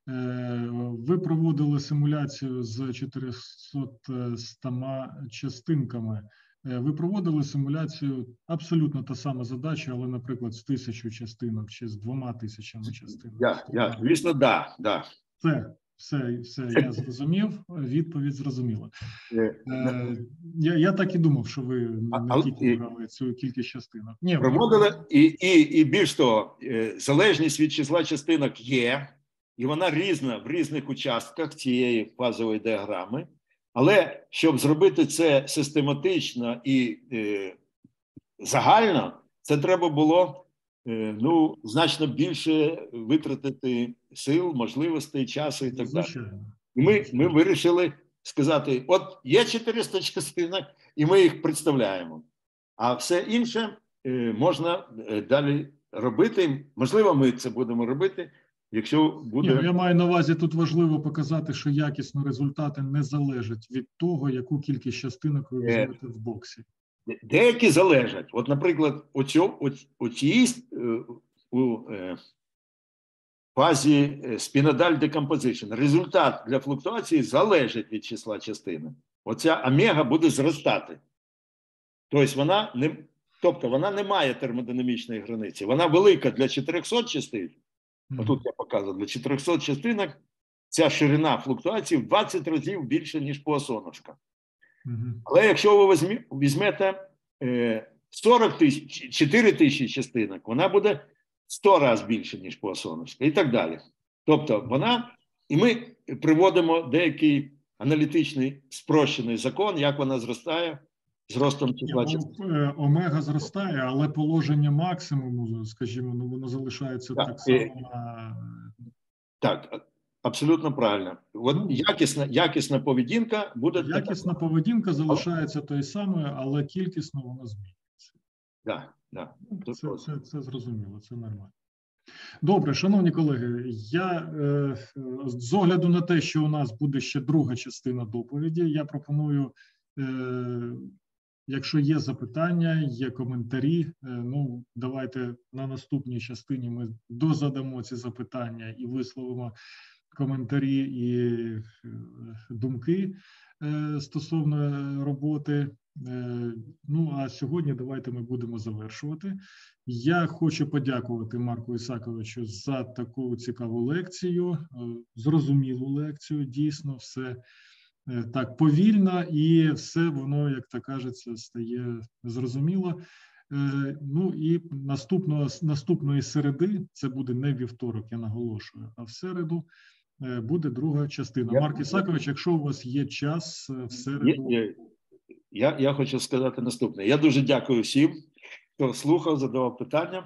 Ви проводили симуляцію з чотирьохсотома частинками. Ви проводили симуляцію, абсолютно та сама задача, але, наприклад, з тисячу частинок чи з двома тисячами частинок. Я, я, звісно, да, да. Все, все, все, я зрозумів, відповідь зрозуміла. Е, я, я так і думав, що ви не тільки брали цю кількість частинок. Ні, проводили, і, і, і більш того, залежність від числа частинок є, і вона різна в різних участках цієї фазової діаграми. Але щоб зробити це систематично і е, загально, це треба було е, ну, значно більше витратити сил, можливостей, часу і так далі. І ми, ми вирішили сказати, от є чотириста частинок, і ми їх представляємо. А все інше е, можна далі робити. Можливо, ми це будемо робити. Якщо буде... Ні, я маю на увазі, тут важливо показати, що якісно результати не залежать від того, яку кількість частинок ви візьмете в боксі. Деякі залежать. От, наприклад, у, цьому, у, у цій у, е, фазі spinodal decomposition результат для флуктуації залежить від числа частинок. Оця омега буде зростати. Тобто вона не, тобто вона не має термодинамічної границі. Вона велика для чотирьохсот частин. Отут я показую, для чотирьохсот частинок ця ширина флуктуації в двадцять разів більше, ніж Пуассоновська. Mm-hmm. Але якщо ви візьмете сорок тисяч, чотири тисячі частинок, вона буде сто разів більше, ніж Пуассоновська і так далі. Тобто вона, і ми приводимо деякий аналітичний спрощений закон, як вона зростає з ростом числа частинок. Омега зростає, але положення максимуму, скажімо, ну, воно залишається так, так само на... Так, абсолютно правильно. От ну, якісна, якісна поведінка буде... Якісна така... поведінка залишається тою самою, але кількісно вона змінюється. Так, так. Це, це, це зрозуміло, це нормально. Добре, шановні колеги, я е, з огляду на те, що у нас буде ще друга частина доповіді, я пропоную... Е, Якщо є запитання, є коментарі, ну, давайте на наступній частині ми дозадамо ці запитання і висловимо коментарі і думки стосовно роботи. Ну, а сьогодні давайте ми будемо завершувати. Я хочу подякувати Марку Ісаковичу за таку цікаву лекцію, зрозумілу лекцію, дійсно, все так повільно, і все воно, як то кажеться, стає зрозуміло. Ну і наступного, наступної середи, це буде не вівторок, я наголошую, а в середу буде друга частина. Я, Марк Ісакович, якщо у вас є час в середу... Я, я, я хочу сказати наступне. Я дуже дякую всім, хто слухав, задавав питання.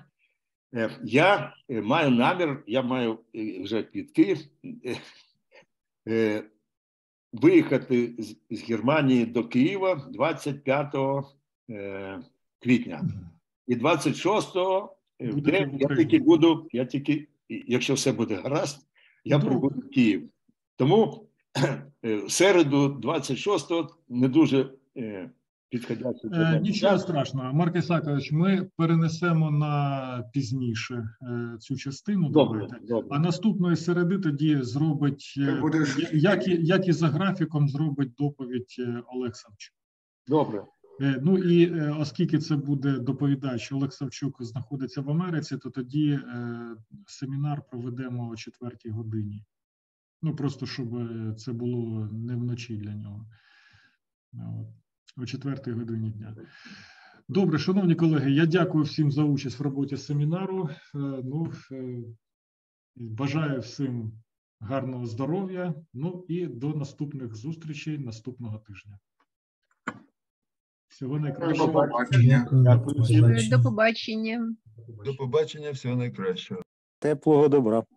Я маю намір, я маю вже квітки, виїхати з, з Германії до Києва двадцять п'ятого е, квітня. І двадцять шостого в день я тільки буду, я тільки, якщо все буде гаразд, я прибуду в Київ. Тому в середу двадцять шостого не дуже е, підходячий. Е, нічого страшного. Марк Ісакович, ми перенесемо на пізніше е, цю частину. Добре, добре. А наступної середи тоді зробить, е, будеш... як, і, як і за графіком, зробить доповідь е, Олег Савчук. Добре. Е, ну і е, оскільки це буде доповідач, Олег Савчук знаходиться в Америці, то тоді е, семінар проведемо о четвертій годині. Ну, просто щоб це було не вночі для нього. От. О четвертій годині дня. Добре, шановні колеги, я дякую всім за участь в роботі семінару. Ну, бажаю всім гарного здоров'я. Ну і до наступних зустрічей наступного тижня. Всього найкращого. До побачення. До побачення. До побачення, всього найкращого. Теплого добра.